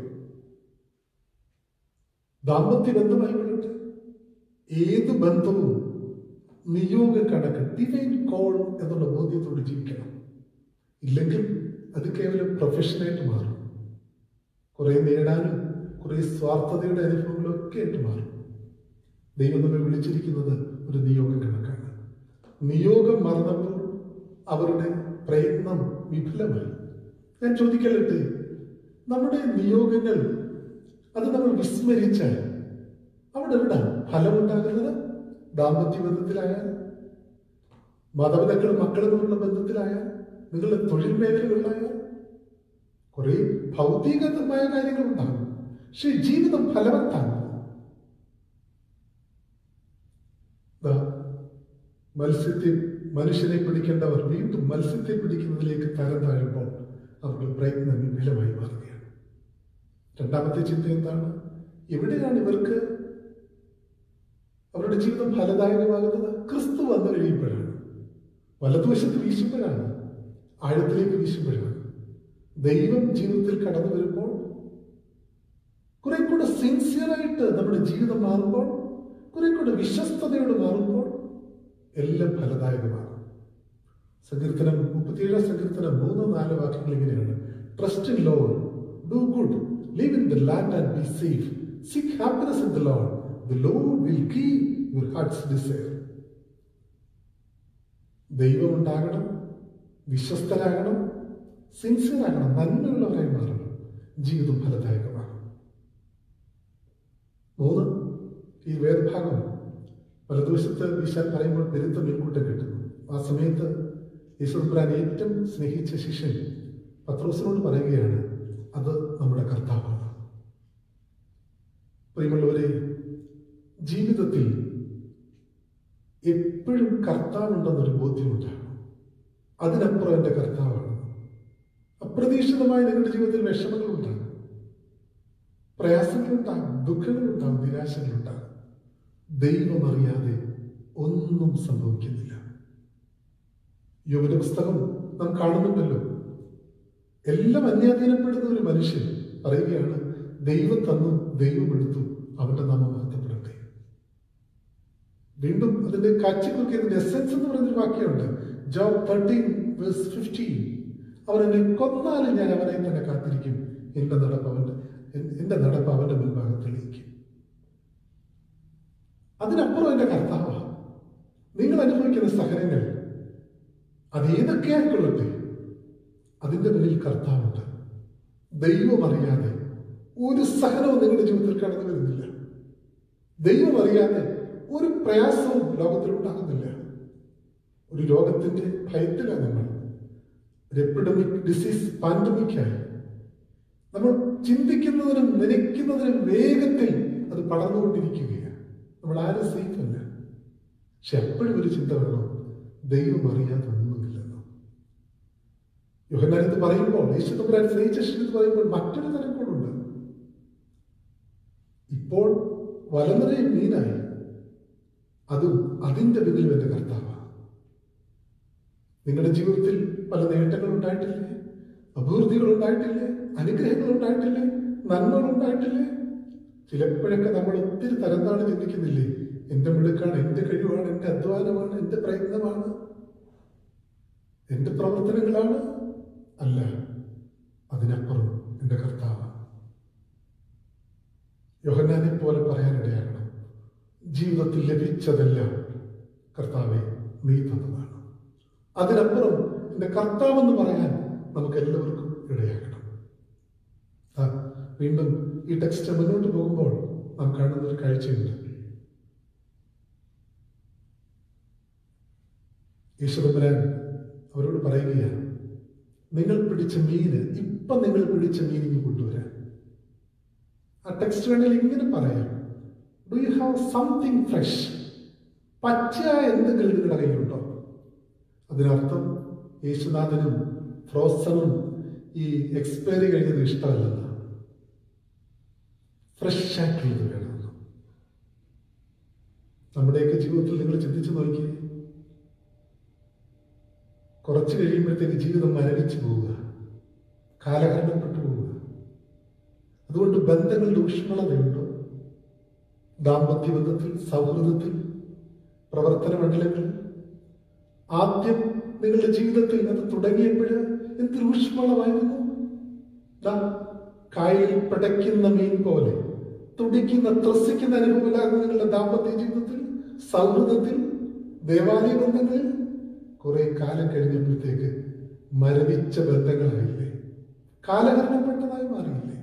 Speaker 5: ദാമ്പത്യ ബന്ധമായിക്കൊള്ളട്ടെ, ഏത് ബന്ധവും നിയോഗ കണക്ക് ഡിവൈൻ കോൾ എന്നുള്ള ബോധ്യത്തോട് ജീവിക്കണം. ഇല്ലെങ്കിൽ അത് കേവലം പ്രൊഫഷനായിട്ട് മാറും, കുറെ നേടാനും കുറെ സ്വാർത്ഥതയുടെ അനുഭവങ്ങളൊക്കെ ആയിട്ട് മാറും. ദൈവം നമ്മെ വിളിച്ചിരിക്കുന്നത് ഒരു നിയോഗ കണക്കാണ്. നിയോഗം മറന്നപ്പോൾ അവരുടെ പ്രയത്നം വിഫലമായി. ഞാൻ ചോദിക്കട്ടെ, നമ്മുടെ നിയോഗങ്ങൾ അത് നമ്മൾ വിസ്മരിച്ചാൽ അവിടെ എവിടെ ഫലമുണ്ടാകുന്നത്? ദാമ്പത്യ ബന്ധത്തിലായാൽ, മാതാപിതാക്കളും മക്കളും തമ്മിലുള്ള ബന്ധത്തിലായാൽ, നിങ്ങളുടെ തൊഴിൽ മേഖലകളിലായാൽ, കുറെ ഭൗതികമായ കാര്യങ്ങളുണ്ടാകും, പക്ഷെ ജീവിതം ഫലവത്താണ്. മത്സ്യത്തെ മനുഷ്യനെ പിടിക്കേണ്ടവർ വീണ്ടും മത്സ്യത്തെ പിടിക്കുന്നതിലേക്ക് തരം താഴുമ്പോൾ അവരുടെ പ്രയത്നം വിഫലമായി മാറുകയാണ്. രണ്ടാമത്തെ ചിന്ത എന്താണ്? എവിടെയാണ് ഇവർക്ക് അവരുടെ ജീവിതം ഫലദായകമാകുന്നത്? ക്രിസ്തു വന്നു കഴിയുമ്പോഴാണ്, വലതുവശത്ത് വീശുമ്പോഴാണ്, ആഴത്തിലേക്ക് വീശുമ്പോഴാണ്. ദൈവം ജീവിതത്തിൽ കടന്നു വരുമ്പോൾ, കുറെ കൂടെ സിൻസിയറായിട്ട് നമ്മുടെ ജീവിതം മാറുമ്പോൾ, കുറെ കൂടെ വിശ്വസ്തയോട് മാറുമ്പോൾ എല്ലാം ഫലദായകമാണ്. സങ്കീർത്തനം മുപ്പത്തിയേഴാം സങ്കീർത്തനം മൂന്നോ നാലോ വാക്യങ്ങൾ ഇങ്ങനെയാണ്: trust in lord, do good, live in the land and be safe, seek happiness in the lord, the lord will give your heart's desire. ദൈവം ഉണ്ടാകണം, വിശ്വസ്തരാകണം, സിൻസിയർ ആകണം, നന്മയുള്ളവരായി മാറണം, ജീവിതം ഫലദായകമാണ്. മൂന്ന്, ഈ വേദഭാഗം വലതുവശത്ത് വീശാൻ പറയുമ്പോൾ പെരുത്ത മീൻകൂട്ടം കിട്ടുന്നു. ആ സമയത്ത് യേശുദാൻ ഏറ്റവും സ്നേഹിച്ച ശിഷ്യൻ പത്രോസിനോട് പറയുകയാണ്, അത് നമ്മുടെ കർത്താവാണ്. പ്രിയമുള്ളവരെ, ജീവിതത്തിൽ എപ്പോഴും കർത്താവുണ്ടെന്നൊരു ബോധ്യമുണ്ടാകും. അതിനപ്പുറം എൻ്റെ കർത്താവാണ്. അപ്രതീക്ഷിതമായി നിങ്ങളുടെ ജീവിതത്തിൽ വിഷമങ്ങളുണ്ടാകും, പ്രയാസങ്ങളുണ്ടാകും, ദുഃഖങ്ങളുണ്ടാകും, നിരാശകളുണ്ടാകും. ദൈവം അറിയാതെ ഒന്നും സംഭവിക്കുന്നില്ല. യോബിന്റെ പുസ്തകം നാം കാണുന്നുണ്ടല്ലോ. എല്ലാം അന്യാധീനപ്പെടുന്ന ഒരു മനുഷ്യൻ പറയുകയാണ്, ദൈവം തന്നു, ദൈവം എടുത്തു, അവന്റെ നാമം മഹത്വപ്പെടട്ടെ. വീണ്ടും അതിന്റെ കാഴ്ചക്കൊക്കെ ഇതിന്റെ എസെൻസ് എന്ന് പറയുന്നൊരു വാക്യമുണ്ട്. ജോബ് തേർട്ടീൻ വേഴ്സ് ഫിഫ്റ്റീൻ, അവൻ എന്നെ കൊന്നാലും ഞാൻ അവനെ തന്നെ കാത്തിരിക്കും, എന്റെ നടപ്പ് അവന്റെ എന്റെ നടപ്പ് അവന്റെ മുൻഭാഗം തെളിയിക്കും. അതിനപ്പുറം എന്റെ കർത്താവാണ്. നിങ്ങൾ അനുഭവിക്കുന്ന സഹനങ്ങൾ അതേതൊക്കെയായിക്കൊള്ളട്ടെ, അതിന്റെ പിന്നിൽ കർത്താവുണ്ട്. ദൈവം അറിയാതെ ഒരു സഹനവും നിങ്ങളുടെ ജീവിതത്തിൽ കടന്നു വരുന്നില്ല. ദൈവം അറിയാതെ ഒരു പ്രയാസവും ലോകത്തിൽ ഉണ്ടാകുന്നില്ല. ഒരു രോഗത്തിന്റെ ഭയത്തിലാണ് നമ്മൾ. ഒരു എപ്പിഡമിക് ഡിസീസ് പാൻഡമിക്കായി നമ്മൾ ചിന്തിക്കുന്നതിനും നനയ്ക്കുന്നതിനും വേഗത്തിൽ അത് പടർന്നുകൊണ്ടിരിക്കുകയാണ്. നമ്മൾ ആരും സേഫ് അല്ല. പക്ഷെ എപ്പോഴും ഒരു ചിന്ത വേണം, ദൈവം അറിയാതെ ഒന്നുമില്ലെന്നോ. യോഹന്നാൻ ഇത് പറയുമ്പോൾ, യേശു തമ്പുരാൻ സ്നേഹിച്ച ശിഷ്യൻ പറയുമ്പോൾ മറ്റൊരു തരം കൂടുണ്ട്. ഇപ്പോൾ വലനിറയെ മീനായി, അതും അതിൻ്റെ പിന്നിൽ എൻ്റെ കർത്താവാണ്. നിങ്ങളുടെ ജീവിതത്തിൽ പല നേട്ടങ്ങൾ ഉണ്ടായിട്ടില്ലേ? അഭിവൃദ്ധികൾ ഉണ്ടായിട്ടില്ലേ? അനുഗ്രഹങ്ങൾ ഉണ്ടായിട്ടില്ലേ? നന്മകൾ ഉണ്ടായിട്ടില്ലേ? ചിലപ്പോഴൊക്കെ നമ്മൾ ഒത്തിരി തരംതാണ് ചിന്തിക്കുന്നില്ലേ? എൻ്റെ മിടുക്കാണ്, എൻ്റെ കഴിവാണ്, എൻ്റെ അധ്വാനമാണ്, എൻ്റെ പ്രയത്നമാണ്, എൻ്റെ പ്രവർത്തനങ്ങളാണ്. അല്ല, അതിനപ്പുറം എൻ്റെ കർത്താവ്. യോഹന്നാനെ പോലെ പറയാനിടയാകണം, ജീവിതത്തിൽ ലഭിച്ചതെല്ലാം കർത്താവെ നീ തന്നതാണ്. അതിനപ്പുറം എൻ്റെ കർത്താവെന്ന് പറയാൻ നമുക്ക് എല്ലാവർക്കും ഇടയാകണം. വീണ്ടും ഈ ടെക്സ്റ്റ് മുന്നോട്ട് പോകുമ്പോൾ നാം കാണുന്ന ഒരു കാഴ്ചയുണ്ട്. യേശുദമ്പുരാൻ അവരോട് പറയുകയാണ്, നിങ്ങൾ പിടിച്ച മീന്, ഇപ്പം നിങ്ങൾ പിടിച്ച മീൻ ഇനി കൊണ്ടുവരാൻ. ആ ടെക്സ്റ്റ് വേണമെങ്കിൽ ഇങ്ങനെ പറയാം, do you have something fresh? പച്ചയായ എന്തെങ്കിലും നിങ്ങളുടെ കയ്യിലുണ്ടോ? അതിനർത്ഥം യേശുനാഥനും ഫ്രോസണും ഈ എക്സ്പയറി കഴിഞ്ഞത് ഇഷ്ടമല്ലെന്നാണ്. ഫ്രഷ് ആയിട്ടുള്ളത് വേണമെന്ന്. നമ്മുടെയൊക്കെ ജീവിതത്തിൽ നിങ്ങൾ ചിന്തിച്ചു നോക്കി, കുറച്ച് കഴിയുമ്പോഴത്തേക്ക് ജീവിതം മരവിച്ചു പോവുക, കാലഹരണപ്പെട്ടു പോവുക. അതുകൊണ്ട് ബന്ധങ്ങളുടെ ഊഷ്മളതയുണ്ടോ? ദാമ്പത്യ ബന്ധത്തിൽ, സൗഹൃദത്തിൽ, പ്രവർത്തന മണ്ഡലങ്ങളിൽ. ആദ്യം നിങ്ങളുടെ ജീവിതത്തിൽ അത് തുടങ്ങിയപ്പോൾ എന്ത് ഊഷ്മളമായിരുന്നു. കായലിൽ പിടയ്ക്കുന്ന മീൻ പോലെ തുടിക്കുന്ന, ത്രസിക്കുന്ന അനുഭവമില്ലായിരുന്നു നിങ്ങളുടെ ദാമ്പത്യ ജീവിതത്തിൽ, സൗഹൃദത്തിൽ, ദേവാലയ ബന്ധങ്ങളിൽ. കുറെ കാലം കഴിഞ്ഞപ്പോഴത്തേക്ക് മരവിച്ച ബന്ധങ്ങളായില്ലേ? കാലഹരണപ്പെട്ടതായി മാറിയില്ലേ?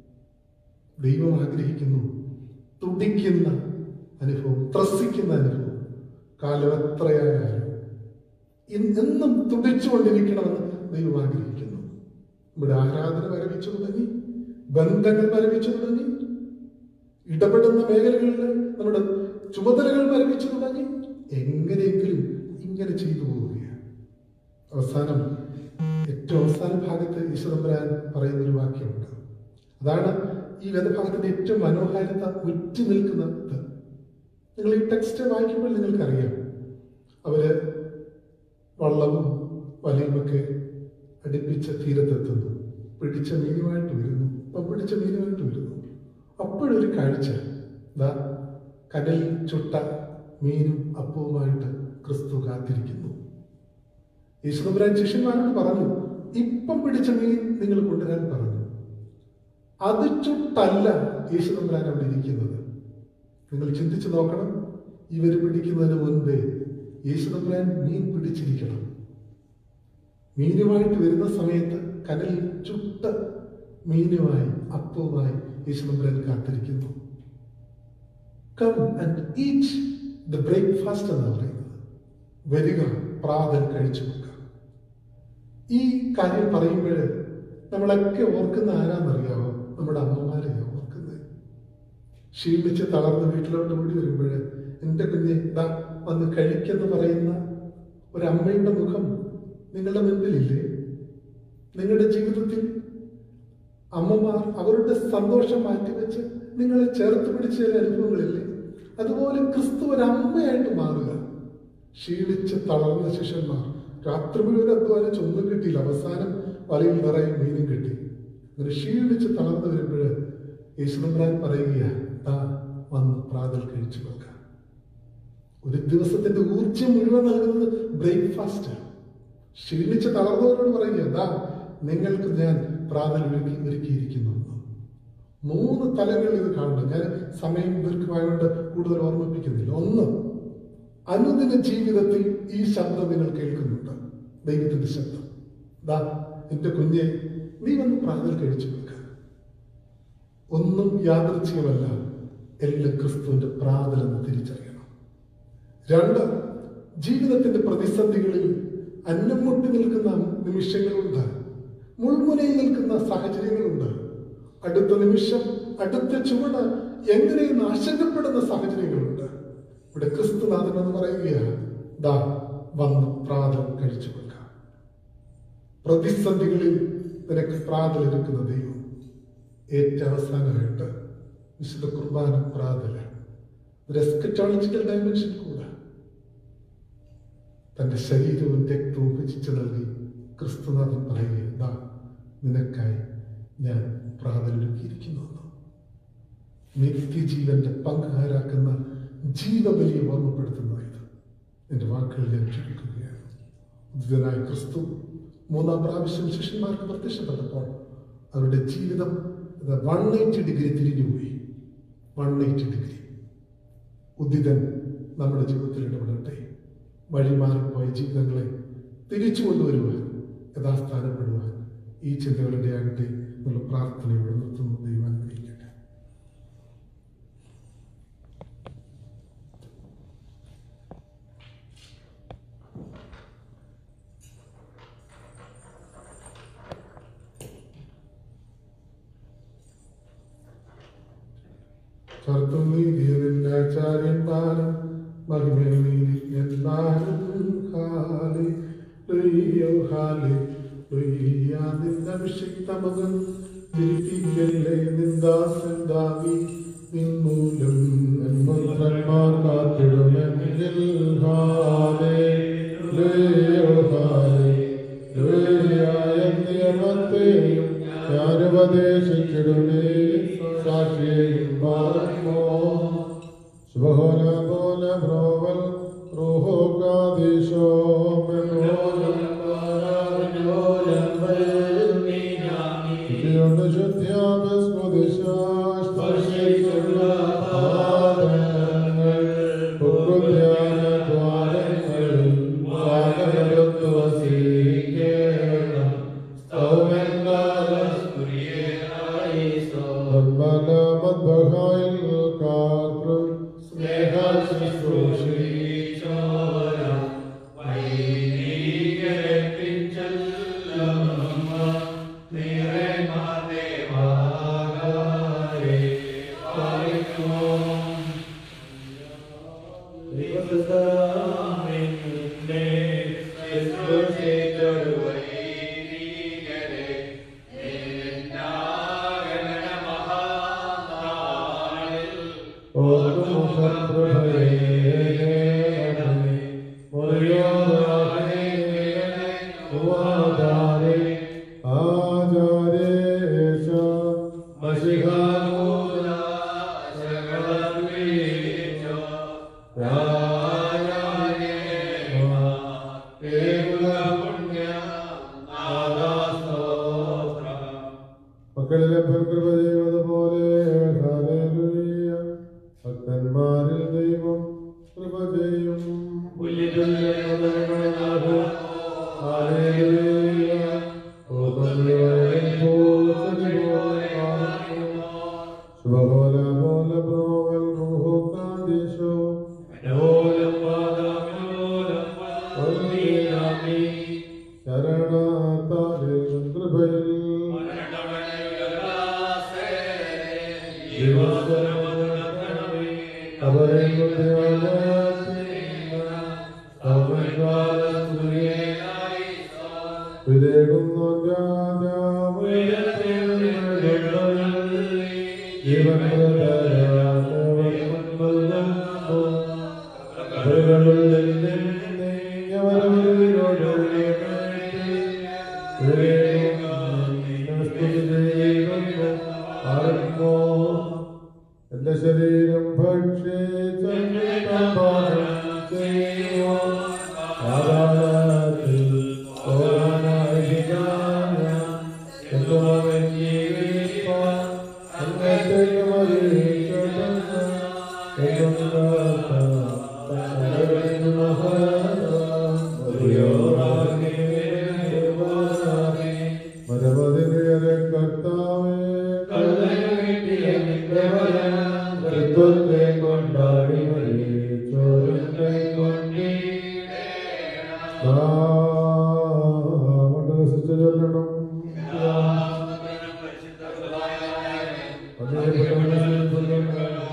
Speaker 5: ദൈവം ആഗ്രഹിക്കുന്നു തുടിക്കുന്ന അനുഭവം, ത്രസിക്കുന്ന അനുഭവം. കാലം എത്രയായാലും എന്നും തുടിച്ചുകൊണ്ടിരിക്കണമെന്ന് ദൈവം ആഗ്രഹിക്കുന്നു. നമ്മുടെ ആരാധന മരവിച്ചു തുടങ്ങി, ബന്ധങ്ങൾ മരവിച്ചു തുടങ്ങി, ഇടപെടുന്ന മേഖലകളിൽ നമ്മുടെ ചുമതലകൾ മരവിച്ചു തുടങ്ങി. എങ്ങനെയെങ്കിലും ഇങ്ങനെ ചെയ്തു പോവുകയാണ്. അവസാനം ഏറ്റവും അവസാന ഭാഗത്ത് ഈശ്വരമ്പരാൻ പറയുന്നൊരു വാക്യമുണ്ട്. അതാണ് ഈ വേദഭാഗത്തിന്റെ ഏറ്റവും മനോഹാരിത ഉറ്റു നിൽക്കുന്നത്. നിങ്ങൾ ഈ ടെക്സ്റ്റ് വായിക്കുമ്പോൾ നിങ്ങൾക്കറിയാം, അവര് വള്ളവും വലയുമൊക്കെ അടുപ്പിച്ച തീരത്തെത്തുന്നു, പിടിച്ച മീനുമായിട്ട് വരുന്നു, അപ്പം പിടിച്ച മീനുമായിട്ട് വരുന്നു. അപ്പോഴൊരു കാഴ്ച, ദാ കടലിൽ ചുട്ട മീനും അപ്പവുമായിട്ട് ക്രിസ്തു കാത്തിരിക്കുന്നു. യേശുദമ്പുരാൻ ശിഷ്യന്മാരോട് പറഞ്ഞു, ഇപ്പം പിടിച്ച മീൻ നിങ്ങൾ കൊണ്ടുവരാൻ പറഞ്ഞു. അത് ചുട്ടല്ല യേശുദമ്പുരാൻ അവിടെ ഇരിക്കുന്നത്. നിങ്ങൾ ചിന്തിച്ചു നോക്കണം, ഇവർ പിടിക്കുന്നതിന് മുൻപേ യേശുദമ്പുരാൻ മീൻ പിടിച്ചിരിക്കണം. മീനുമായിട്ട് വരുന്ന സമയത്ത് കടലിൽ ചുട്ട മീനുമായി അപ്പവുമായി യേശുദമ്പുരാൻ കാത്തിരിക്കുന്നു. Come and eat the breakfast എന്നാണ് പറയുന്നത്. വരിക, പ്രാതൽ കഴിച്ചു നോക്കുക. ഈ കാര്യം പറയുമ്പോൾ നമ്മളൊക്കെ ഓർക്കുന്ന ആരാന്നറിയാമോ? നമ്മുടെ അമ്മമാരെയാണ് ഓർക്കുന്നത്. ക്ഷീണിച്ച് തളർന്ന് വീട്ടിലോട്ട് ഓടി വരുമ്പോൾ എൻ്റെ കുഞ്ഞെ ഇതാ വന്ന് കഴിക്കെന്ന് പറയുന്ന ഒരമ്മയുടെ മുഖം നിങ്ങളുടെ മുൻപിലില്ലേ? നിങ്ങളുടെ ജീവിതത്തിൽ അമ്മമാർ അവരുടെ സന്തോഷം മാറ്റിവെച്ച് നിങ്ങളെ ചേർത്ത് പിടിച്ച അനുഭവങ്ങളില്ലേ? അതുപോലെ ക്രിസ്തു ഒരമ്മയായിട്ട് മാറുക. ക്ഷീണിച്ച് തളർന്ന ശിഷ്യന്മാർ രാത്രി മുഴുവൻ അധ്വാനിച്ച് ഒന്നും കിട്ടിയില്ല, അവസാനം വലയിൽ നിറയെ മീനും കിട്ടി. അങ്ങനെ ക്ഷീണിച്ച് തളർന്നു വരുമ്പോൾ യേശുദമ്പുരാൻ പറയുകയാണ്, താ വന്ന് പ്രാതൽ കഴിച്ചു നോക്കാം. ഒരു ദിവസത്തിന്റെ ഊർജ്ജം മുഴുവൻ നൽകുന്നത് ബ്രേക്ക്ഫാസ്റ്റാണ്. ക്ഷീണിച്ച് തളർന്നവരോട് പറയുക, ദാ നിങ്ങൾക്ക് ഞാൻ പ്രാതൽ ഒരുക്കി ഒരുക്കിയിരിക്കുന്നു. മൂന്ന് തലങ്ങളിൽ ഇത് കാണുന്നുണ്ട്. ഞാൻ സമയം ദീർഘമായതുകൊണ്ട് കൂടുതൽ ഓർമ്മിപ്പിക്കുന്നില്ല. ഒന്ന്, അനുദിന ജീവിതത്തിൽ ഈ ശബ്ദം നിങ്ങൾ കേൾക്കുന്നുണ്ട്, ദൈവത്തിന്റെ ശബ്ദം. ദാ എന്റെ കുഞ്ഞെ, നീ വന്ന് പ്രാതൽ കഴിച്ചു വെക്ക. ഒന്നും യാദൃച്ഛികമല്ല, എല്ലാം ക്രിസ്തുവിന്റെ പ്രാതലെന്ന് തിരിച്ചറിയണം. രണ്ട്, ജീവിതത്തിന്റെ പ്രതിസന്ധികളിൽ അന്നം മുട്ടി നിൽക്കുന്ന നിമിഷങ്ങളുണ്ട്, മുൾമുനയിൽ നിൽക്കുന്ന സാഹചര്യങ്ങളുണ്ട്. അടുത്ത നിമിഷം, അടുത്ത ചുവട് എങ്ങനെയെന്ന് ആശങ്കപ്പെടുന്ന സാഹചര്യങ്ങളുണ്ട്. ഇവിടെ ക്രിസ്തുനാഥൻ എന്ന് പറയുകയാണ്, ദാ വന്ന് പ്രാതൽ കഴിച്ചു കൊടുക്കാം. പ്രതിസന്ധികളിൽ നിനക്ക് പ്രാതൽ എടുക്കുന്ന ദൈവം. ഏറ്റവും അവസാനമായിട്ട് വിശുദ്ധ കുർബാന പ്രാതല ഒരു എസ്കറ്റോളജിക്കൽ ഡയമെൻഷൻ കൂടെ തന്റെ ശരീരവും രക്തവും ഭജിച്ചു നൽകി ക്രിസ്തുനാഥൻ പറയുക, ദാ നിനക്കായി ഞാൻ പ്രാതലൊരുക്കിയിരിക്കുന്നു. നിത്യജീവന്റെ പങ്കുകാരാക്കുന്ന ജീവബലിയെ ഓർമ്മപ്പെടുത്തുന്ന ഇത് എന്റെ വാക്കുകൾ ഞാൻ ചുരുക്കുകയാണ്. ഉദിതനായ ക്രിസ്തു മൂന്നാം പ്രാവശ്യം ശിഷ്യന്മാർക്ക് പ്രത്യക്ഷപ്പെട്ടപ്പോൾ അവരുടെ ജീവിതം വൺ എയ്റ്റി ഡിഗ്രി തിരിഞ്ഞുപോയി. One eighty degree. ഉദിതൻ നമ്മുടെ ജീവിതത്തിൽ ഇടപെടട്ടെ. വഴിമാറിപ്പോയ ജീവിതങ്ങളെ തിരിച്ചു കൊണ്ടുവരുവാൻ, യഥാസ്ഥാനപ്പെടുവാൻ ഈ ചിന്തകളുടെ ആകട്ടെ എന്നുള്ള പ്രാർത്ഥനയോടെ നിർത്തുന്നു. ദൈവം അനുഗ്രഹിക്കട്ടെ. ചർത്തും നീതിയതിൻ്റെ ആചാര്യന്മാരും മഹിമയിൽ നീതിജ്ഞന്മാരും ഹാലേ ലൂയ്യ ഹാലേ ലൂയ്യ. നിന്റെ അഭിഷിക്തമകൻ തിരിപ്പിക്കല്ലേ നിന്ദാസൻ ദാവീ നിൻമൂലം നന്മന്ത്രന്മാർ കാത്തിടുമെങ്കിൽ ഹാലേ ലൂയ്യ ഹാലേ ലൂയ്യ. നിയമത്തെയും ഞാൻ ഉപദേശിച്ചിടുമേ സാക്ഷിയെയും പാർമോ സുബഹോല പോല ബ്രോവൽ റൂഹോ കാദീശോ മെനോലം പാരാവിനോലം വൈദ്യുണ്ട് ശുദ്ധ്യാപസ്മദിശാസ്പർശിച്ചുള്ള പാദങ്ങൾ പുകുധ്യാന ദ്വാരങ്ങളിൽ വാകരത്തു വസീകേണം മദ്ബഹായിൽ കാതൃ സ്നേഹ ശുശ്രൂഷീശോര വൈദികരത്തിഞ്ചല്ലമ്മ നിറമാദേവാകാരേ പാലിക്കുമോ ദൈവസ്താമിന്റെ ശുശ്രൂഷേതരു മക്കളിലെ കൃപ ചെയ്തതുപോലെ ഭക്തന്മാരിൽ ദൈവം കൃപ ചെയ്യും. എന്റെ ശരീരം ചൊല്ലണം.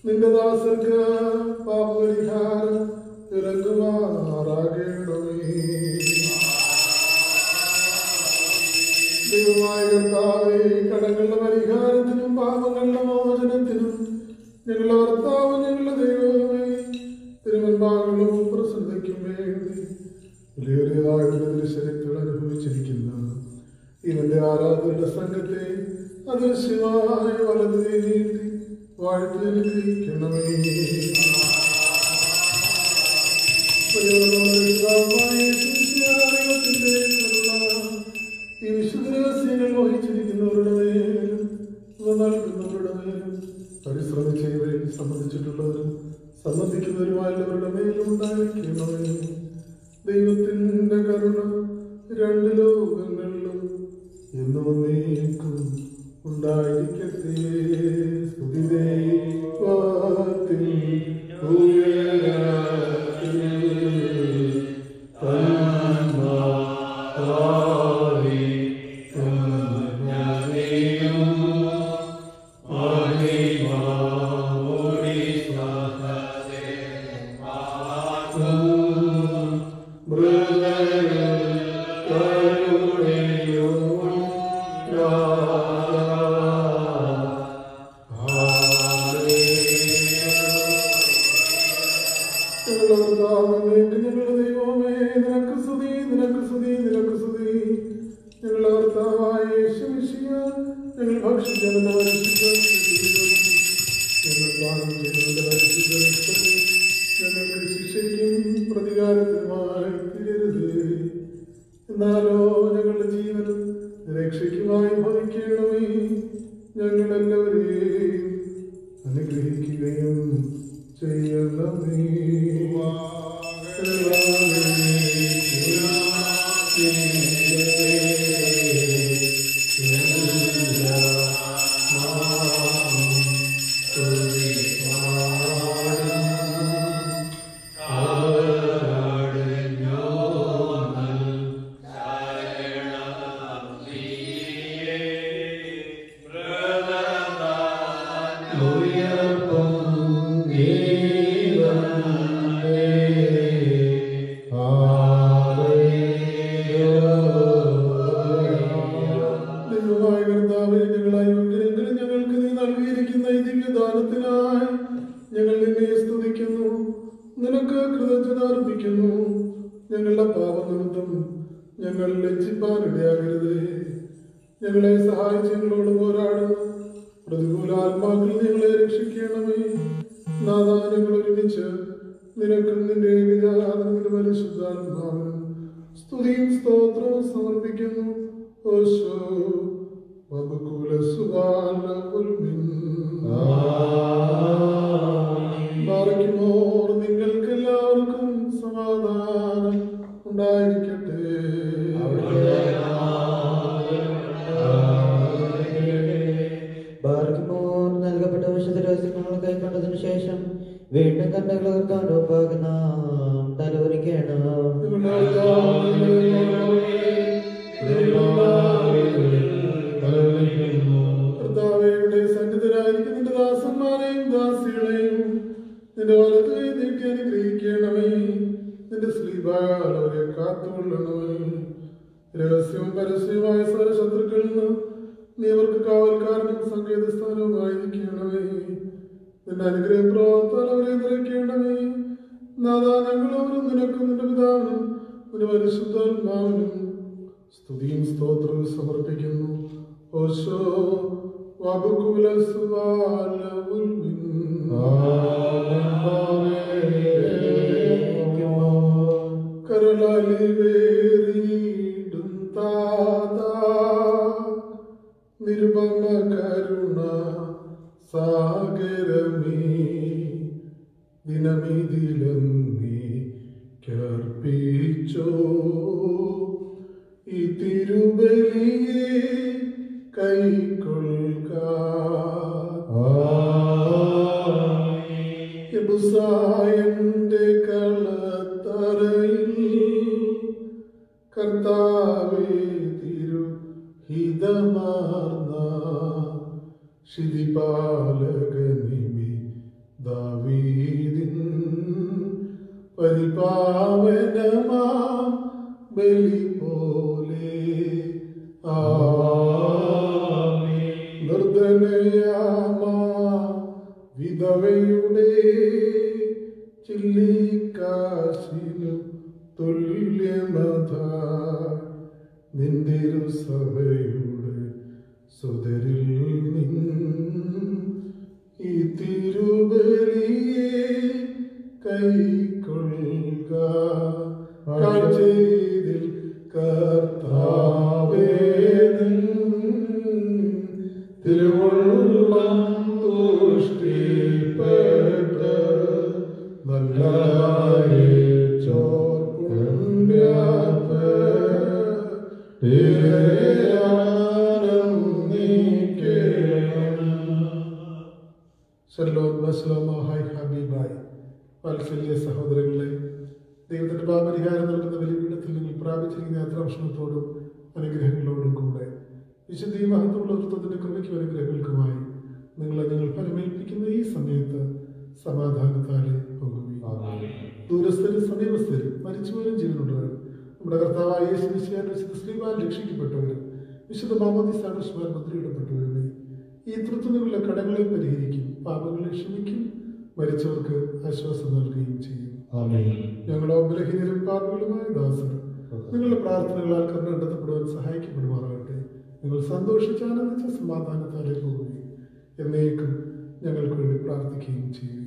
Speaker 5: നിന്റെ ദാസർക്ക് പാപപരിഹാരം ഇറങ്ങുമാറാകണമേ. ദൈവമായ കർത്താവേ, കടങ്ങളുടെ പരിഹാരത്തിനും പാപങ്ങളുടെ മോചനത്തിനും ഞങ്ങളുടെ കർത്താവും ഞങ്ങളുടെ ദൈവമേ, തിരുവൻപാകളും പ്രസിദ്ധിക്കും വേണ്ടി വിലയേറിയതായിട്ടുള്ള ദൃശ്യരക്തങ്ങൾ അനുഭവിച്ചിരിക്കുന്ന ഇവന്റെ ആരാധകരുടെ സംഘത്തെ അദൃശ്യമായ വലത് നീട്ടി വാഴ്ത്തി അനുഗ്രഹിക്കണമേ. ഈ വിശുദ്ധ രഹസ്യങ്ങൾ വഹിച്ചിരിക്കുന്നവരുടെ മേലും ഇവ നൽകുന്നവരുടെ മേലും പരിശ്രമിച്ച് ഇവരെ സംബന്ധിച്ചിട്ടുള്ളവരും സംബന്ധിക്കുന്നവരുമായുള്ളവരുടെ മേലും ഉണ്ടായിരിക്കണമേ. ദൈവത്തിന്റെ കരുണ രണ്ട് ലോകങ്ങളിലും എന്നും നീക്കും ഉണ്ടായിരിക്കട്ടെ. സ്തുതി ദൈവത്തിൽ ഉയരത്തിൽ തന്മാതാവേ കന്യകയും മഹിമോടി സഹദേവാകും മൃഗങ്ങൾ കരുണയും ഞങ്ങളുടെ ദൈവമേ, നിനക്ക് സ്തുതി, നിനക്ക് സ്തുതി, നിനക്ക് സ്തുതി. ഞങ്ങളുടെ കർത്താവായ യേശുമിശിഹ, ഞങ്ങൾ ഭക്ഷിച്ചവന്റെ പരിശുദ്ധ ശരീരവും ഞങ്ങൾ പാനം ചെയ്തവന്റെ പരിശുദ്ധ രക്തവും ഞങ്ങൾക്ക് ശിക്ഷയ്ക്കും പ്രതികാരത്തിനുമായി തീരരുത്. എന്നാലോ ഞങ്ങളുടെ ജീവനും രക്ഷയ്ക്കുമായി ഭവിക്കണമേ. ഞങ്ങളെല്ലാവരെയും അനുഗ്രഹിക്കുകയും ചെയ്യണമേ. ഞങ്ങൾ ലജ്ജിപ്പാനിടയാകരുത്. ഞങ്ങളെ സഹായിച്ച് ഞങ്ങളോട് പോരാടുന്ന പ്രതികൂല ആത്മാക്കൾ ഞങ്ങളെ രക്ഷിക്കണമേ. നാഥാ, ഞങ്ങൾ ഒരുമിച്ച് നിനക്കും നിന്റെ ഏകജാതനത്തിന്റെ പരിശുദ്ധാത്മാവിനും സ്തുതിയും സ്തോത്രവും സമർപ്പിക്കുന്നു. ഓശോ വബകുല സുബാന ഉൽമിൻ ബാറയ്ക്കുമോർ നിങ്ങൾക്ക് എല്ലാവർക്കും സമാധാനം ഉണ്ടായിരിക്കട്ടെ.
Speaker 3: നൽകപ്പെട്ട വിശുദ്ധ രഹസ്യങ്ങൾ കൈക്കൊണ്ടതിനു ശേഷം വീണ്ടും കണ്ടകളെ മുമ്പാകെ നാം തലവരിക്കണം.
Speaker 5: കർത്താവയുടെ സന്നിധരായിരിക്കും നിന്റെ ദാസന്മാരെയും ദാസികളെയും നിന്റെ വലത്ത് കൈ നീട്ടി അനുഗ്രഹിക്കണമേ. നിന്റെ സ്ലീബാൽ അവരെ കാത്തുകൊള്ളണമേ. രഹസ്യവും പരസ്യവുമായ സകല ശത്രുക്കളിൽ നിന്ന് നീ അവർക്ക് കാവൽക്കാരനും സങ്കേതസ്ഥാനവുമായിരിക്കണമേ. നിന്റെ അനുഗ്രഹപ്രഭാവത്താൽ അവരെ നിറയ്ക്കണമേ. നാഥാ, ഞങ്ങളവരും നിനക്കും നിന്റെ പിതാവിനും നിന്റെ പരിശുദ്ധാത്മാവിനും സ്തുതിയും സ്തോത്രവും സമർപ്പിക്കുന്നു. ഓശോ വബകുല സുബാന ഉൽമിൻ കരളലിവേറിയിടും താതാ നിരുപമ കരുണ സാഗരമേ ദിനമിതിലങ്ങി കർപ്പിച്ചോ ഈ തിരുബലിയെ കൈക്കൊള്ളുക. യെബൂസായന്റെ കളത്തറയിൽ കർത്താവേ തിരുഹിതമാർന്ന ശിതിപാലകനിമി ദാവീദിൻ പരിപാവനമാം ബലി പോലെ. ആമേൻ. നിർദ്ധനയാമാ വിധവയുടെ ചില്ലിക്കാശിനു തുല്യമത നിന്തിരു സഭയുടെ സുതരിൽ നിന്നും ഈ തിരുബലിയെ കൈക്കൊള്ളുക. കാഴ്ചയിൽ കർത്താവേ നിൻ തിരുവുള്ളം തുഷ്ടിപ്പെട്ട് നല്ലായി ചോർപുണ്യാപ വാത്സല്യ സഹോദരങ്ങളെ, ദൈവത്തിന്റെ പാപപരിഹാരം നൽകുന്ന ബലിപീഠത്തിൽ നിങ്ങൾ പ്രാപിച്ചിരിക്കുന്ന യാത്രാഭക്ഷണത്തോടും അനുഗ്രഹങ്ങളോടും കൂടെ വിശുദ്ധി മഹത്വമുള്ള വൃത്തത്തിന്റെ കൃപയ്ക്കും അനുഗ്രഹങ്ങൾക്കുമായി നിങ്ങളെ ഞങ്ങൾ ഫലമേൽപ്പിക്കുന്ന ഈ സമയത്ത് സമാധാനത്താലെ പോകുകയും ദൂരസ്ഥരും സമീപസ്ഥരും മരിച്ചുപോലും ജീവനുള്ളവരും നമ്മുടെ കർത്താവായ യേശു മിശിഹായുടെ വിശുദ്ധ ശ്രീമാൻ രക്ഷിക്കപ്പെട്ടവരും വിശുദ്ധ മാമോദീസ സാക്ഷ്യമാർ മുദ്രയിടപ്പെട്ടവരുമേ ഈ തൃത്വത്തിനുള്ള കടങ്ങളെ പരിഹരിക്കും, പാപങ്ങളെ ക്ഷമിക്കും, മരിച്ചവർക്ക് ആശ്വാസം നൽകുകയും ചെയ്യും. ഞങ്ങളോ ബലഹീനരും പാപികളുമായ ദാസർ നിങ്ങളുടെ പ്രാർത്ഥനകളാൽ കരുണ കണ്ടെത്തപ്പെടുവാൻ സഹായിക്കപ്പെടുമാറാകട്ടെ. നിങ്ങൾ സന്തോഷിച്ച് ആനന്ദിച്ച സമാധാനത്താലെ പോവുകയും എന്നേക്കും ഞങ്ങൾക്ക് വേണ്ടി പ്രാർത്ഥിക്കുകയും ചെയ്യുകയും.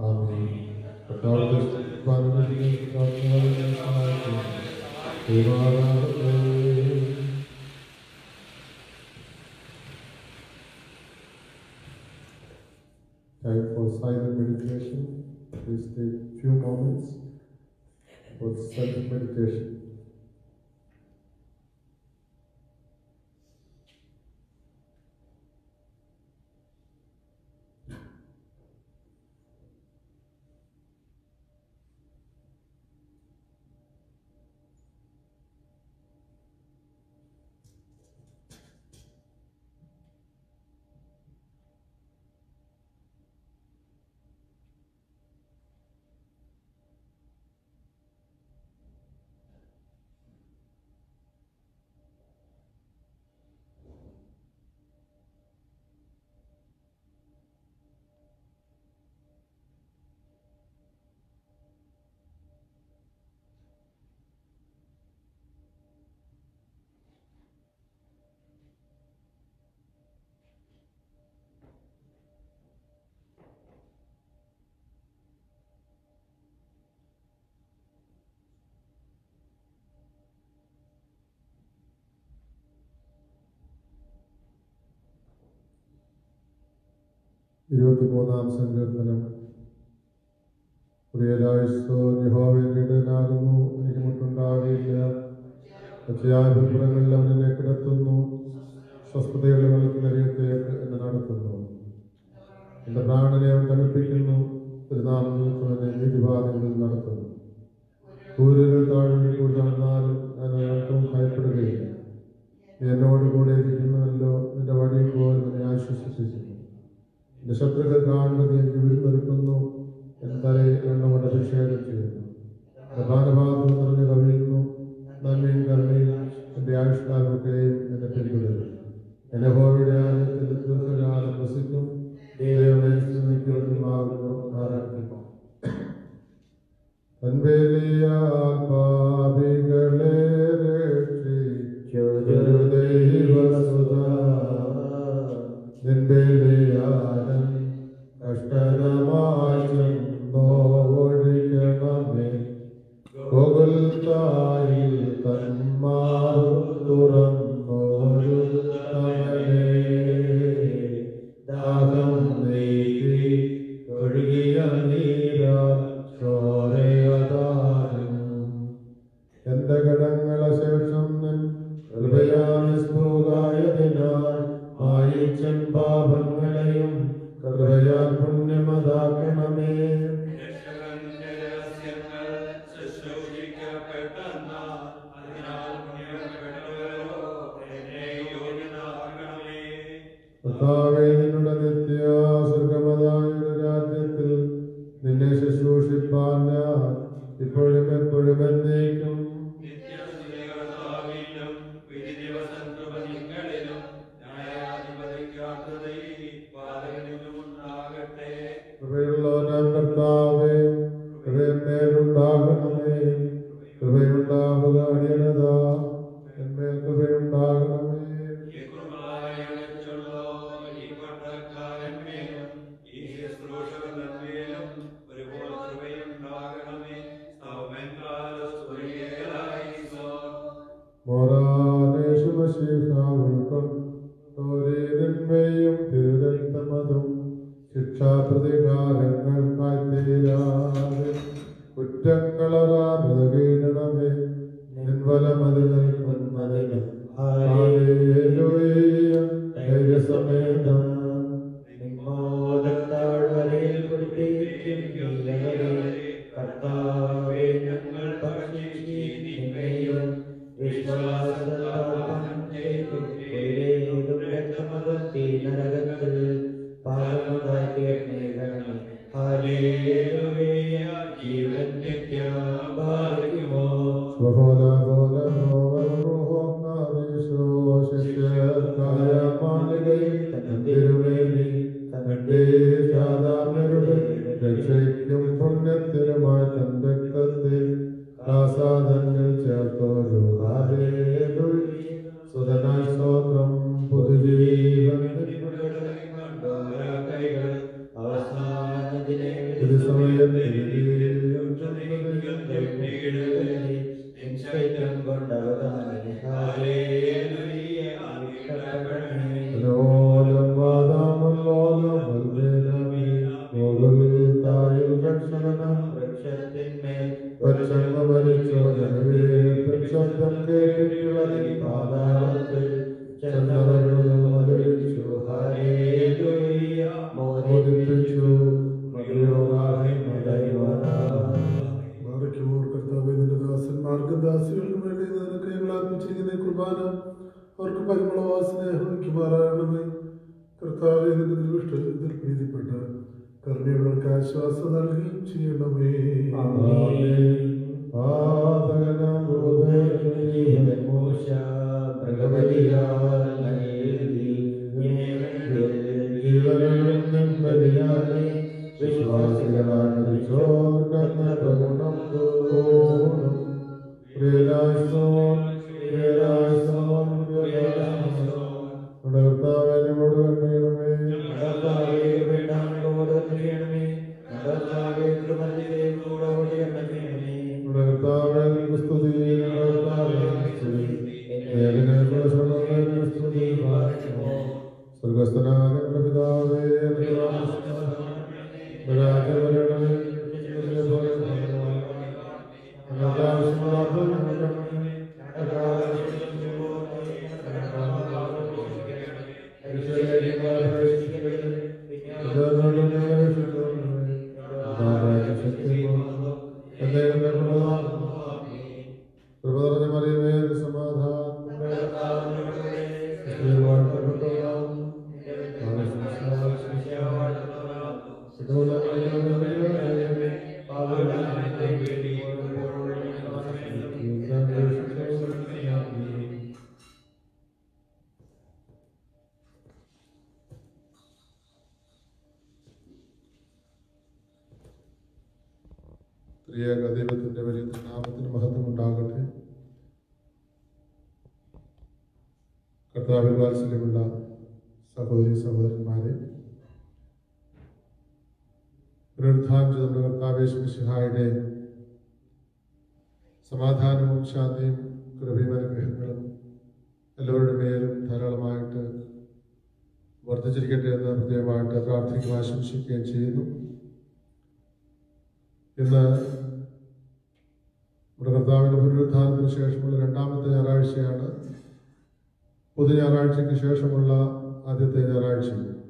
Speaker 1: Time for silent meditation. Please take few moments for silent meditation. ഇരുപത്തിമൂന്നാം സങ്കീർത്തനം. പ്രിയലായുസ്സോ യഹോവയുടെ ഇടയനാകുന്നു, എനിക്ക് മുട്ടുണ്ടാകില്ല. പച്ചയായ പുൽപ്പുറങ്ങളിൽ അവൻ എന്നെ കിടത്തുന്നു, സ്വസ്ഥതയുള്ള വെള്ളത്തിനരികത്തേക്ക് എന്നെ നടത്തുന്നു. എൻ്റെ പ്രാണനെ അവൻ തണുപ്പിക്കുന്നു, തിരുനാമം നിമിത്തം എന്നെ നീതിപാതകളിൽ നടത്തുന്നു. സൂര്യനിൽ താഴ്വരയിൽ കൂടി നടന്നാലും ഞാൻ ഒട്ടും ഭയപ്പെടുകയില്ല. നീ എന്നോട് കൂടെ ഇരിക്കുന്നുവല്ലോ, നിന്റെ വഴി പോലും എന്നെ ആശ്വസിപ്പിക്കുന്നു. എൻ്റെ ശത്രുക്കൾ കാണുന്നത് എനിക്ക് വിരുന്നൊരുക്കുന്നു, എൻ തലയിൽ എണ്ണ കൊണ്ട് അഭിഷേകം ചെയ്യുന്നു. പ്രധാനഭാഗത്ത് നിറഞ്ഞു കവിയുന്നു, നന്മയും കരുണയും എൻ്റെ ആയുഷ്കാലമൊക്കെയും എന്നെ പിന്തുടരും. എന്നെ യഹോവയുടെ ആലയത്തിൽ ദീർഘകാലം വസിക്കും. ദൈവമാകുന്നു ആരാധിക്കുന്നു. തൻവേലിയാൽ പാപികളെ രക്ഷിച്ചൊരു ദൈവസുതാ, നിൻവേലിയാലും കഷ്ടതമായി ചെന്നോ ഒഴിക്കണമേ. എന്നേക്കും. കൃപയുള്ളവനാം കർത്താവേ, കൃപയന്മേലുണ്ടാകണമേ. കൃപയുണ്ടാവുക അടിയനത, എന്മേൽ കൃപയുണ്ടാകണമേ. ും തിരുരക്തമതും ശിക്ഷാപ്രതികാരങ്ങൾക്കായി തീരാതെ കുറ്റങ്ങളറാകീരണമേ. നിൻവലമതിലും ധൈര്യസമേതം
Speaker 3: കർത്താവേ, ഞങ്ങൾ നരകത്തിൽ പാപമുണ്ടായി തീർന്നേകണമേ. ഹല്ലേലൂയ, ജീവൻ നിത്യം ഭാഗ്യമോ.
Speaker 1: രക്ഷയ്ക്കും പുണ്യത്തിനുമായി തൻ രക്തത്തെ ആസാദങ്ങൾ ചേർത്തോരു സുതനായി സ്തോത്രം പുതുജീവൻ ശബ്ദം കേട്ടിട്ടുള്ളതിൽ പാതാളത്തിൽ ചന്ദ്രമരിച്ചു മോദിപ്പിച്ചു
Speaker 5: ദാസന്മാർക്കും ദാസികൾക്കും വേണ്ടി നിനക്ക് ഞങ്ങൾ ആത്മിച്ചിരിക്കുന്ന കുർബാന അവർക്ക് പരിമളവാസന വഹിക്കുമാറാകണമേ. കർത്താവെ, നിന്റെ ദൃഷ്ടിയിൽ പ്രീതിപ്പെട്ട് കരുണയുള്ളവർക്ക് ആശ്വാസം നൽകുകയും ചെയ്യണമേ. സ്വർഗസ്ഥനായ പിതാവേ, ത്രിയേക ദൈവത്തിന്റെ വലിയ നാമത്തിന് മഹത്വം ഉണ്ടാകട്ടെ. കർത്താവിൽ വാത്സല്യമുള്ള സഹോദരി സഹോദരന്മാരെ, പുനരുത്ഥാനം നമ്മുടെ കർത്താവ് യേശു മിശിഹായുടെ സമാധാനവും ശാന്തിയും കൃപയും അനുഗ്രഹങ്ങളും എല്ലാവരുടെ മേലും ധാരാളമായിട്ട് വർദ്ധിച്ചിരിക്കട്ടെ എന്ന് പ്രത്യേകമായിട്ട് പ്രാർത്ഥിക്കുകയും ആശംസിക്കുകയും ചെയ്യുന്നു. ഇന്ന് നമ്മുടെ കർത്താവിൻ്റെ പുനരുത്ഥാനത്തിന് ശേഷമുള്ള രണ്ടാമത്തെ ഞായറാഴ്ചയാണ്. പൊതു ഞായറാഴ്ചയ്ക്ക് ശേഷമുള്ള ആദ്യത്തെ ഞായറാഴ്ച.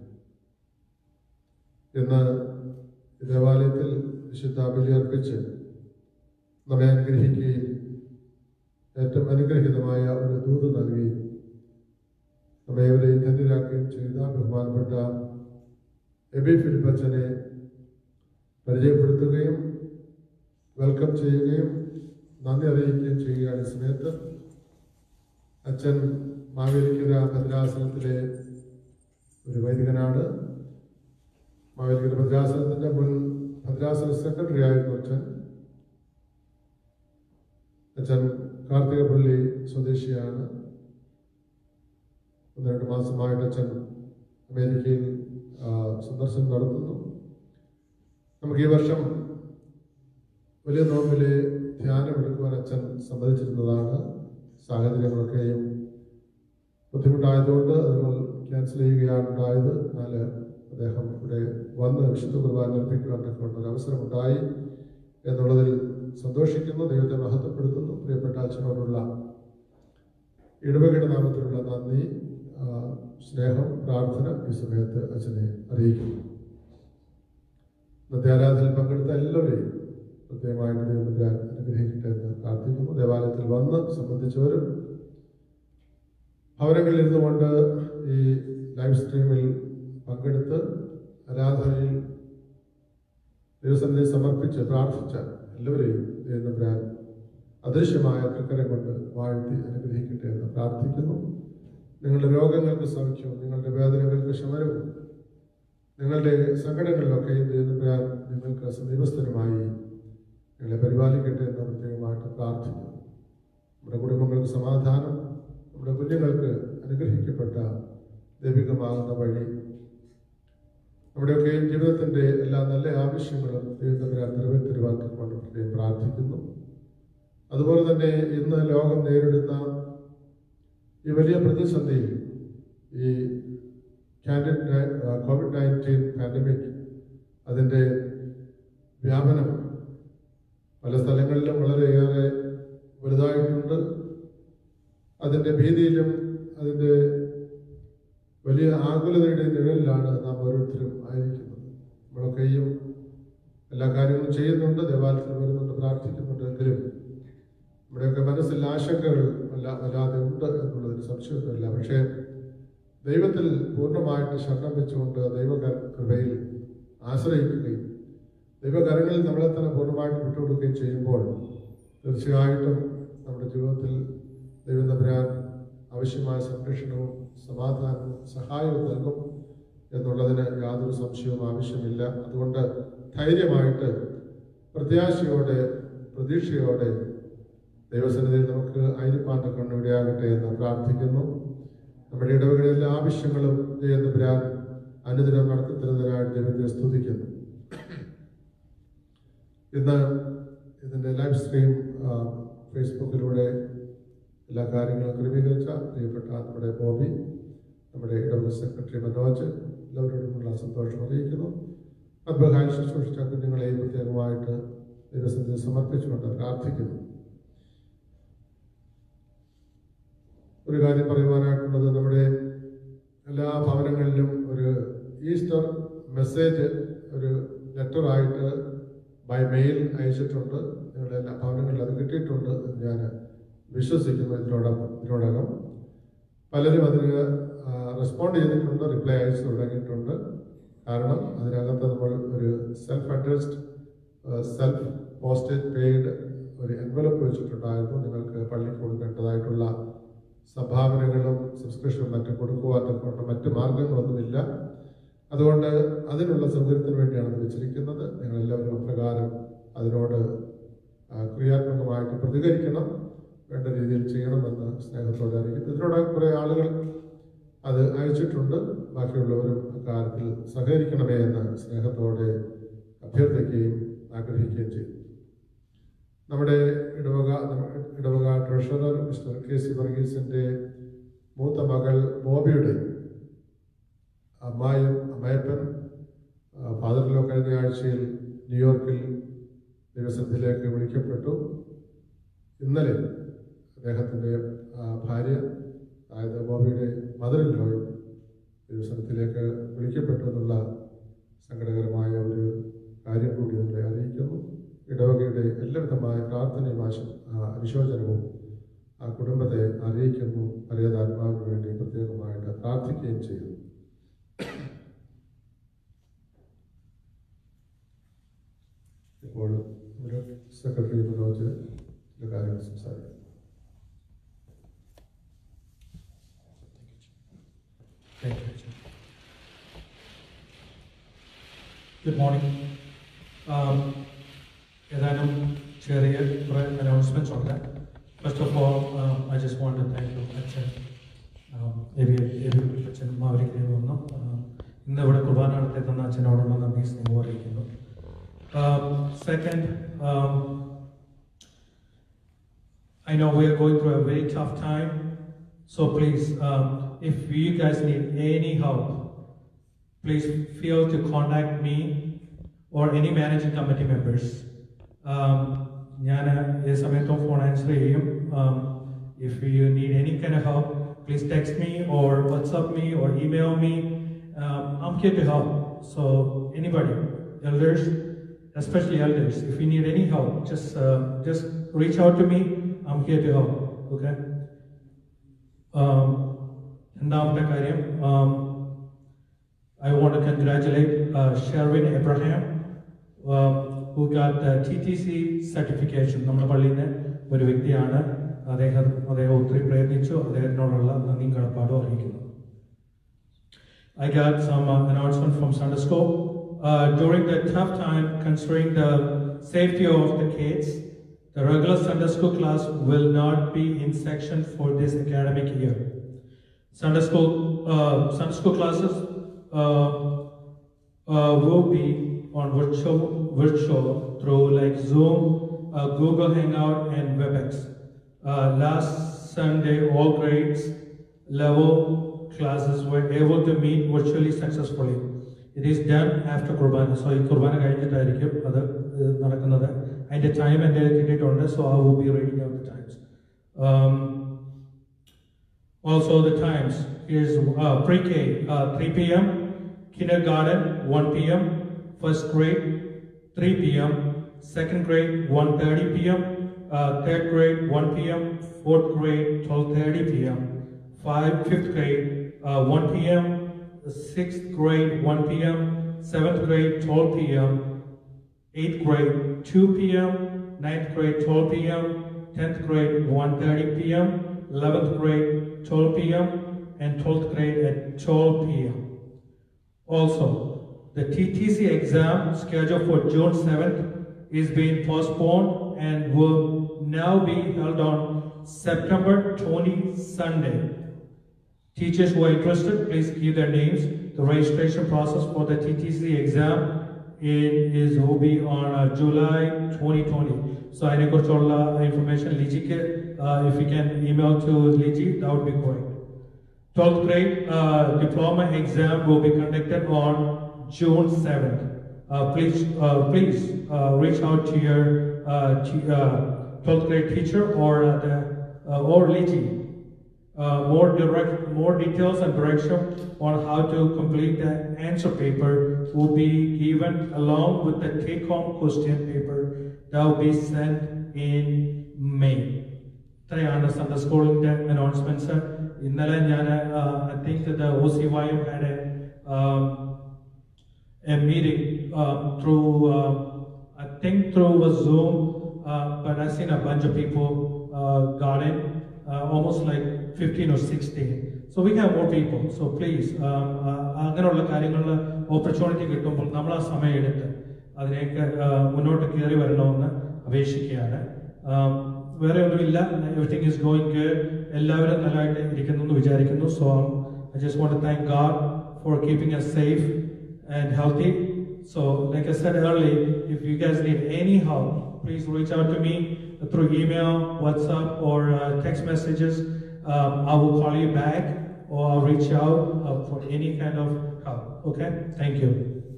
Speaker 5: ഇന്ന് ദേവാലയത്തിൽ വിശുദ്ധ ബലി അർപ്പിച്ച് നമ്മെ അനുഗ്രഹിക്കുകയും ഏറ്റവും അനുഗ്രഹീതമായ ഒരു ദൂത് നൽകുകയും നമ്മെ ഇവരെയും ധന്യരാക്കുകയും ചെയ്ത ബഹുമാനപ്പെട്ട എബി ഫിലിപ്പച്ചനെ പരിചയപ്പെടുത്തുകയും വെൽക്കം ചെയ്യുകയും
Speaker 1: നന്ദി അറിയിക്കുകയും ചെയ്യുകയാണ്. ഈ സമയത്ത് അച്ഛൻ മാവേലിക്കര ഭദ്രാസനത്തിലെ ഒരു വൈദികനാണ്. മാവേലിക്കര ഭദ്രാസനത്തിൻ്റെ മുൻ ഭദ്രാസന സെക്രട്ടറി ആയിരുന്നു അച്ഛൻ. അച്ഛൻ കാർത്തികപ്പള്ളി സ്വദേശിയാണ്. ഒന്ന് രണ്ട് മാസമായിട്ട് അച്ഛൻ അമേരിക്കയിൽ സന്ദർശനം നടത്തുന്നു. നമുക്ക് ഈ വർഷം വലിയ നോമ്പിലെ ധ്യാനമെടുക്കുവാൻ അച്ഛൻ സമ്മതിച്ചിരുന്നതാണ്. സാഹചര്യങ്ങളൊക്കെയും ബുദ്ധിമുട്ടായതുകൊണ്ട് അത് നമ്മൾ ക്യാൻസൽ ചെയ്യുകയാണ് ഉണ്ടായത്. എന്നാൽ അദ്ദേഹം ഇവിടെ വന്ന് വിശുദ്ധ കുർബാന അർപ്പിക്കുവാനൊക്കെ ഉള്ള ഒരു അവസരമുണ്ടായി എന്നുള്ളതിൽ സന്തോഷിക്കുന്നു. ദൈവത്തെ മഹത്വപ്പെടുത്തുന്നു. പ്രിയപ്പെട്ട അച്ഛനോടുള്ള ഇടവകയുടെ നാമത്തിലുള്ള നന്ദി, സ്നേഹം, പ്രാർത്ഥന ഈ സമയത്ത് അച്ഛനെ അറിയിക്കുന്നു. ഇന്നത്തെ ആരാധനയിൽ പങ്കെടുത്ത എല്ലാവരെയും പ്രത്യേകമായിട്ട് ദൈവത്തെ അനുഗ്രഹിക്കട്ടെ എന്ന് പ്രാർത്ഥിക്കുന്നു. ദേവാലയത്തിൽ വന്ന് സംബന്ധിച്ചവരും ഭവനങ്ങളിൽ ഇരുന്നുകൊണ്ട് ഈ ലൈവ് സ്ട്രീമിൽ പങ്കെടുത്ത് ആരാധനയിൽ ദൈവസന്നിധിയിൽ സമർപ്പിച്ച് പ്രാർത്ഥിച്ച എല്ലാവരെയും ദൈവം അദൃശ്യമായ തൃക്കരം കൊണ്ട് വാഴ്ത്തി അനുഗ്രഹിക്കട്ടെ എന്ന് പ്രാർത്ഥിക്കുന്നു. നിങ്ങളുടെ രോഗങ്ങൾക്ക് സൗഖ്യവും നിങ്ങളുടെ വേദനകൾക്ക് ശമനവും നിങ്ങളുടെ സങ്കടങ്ങളിലൊക്കെ ദൈവം നിങ്ങൾക്ക് സമീപസ്ഥനുമായി നിങ്ങളെ പരിപാലിക്കട്ടെ എന്ന് പ്രത്യേകമായിട്ട് പ്രാർത്ഥിക്കുന്നു. നമ്മുടെ കുടുംബങ്ങൾക്ക് സമാധാനം, നമ്മുടെ കുഞ്ഞുങ്ങൾക്ക് അനുഗ്രഹിക്കപ്പെട്ട ദൈവികമാകുന്ന വഴി, നമ്മുടെയൊക്കെ ജീവിതത്തിൻ്റെ എല്ലാ നല്ല ആവശ്യങ്ങളും ദൈവത്തിൻ്റെ നിറവേറ്റുവാൻ പ്രത്യേകം പ്രാർത്ഥിക്കുന്നു. അതുപോലെ തന്നെ ഇന്ന് ലോകം നേരിടുന്ന ഈ വലിയ പ്രതിസന്ധിയിൽ, ഈ കോവിഡ് നയൻറ്റീൻ പാൻഡമിക് അതിൻ്റെ വ്യാപനം പല സ്ഥലങ്ങളിലും വളരെയേറെ വലുതായിട്ടുണ്ട്. അതിൻ്റെ ഭീതിയിലും അതിൻ്റെ വലിയ ആകുലതയുടെ നിഴലിലാണ് നാം ഓരോരുത്തരും ആയിരിക്കുന്നത്. നമ്മളൊക്കെയും എല്ലാ കാര്യങ്ങളും ചെയ്യുന്നുണ്ട്, ദേവാലയത്തിൽ വരുന്നുണ്ട്, പ്രാർത്ഥിക്കുന്നുണ്ട്. എങ്കിലും നമ്മുടെയൊക്കെ മനസ്സിൽ ആശങ്കകൾ വല്ല വല്ലാതെ ഉണ്ട് എന്നുള്ളതിന് സംശയമൊന്നുമില്ല. പക്ഷേ ദൈവത്തിൽ പൂർണ്ണമായിട്ട് ശരണം വെച്ചുകൊണ്ട് ദൈവകൃപയിൽ ആശ്രയിക്കുകയും ദൈവകരങ്ങളിൽ നമ്മളെ തന്നെ പൂർണ്ണമായിട്ട് വിട്ടുകൊടുക്കുകയും ചെയ്യുമ്പോൾ തീർച്ചയായിട്ടും നമ്മുടെ ജീവിതത്തിൽ ദൈവം തമ്പുരാൻ ആവശ്യമായ സംരക്ഷണവും സമാധാനവും സഹായവും നൽകും എന്നുള്ളതിന് യാതൊരു സംശയവും ആവശ്യമില്ല. അതുകൊണ്ട് ധൈര്യമായിട്ട് പ്രത്യാശയോടെ പ്രതീക്ഷയോടെ ദൈവസന്നിധിയിൽ നമുക്ക് ആയിരിപ്പാണ്ട് കണ്ണിവിടെയാകട്ടെ എന്ന് പ്രാർത്ഥിക്കുന്നു. നമ്മുടെ ഇടവകളിലെ എല്ലാ ആവശ്യങ്ങളും ദൈവം തമ്പുരാൻ അനുദിനം നടത്തിത്തരുന്നതിനായിട്ട് ദൈവത്തെ സ്തുതിക്കുന്നു. ഇന്ന് ഇതിൻ്റെ ലൈവ് സ്ട്രീം ഫേസ്ബുക്കിലൂടെ എല്ലാ കാര്യങ്ങളും ക്രമീകരിച്ച പ്രിയപ്പെട്ട നമ്മുടെ ബോബി, നമ്മുടെ ഇടവക സെക്രട്ടറി മനോജ്, എല്ലാവരോടുമുള്ള സന്തോഷം അറിയിക്കുന്നു. അദ്ഭുതമായി ശുശ്രൂഷിച്ച കുഞ്ഞുങ്ങളെയും പ്രത്യേകമായിട്ട് ദൈവസന്നിധിയിൽ സമർപ്പിച്ചുകൊണ്ട് പ്രാർത്ഥിക്കുന്നു. ഒരു കാര്യം പറയുവാനായിട്ടുള്ളത്, നമ്മുടെ എല്ലാ ഭവനങ്ങളിലും ഒരു ഈസ്റ്റർ മെസ്സേജ് ഒരു ലെറ്ററായിട്ട് ബൈ മെയിൽ അയച്ചിട്ടുണ്ട്. നിങ്ങളുടെ എല്ലാ ഭവനങ്ങളിലും അത് കിട്ടിയിട്ടുണ്ട് എന്ന് ഞാൻ വിശ്വസിക്കുന്നു. ഇതിനോടൊപ്പം ഇതിനോടകം പലരും അതിന് റെസ്പോണ്ട് ചെയ്തിട്ടുണ്ട്, റിപ്ലൈ അയച്ചു തുടങ്ങിയിട്ടുണ്ട്. കാരണം അതിനകത്ത് നമ്മൾ ഒരു self addressed self postage paid ഒരു എൻവലപ്പ് വെച്ചിട്ടുണ്ടായിരുന്നു. നിങ്ങൾക്ക് പള്ളിക്ക് കൊടുക്കേണ്ടതായിട്ടുള്ള സംഭാവനകളും സബ്സ്ക്രിപ്ഷനും മറ്റും കൊടുക്കുവാനൊക്കെ മറ്റു മാർഗങ്ങളൊന്നുമില്ല. അതുകൊണ്ട് അതിനുള്ള സൗകര്യത്തിന് വേണ്ടിയാണ് അത് വെച്ചിരിക്കുന്നത്. നിങ്ങളെല്ലാവരും അപ്രകാരം അതിനോട് ക്രിയാത്മകമായിട്ട് പ്രതികരിക്കണം, വേണ്ട രീതിയിൽ ചെയ്യണമെന്ന് സ്നേഹത്തോടെ അറിയിക്കുന്നു. ഇതിനോട് കുറേ ആളുകൾ അത് അയച്ചിട്ടുണ്ട്. ബാക്കിയുള്ളവരും അക്കാര്യത്തിൽ സഹകരിക്കണമേ എന്ന് സ്നേഹത്തോടെ അഭ്യർത്ഥിക്കുകയും ആഗ്രഹിക്കുകയും ചെയ്തു. നമ്മുടെ ഇടവക ഇടവക ട്രഷറർ മിസ്റ്റർ കെ സി വർഗീസിൻ്റെ മൂത്ത മകൾ ബോബിയുടെ അമ്മായും അമ്മായപ്പൻ ഫാദറിലോ കഴിഞ്ഞ ആഴ്ചയിൽ ന്യൂയോർക്കിൽ ദിവസത്തിലേക്ക് വിളിക്കപ്പെട്ടു. ഇന്നലെ അദ്ദേഹത്തിൻ്റെ ഭാര്യ, അതായത് ബോബിയുടെ മദറിലോയും ദിവസത്തിലേക്ക് വിളിക്കപ്പെട്ടു എന്നുള്ള സങ്കടകരമായ ഒരു കാര്യം കൂടി നമ്മളെ അറിയിക്കുന്നു. ഇടവകയുടെ എല്ലാവിധമായ പ്രാർത്ഥനയും ആശ അനുശോചനവും ആ കുടുംബത്തെ അറിയിക്കുന്നു. പരേതാത്മാവിന് വേണ്ടി പ്രത്യേകമായിട്ട് പ്രാർത്ഥിക്കുകയും ചെയ്യുന്നു. ഇപ്പോൾ സെക്രട്ടറി മനോജ് ചില കാര്യങ്ങൾ സംസാരിക്കും.
Speaker 6: Thank you. Good morning. Um, ഏതാനും ചെറിയ കുറേ അനൗൺസ്മെൻറ്റ്സ് ഉണ്ട്. First of all, um, I just want to thank you, അച്ഛൻ അച്ഛൻ മാവരിക്കൽ വന്നു. ഇന്ന് ഇവിടെ കുർബാന നടത്തി തന്ന അച്ഛനോടുള്ള നന്ദി സ്നേഹം അറിയിക്കുന്നു. Second, um, I know we are going through a very tough time, so please, um, if you guys need any help, please feel to contact me or any managing committee members. Um, ഞാൻ ഈ സമയത്തും phone answer ചെയ്യും. If you need any kind of help, please text me or WhatsApp me or email me. Um, I'm here to help. So anybody, elders, especially elders, if you need any help, just uh, just reach out to me. I'm here to help. Okay. Um, രണ്ടാമത്തെ കാര്യം, um, I want to congratulate uh, Sherwin Abraham, um, who got the T T C certification. നമ്മുടെ പള്ളിയിലെ ഒരു വ്യക്തിയാണ്. അദ്ദേഹം അദ്ദേഹം ഒത്തിരി പ്രയത്നിച്ചു. അദ്ദേഹത്തിനോടുള്ള നന്ദിയും കടപ്പാടും അറിയിക്കുന്നു. I got some uh, announcement from Sunday school. Uh, during the tough time, considering the safety of the kids, the regular Sunday school class will not be in section for this academic year. Sunday school uh, Sunday school classes uh, uh, will be on virtual virtual through like Zoom, uh, Google Hangout, and WebEx. Uh, last Sunday, all grades level classes were able to meet virtually successfully. It is done after Kurbana. So, in Kurbana കഴിഞ്ഞിട്ടായിരിക്കും അത് നടക്കുന്നത്. അതിന്റെ time എൻ്റെ കിട്ടിയിട്ടുണ്ട്. So, I will be reading out the times. Um, also, the times is uh, pre-K uh, three p m, kindergarten one p m, first grade three p m, second grade one thirty p m, uh, third grade one p m, fourth grade twelve thirty p m, five, fifth grade uh, one p m, sixth grade one p m, seventh grade twelve p m, eighth grade two p m, ninth grade twelve p m, tenth grade one thirty p m, eleventh grade twelve p m, and twelfth grade at twelve p m. Also, the T T C exam scheduled for June seventh is being postponed and will now be held on September twentieth, Sunday. Teachers who are interested, please give their names. The registration process for the T T C exam in, is will be on uh, July twenty twenty. So, I need to information. Liji, uh, if you can email to Liji, that would be great. twelfth grade uh, diploma exam will be conducted on June seventh. Uh, please, uh, please uh, reach out to your uh, t- uh, twelfth grade teacher or uh, the uh, or Liji. Uh, more direct, more details and direction on how to complete the answer paper will be given along with the take-home question paper that will be sent in May. ഇത്രയാണ് Sunday സ്കൂളിന്റെ announcements. ഇന്നലെ ഞാൻ I think the O C Y had a um, a meeting uh, through uh, I think through a Zoom, uh, but I've seen a bunch of people uh, got in, uh, almost like fifteen or sixteen. So we have more people. So please, അങ്ങനെയുള്ള കാര്യങ്ങളിൽ opportunity കിട്ടുമ്പോൾ നമ്മൾ ആ സമയം എടുത്ത് അതിനേക്ക് മുന്നോട്ട് കയറി വരണമെന്ന് അപേക്ഷിക്കുകയാണ്. വേറെ ഒന്നുമില്ല. Everything is going good. എല്ലാവരും നല്ലതായിട്ട് ഇരിക്കുന്നു എന്ന് വിചാരിക്കുന്നു. So I just want to thank God for keeping us safe and healthy. So like I said earlier, if you guys need any help, please reach out to me through email, WhatsApp, or uh, text messages. Um, I will call you back or I'll reach out uh, for any kind of help. Okay? Thank you.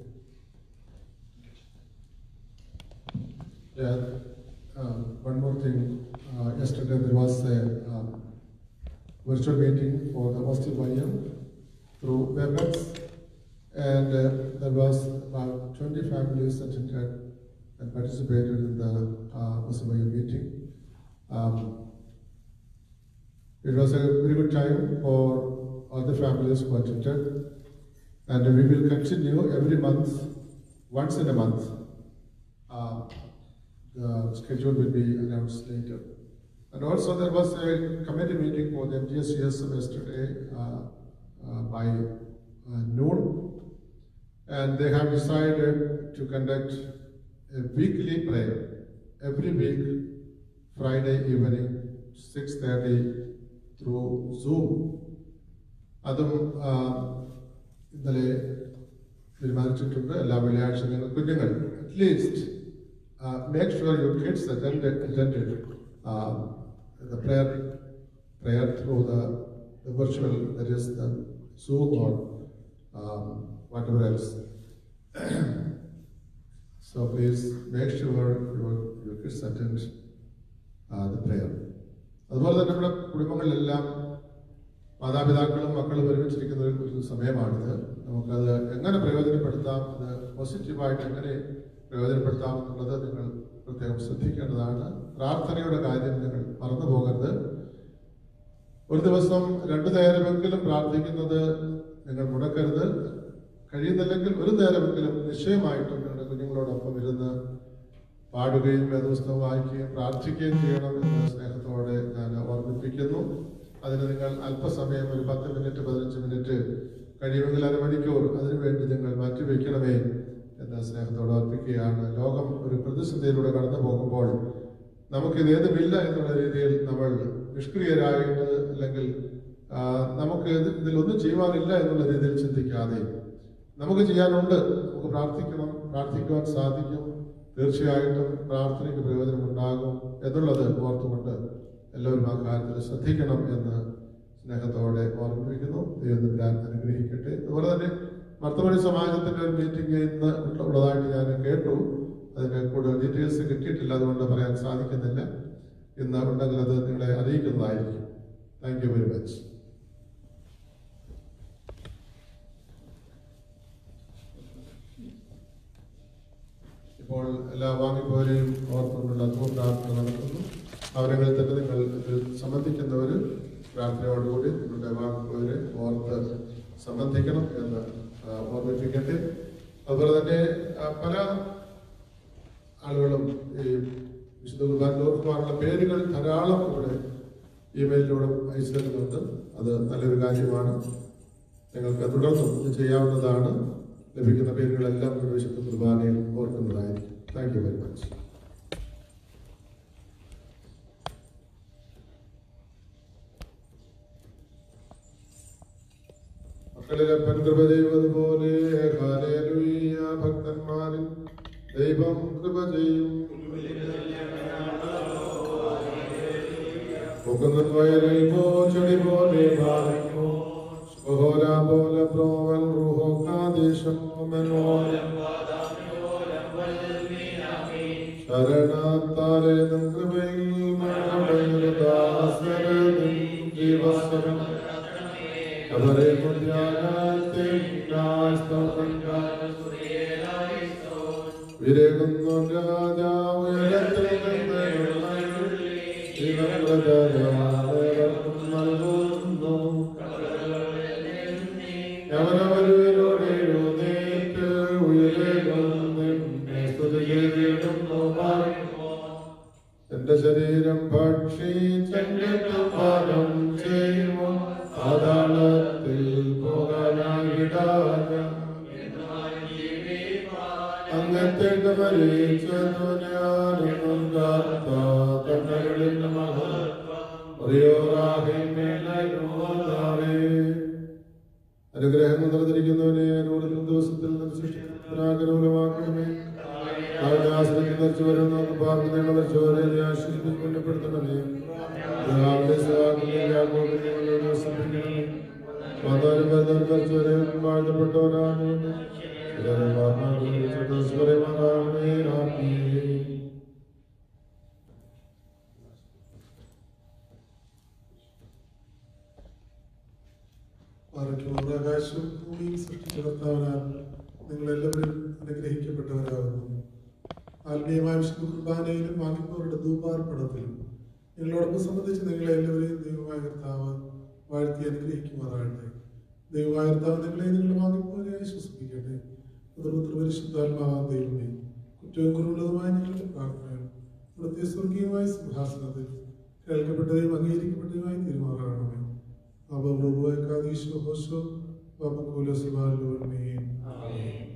Speaker 1: Yeah. Um, one more thing. Uh, yesterday there was a um, virtual meeting for the O C Y M through WebEx, and uh, there was about twenty families attended and participated in the uh, O C Y M meeting. Um, it was a very good time for all the families who attended, and we will continue every month, once in a month. Uh, the schedule will be announced later. And also there was a committee meeting for the M G S C S M yesterday uh, uh, by uh, noon, and they have decided to conduct a weekly prayer every week, Friday evening, six thirty through Zoom. അതും ഇന്നലെ തീരുമാനിച്ചിട്ടുണ്ട്. എല്ലാ വെള്ളിയാഴ്ച നിങ്ങൾ കുഞ്ഞുങ്ങൾ at least make sure your kids attended attended the prayer prayer through the, the virtual, that is the Zoom or um, whatever else. So please make sure your, your kids attend uh, the prayer. അതുപോലെ തന്നെ നമ്മുടെ കുടുംബങ്ങളിലെല്ലാം മാതാപിതാക്കളും മക്കളും ഒരുമിച്ചിരിക്കുന്ന ഒരു സമയമാണിത്. നമുക്കത് എങ്ങനെ പ്രയോജനപ്പെടുത്താം, അത് പോസിറ്റീവായിട്ട് എങ്ങനെ പ്രയോജനപ്പെടുത്താം എന്നുള്ളത് നിങ്ങൾ പ്രത്യേകം ശ്രദ്ധിക്കേണ്ടതാണ്. പ്രാർത്ഥനയുടെ കാര്യം നിങ്ങൾ മറന്നു പോകരുത്. ഒരു ദിവസം രണ്ടു നേരമെങ്കിലും പ്രാർത്ഥിക്കുന്നത് നിങ്ങൾ മുടക്കരുത്. കഴിയുന്നില്ലെങ്കിൽ ഒരു നേരമെങ്കിലും നിശ്ചയമായിട്ടും നിങ്ങളുടെ കുഞ്ഞുങ്ങളോടൊപ്പം ഇരുന്ന് പാടുകയും വേദപുസ്തകം വായിക്കുകയും പ്രാർത്ഥിക്കുകയും ചെയ്യണം എന്ന് സ്നേഹത്തോടെ ഞാൻ ഓർമ്മിപ്പിക്കുന്നു. അതിന് നിങ്ങൾ അല്പസമയം, ഒരു പത്ത് മിനിറ്റ് പതിനഞ്ച് മിനിറ്റ് കഴിയുമെങ്കിൽ അരമണിക്കൂർ അതിനുവേണ്ടി നിങ്ങൾ മാറ്റിവെക്കണമേ എന്ന് സ്നേഹത്തോടെ ഓർപ്പിക്കുകയാണ്. ലോകം ഒരു പ്രതിസന്ധിയിലൂടെ കടന്നു പോകുമ്പോൾ നമുക്കിത് ഏതുമില്ല എന്നുള്ള രീതിയിൽ നമ്മൾ നിഷ്ക്രിയരായിട്ട്, അല്ലെങ്കിൽ നമുക്ക് ഇതിലൊന്നും ചെയ്യുവാനില്ല എന്നുള്ള രീതിയിൽ ചിന്തിക്കാതെ നമുക്ക് ചെയ്യാനുണ്ട്, നമുക്ക് പ്രാർത്ഥിക്കണം, പ്രാർത്ഥിക്കുവാൻ സാധിക്കും, തീർച്ചയായിട്ടും പ്രാർത്ഥനയ്ക്ക് പ്രയോജനമുണ്ടാകും എന്നുള്ളത് ഓർത്തുകൊണ്ട് എല്ലാവരും ആ കാര്യത്തിൽ ശ്രദ്ധിക്കണം എന്ന് സ്നേഹത്തോടെ ഓർമ്മിപ്പിക്കുന്നു. ദൈവം അനുഗ്രഹിക്കട്ടെ. അതുപോലെ തന്നെ മർത്തമണി സമാജത്തിന്റെ ഒരു മീറ്റിംഗ് ഇന്ന് ഉള്ളതായിട്ട് ഞാൻ കേട്ടു. അതിന് കൂടുതൽ ഡീറ്റെയിൽസ് കിട്ടിയിട്ടില്ല, അതുകൊണ്ട് പറയാൻ സാധിക്കുന്നില്ല. ഇന്ന് ഉണ്ടെങ്കിൽ അത് നിങ്ങളെ അറിയിക്കുന്നതായിരിക്കും. Thank you very much. ഇപ്പോൾ എല്ലാ വാങ്ങിപ്പോരെയും ഓർത്തുകൊണ്ടുള്ള പ്രാർത്ഥന നടത്തുന്നു. അവരങ്ങളിൽ തന്നെ നിങ്ങൾ ഇതിൽ സംബന്ധിക്കുന്നവർ പ്രാർത്ഥനയോടുകൂടി നിങ്ങളുടെ വാങ്ങിപ്പോരെ ഓർത്ത് സംബന്ധിക്കണം എന്ന് ഓർമ്മിപ്പിക്കട്ടെ. അതുപോലെ തന്നെ പല ആളുകളും ഈ വിശുദ്ധ കുർബാന ഓർക്കുവാനുള്ള പേരുകൾ ധാരാളം ഇവിടെ ഇമെയിലിലൂടെ അയച്ചു തരുന്നുണ്ട്. അത് നല്ലൊരു കാര്യമാണ്. നിങ്ങൾക്ക് തുടർന്നും ഇത് ചെയ്യാവുന്നതാണ്. ലഭിക്കുന്ന പേരുകളെല്ലാം വിശുദ്ധ കുർബാനയിൽ ഓർക്കുന്നതായിരിക്കും. Thank you very much. മക്കളിലെ കൃപ ചെയ്തതുപോലെ ഹല്ലേലൂയ, ഭക്തന്മാരിൽ ദൈവം കൃപ ചെയ്യും. മുകുന്ദൻ വയലിൽ ചെടി പോലെ ഭാരമോ ഓഹോരാ പോലെ പ്രോവൽ റൂഹോ കാദേശം ശരണത്താലെ കൃപയിൽ ജീവസ്വരം അവരെ വിരകുന്നു രാജാവ് നൽകുന്നു. അവരവരുടെ എഴുന്നേറ്റ് ഉയരുന്നു. എന്റെ ശരീരം ഭക്ഷിച്ചെങ്കിലും പാനം ചെയ്യുമോ പാതാളത്തിൽ പോകാനായിടാൻ അങ്ങത്തെ മരിച്ചതു ഞാനൊന്നും കാത്ത കണ്ണുകളിൽ അനുഗ്രഹം നിറഞ്ഞിരിക്കുന്നവനെ നൂറിലും ദിവസത്തിൽ സൃഷ്ടിക്കണമേ. ആശ്രയിച്ച് മരിച്ചു വരുന്ന പാർക്കുന്ന മരിച്ചവരെ ആശ്രയിക്കപ്പെടുത്തണമേ. മാതാവിനും വരുന്നവർ മരിച്ചവരെ വാഴ്ത്തപ്പെട്ടവരാണ്.
Speaker 5: ആകാശവും ഭൂമിയും സൃഷ്ടിച്ച കർത്താവിനാൽ നിങ്ങളെല്ലാവരും അനുഗ്രഹിക്കപ്പെട്ടവരാകുന്നു. ആത്മീയമായ വിശുദ്ധ കുർബാനയിലും വാങ്ങിപ്പോരുടെ ധൂപാർപ്പണത്തിലും നിങ്ങളോടൊപ്പം സംബന്ധിച്ച് നിങ്ങളെ എല്ലാവരെയും ദൈവമായ കർത്താവ് വാഴ്ത്തി അനുഗ്രഹിക്കുമാറാകട്ടെ. ദൈവമായ കർത്താവ് നിങ്ങളെ നിങ്ങളുടെ വാങ്ങിപ്പോരെ ആശ്വസിപ്പിക്കട്ടെ. പരിശുദ്ധാത്മാവാൻ ദൈവമേ, കുറ്റവും കുറവുള്ളതുമായ ഞങ്ങളുടെ പ്രാർത്ഥനകൾ ഇവിടുത്തെ സ്വർഗീയമായ സിംഹാസനത്തിൽ കേൾക്കപ്പെട്ടതെയും അംഗീകരിക്കപ്പെട്ടതുമായി തീരുമാറാകണമേ. അബ പ്രഭുവായ കാദീശോ ഹോശോ വബക്കുല സുബാലുമീൻ.
Speaker 2: Amen.